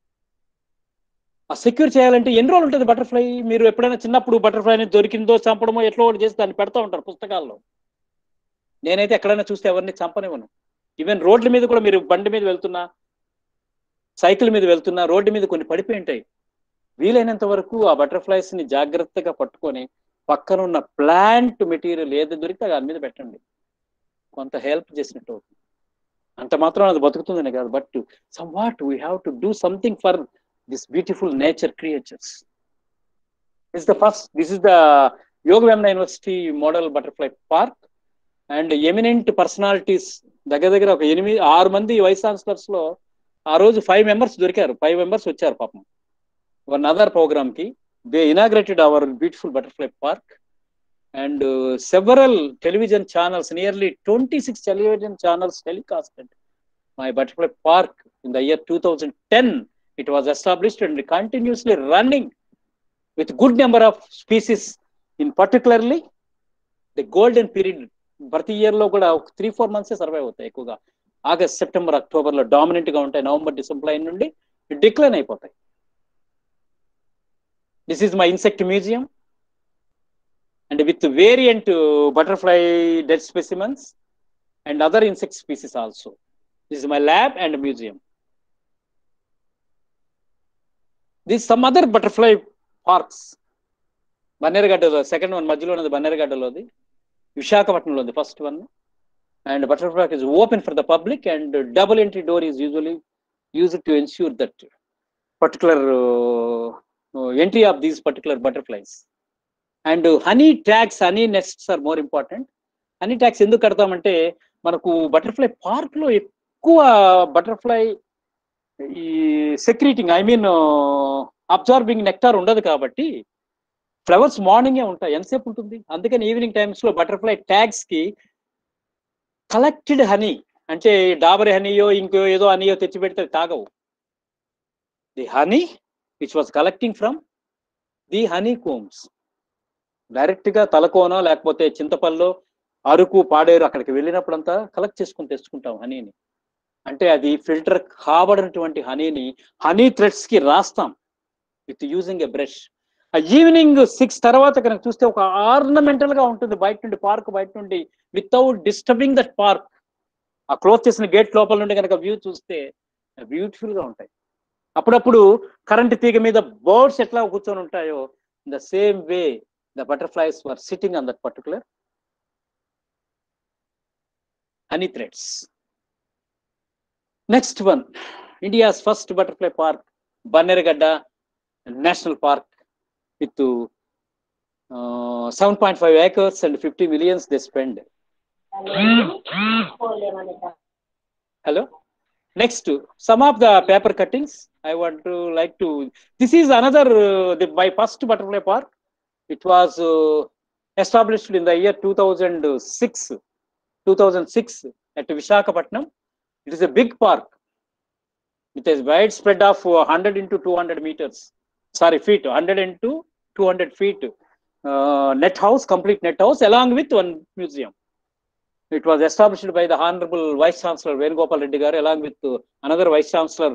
ఆ సెక్యూర్ చేయాలంటే ఎన్ని రోజులు ఉంటుంది బటర్ఫ్లై? మీరు ఎప్పుడైనా చిన్నప్పుడు బటర్ఫ్లైని దొరికిందో చంపడమో ఎట్లా ఒకటి చేసి దాన్ని పెడతా ఉంటారు పుస్తకాల్లో. నేనైతే ఎక్కడైనా చూస్తే ఎవరిని చంపనివ్వను. ఈవెన్ రోడ్ల మీద కూడా, మీరు బండి మీద వెళ్తున్నా, సైకిల్ మీద వెళ్తున్నా, రోడ్డు మీద కొన్ని పడిపోయి ఉంటాయి. వీలైనంత వరకు ఆ బటర్ఫ్లైస్ ని జాగ్రత్తగా పట్టుకొని పక్కన ఉన్న ప్లాంట్ మెటీరియల్ ఏది దొరికితే దాని మీద పెట్టండి. కొంత హెల్ప్ చేసినట్టు అవుతుంది. అంత మాత్రం అది బతుకుతుందని కాదు, but some what we have to do something for this beautiful nature creatures. This is the Yoga Vemna University Model Butterfly Park, and eminent personalities దగ్గర ఒక 8-6 మంది వైస్ ఛాన్సలర్స్ లో ఆ రోజు 5 మెంబర్స్ దొరికారు. 5 మెంబర్స్ వచ్చారు పాపం వన్ అదర్ ప్రోగ్రామ్ కి. They inaugurated our beautiful butterfly park and several television channels, nearly 26 television channels telecasted my butterfly park in the year 2010. It was established and continuously running with good number of species, in particularly the golden period. ప్రతి year లో కూడా 3-4 months survive అవుతాయి. ఎక్కువగా August, September, October లో dominant గా ఉంటాయి. November, December నుండి decline అయిపోతాయి. This is my insect museum and with variant butterfly dead specimens and other insect species also. This is my lab and museum. These some other butterfly parks. బన్నెరగడ్డలో second one, మధ్యలో ఉన్నది బన్నెరగడ్డలోది, విశాఖపట్నంలో ఉంది first one. And butterfly park is open for the public and double entry door is usually used to ensure that particular entry of these particular butterflies. And honey tags, honey nests are more important. Honey tags ఎందుకు కడతామంటే మనకు butterfly park లో ఎక్కువ butterfly ఈ secreting, I mean absorbing nectar ఉండదు కాబట్టి flowers మార్నింగే ఉంటాయి. ఎంతసేపు ఉంటుంది? అందుకని ఈవినింగ్ టైమ్స్ లో బటర్ఫ్లై ట్యాగ్స్ కి కలెక్టెడ్ హనీ, అంటే డాబర్ హనీయో ఇంకో ఏదో హనీయో తెచ్చి పెడితే తాగవు. The honey which was collecting from the honey combs, direct గా తలకోనో లేకపోతే చింతపల్లో, అరకు, పాడేరు అక్కడికి వెళ్ళినప్పుడంతా కలెక్ట్ చేసుకుని తెచ్చుకుంటాం హనీని. అంటే అది ఫిల్టర్ కాబడినటువంటి హనీని హనీ థ్రెడ్స్ కి రాస్తాం with using a brush. Evening 6 తర్వాత కనుక చూస్తే ఒక ఆర్నమెంటల్ గా ఉంటుంది బయట నుండి, పార్క్ బయట నుండి, వితౌట్ డిస్టర్బింగ్ దట్ పార్క్. ఆ క్లోజ్ చేసిన గేట్ లోపల నుండి కనుక వ్యూ చూస్తే బ్యూటిఫుల్ గా ఉంటాయి. అప్పుడప్పుడు కరెంట్ తీగ మీద బర్డ్స్ ఎట్లా కూర్చొని ఉంటాయో, in the same way the butterflies were sitting on that particular honey threads. Next one, India's first butterfly park, Bannergada National Park, with 7.5 acres and 50 millions they spend. Hello. Next, some of the paper cuttings I want to like to. This is another my first butterfly park. It was established in the year 2006 at Visakhapatnam. It is a big park with a wide spread of 100 into 200 meters. Sorry, feet. 100 into 200 feet. Net house, complete net house, along with one museum. It was established by the Honorable Vice Chancellor Venugopal Reddy garu, along with another Vice Chancellor,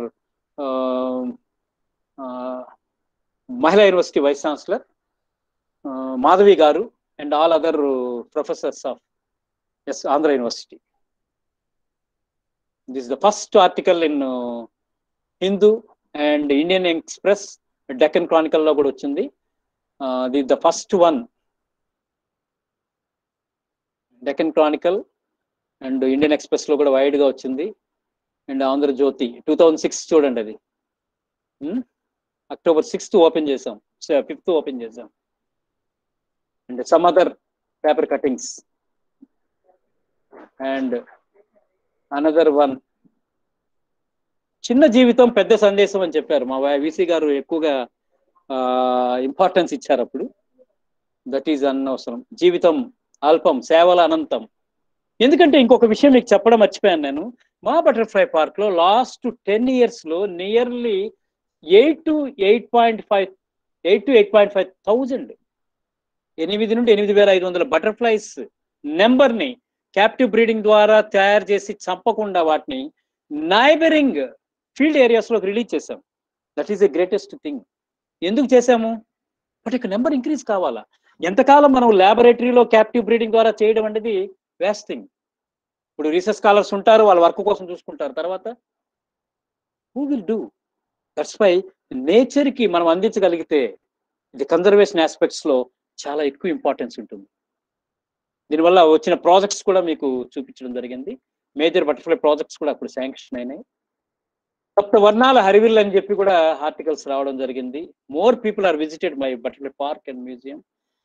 Mahila University Vice Chancellor Madhavi garu, and all other professors of Andhra University. This is the first article in Hindu and Indian Express, Deccan Chronicle lo kuda ochindi. This is the first one, Deccan Chronicle and Indian Express lo kuda wide ga ochindi, and Andhra Jyoti 2006 చూడండి అది. October 6th open చేసాం, 5th open చేసాం. And some other paper cuttings and another one, చిన్న జీవితం పెద్ద సందేశం అని చెప్పారు మా వీసీ గారు, ఎక్కువగా ఇంపార్టెన్స్ ఇచ్చారు అప్పుడు. దట్ ఈజ్ అనవసరం. జీవితం అల్పం, సేవల అనంతం. ఎందుకంటే ఇంకొక విషయం మీకు చెప్పడం మర్చిపోయాను నేను. మా బటర్ఫ్లై పార్క్ లో లాస్ట్ 10 years లో నియర్లీ 8 to 8.5 థౌజండ్ 8 నుండి 8,500 బటర్ఫ్లైస్ నెంబర్ ని క్యాప్టివ్ బ్రీడింగ్ ద్వారా తయారు చేసి చంపకుండా వాటిని నైబరింగ్ ఫీల్డ్ ఏరియాస్ లోకి రిలీజ్ చేసాం. That is the greatest thing. ఎందుకు చేశాము? బట్ ఇక నెంబర్ ఇంక్రీజ్ కావాలా. ఎంతకాలం మనం ల్యాబొరేటరీలో క్యాప్టివ్ బ్రీడింగ్ ద్వారా చేయడం అనేది వేస్ట్ థింగ్. ఇప్పుడు రీసెర్చ్ స్కాలర్స్ ఉంటారు, వాళ్ళ వర్క్ కోసం చూసుకుంటారు, తర్వాత who will do? That's why nature కి మనం అందించగలిగితే ఇది కన్జర్వేషన్ ఆస్పెక్ట్స్ లో చాలా ఎక్కువ ఇంపార్టెన్స్ ఉంటుంది. దీనివల్ల వచ్చిన ప్రాజెక్ట్స్ కూడా మీకు చూపించడం జరిగింది. మేజర్ బటర్ఫ్లై ప్రాజెక్ట్స్ కూడా అప్పుడు శాంక్షన్ అయినాయి. సప్త వర్ణాల హరివిల్ అని చెప్పి కూడా ఆర్టికల్స్ రావడం జరిగింది. More people are visited my butterfly park and museum.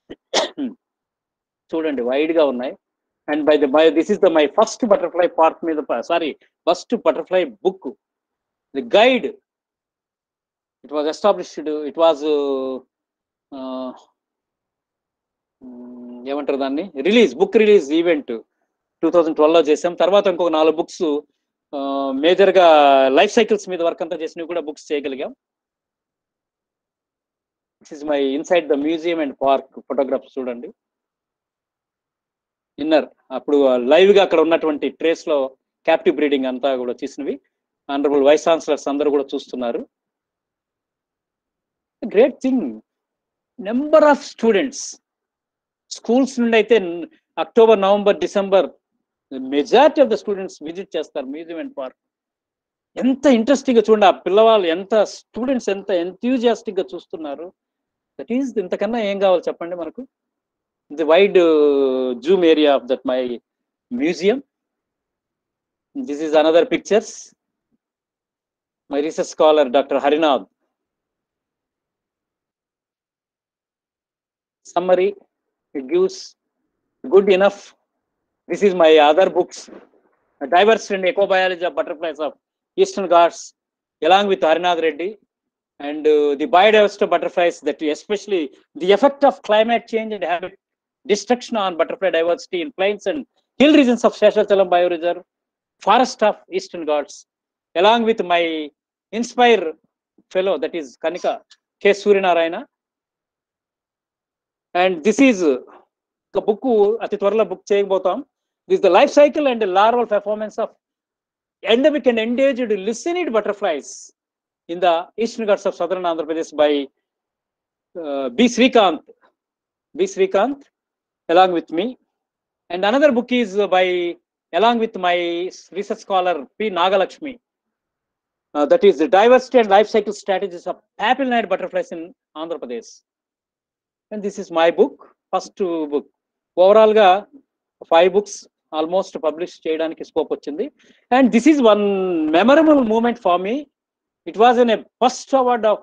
చూడండి, వైడ్ గా ఉన్నాయి. And by this is my first butterfly park మీద first butterfly book, the guide. It was established, it was ఏమంటారు దాన్ని, బుక్ రిలీజ్ ఈవెంట్ 2012లో చేసాం. తర్వాత ఇంకొక 4 books major గా లైఫ్ సైకిల్స్ మీద వర్క్ అంతా చేసినవి కూడా బుక్స్ చేయగలిగాం. This is my inside the museum and park photographs. చూడండి ఇన్నర్, అప్పుడు లైవ్ గా అక్కడ ఉన్నటువంటి ట్రేస్ లో క్యాప్టివ్ బ్రీడింగ్ అంతా కూడా చేసినవి. ఆనరబుల్ వైస్ ఛాన్సలర్స్ అందరూ కూడా చూస్తున్నారు. Great thing. Number of students schools నుండి అయితే October, November, December majority of the students visit చేస్తారు మ్యూజియం అండ్ పార్క్. ఎంత ఇంట్రెస్టింగ్ గా చూడండి, ఆ పిల్లవాళ్ళు ఎంత, స్టూడెంట్స్ ఎంత ఎంథ్యూజియాస్టిక్ గా చూస్తున్నారు. దట్ ఈస్, ఇంతకన్నా ఏం కావాలి చెప్పండి మనకు. The wide zoom area of that my museum. This is another pictures. My research scholar doctor Harinath. Summary, it gives good enough. This is my other books, Diversity and Ecobiology of Butterflies of Eastern Ghats, along with Harinath Reddy, and the biodiversity of butterflies, that especially the effect of climate change and habit destruction on butterfly diversity in plains and hill regions of Sheshachalam Bioreserve, Forest of Eastern Ghats, along with my Inspire fellow, that is Kanika K. Suryanarayana. And this is a book, ati twaralo book cheyabottam. This is the life cycle and the larval performance of endemic and endangered Lycaenid butterflies in the Eastern Ghats of Southern Andhra Pradesh by B. Srikanth, along with me. And another book is along with my research scholar P. Nagalakshmi. That is the diversity and life cycle strategies of papillary butterflies in Andhra Pradesh. And this is my book, first book. Overall ga 5 books almost published cheyadaniki scope vachindi. And this is one memorable moment for me. It was in a first award of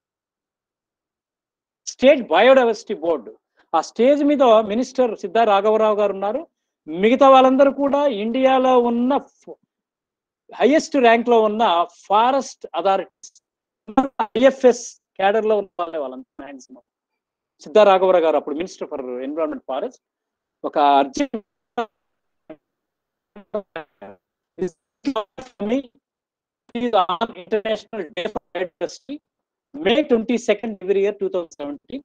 State Biodiversity Board. ఆ stage మీద minister Siddha రాఘవరావు గారు ఉన్నారు. మిగతా వాళ్ళందరూ కూడా ఇండియాలో ఉన్న హైయెస్ట్ ర్యాంక్ లో ఉన్న ఫారెస్ట్ అథారిటీస్, ఐఎఫ్ఎస్ క్యాడర్ లో ఉన్న వాళ్ళంతా మ్యాక్సిమం. సిద్ధా రాఘవరావు గారు అప్పుడు మినిస్టర్ ఫర్ ఎన్విరాన్మెంట్ ఫారెస్ట్. ఒక international day for biodiversity, May 22nd every year 2017.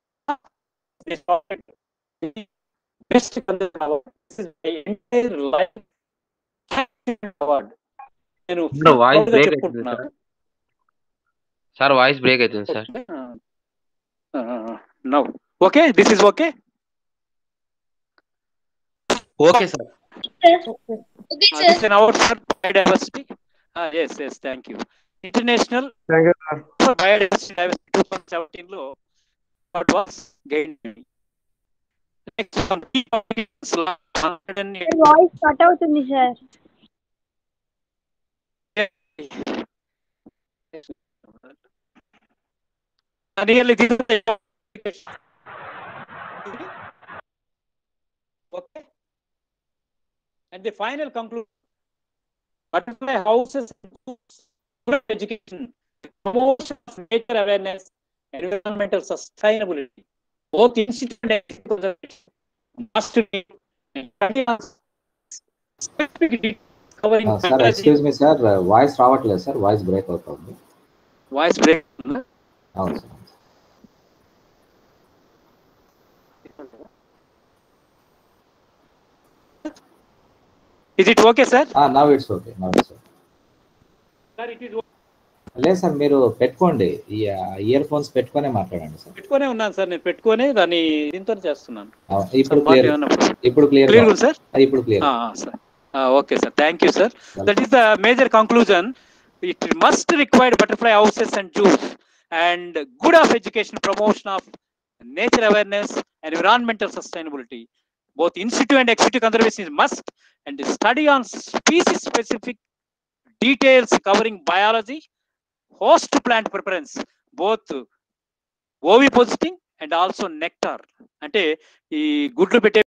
Best conservation award. This is my entire life award. No, voice break అవుతుంది సార్. వాయిస్ బ్రేక్ అవుతుంది sir. Now, okay, this is okay. Okay sir. Okay, this is an award for biodiversity. Yes, thank you. International for biodiversity 2017 లో what was gained. Next one, voice cut అవుతుంది sir. nearly this is the okay. And the final conclusion, butterfly houses education, promotion of nature awareness, environmental sustainability, both institute and conservation must be specific covering sir excuse me sir, voice రావట్లేదు sir, voice break అవుతుంది. Voice break. అవును sir. Is it okay, sir? Now it's okay. Sir, it is లేదు sir, మీరు పెట్టుకోండి, ear phones పెట్టుకునే మాట్లాడండి sir. పెట్టుకునే ఉన్నాను సార్, నేను పెట్టుకునే దాన్ని దీంతో చేస్తున్నాను. ఇప్పుడు క్లియర్, ఇప్పుడు క్లియర్ సార్, ఇప్పుడు clear sir. Okay sir, thank you sir. That is the major conclusion. It must require butterfly houses and zoos and good of education, promotion of nature awareness, environmental sustainability. Both in situ and ex situ conservation is must, and study on species specific details covering biology, host plant preference, both ovipositing and also nectar. అంటే ఈ గుడ్లు పెట్టే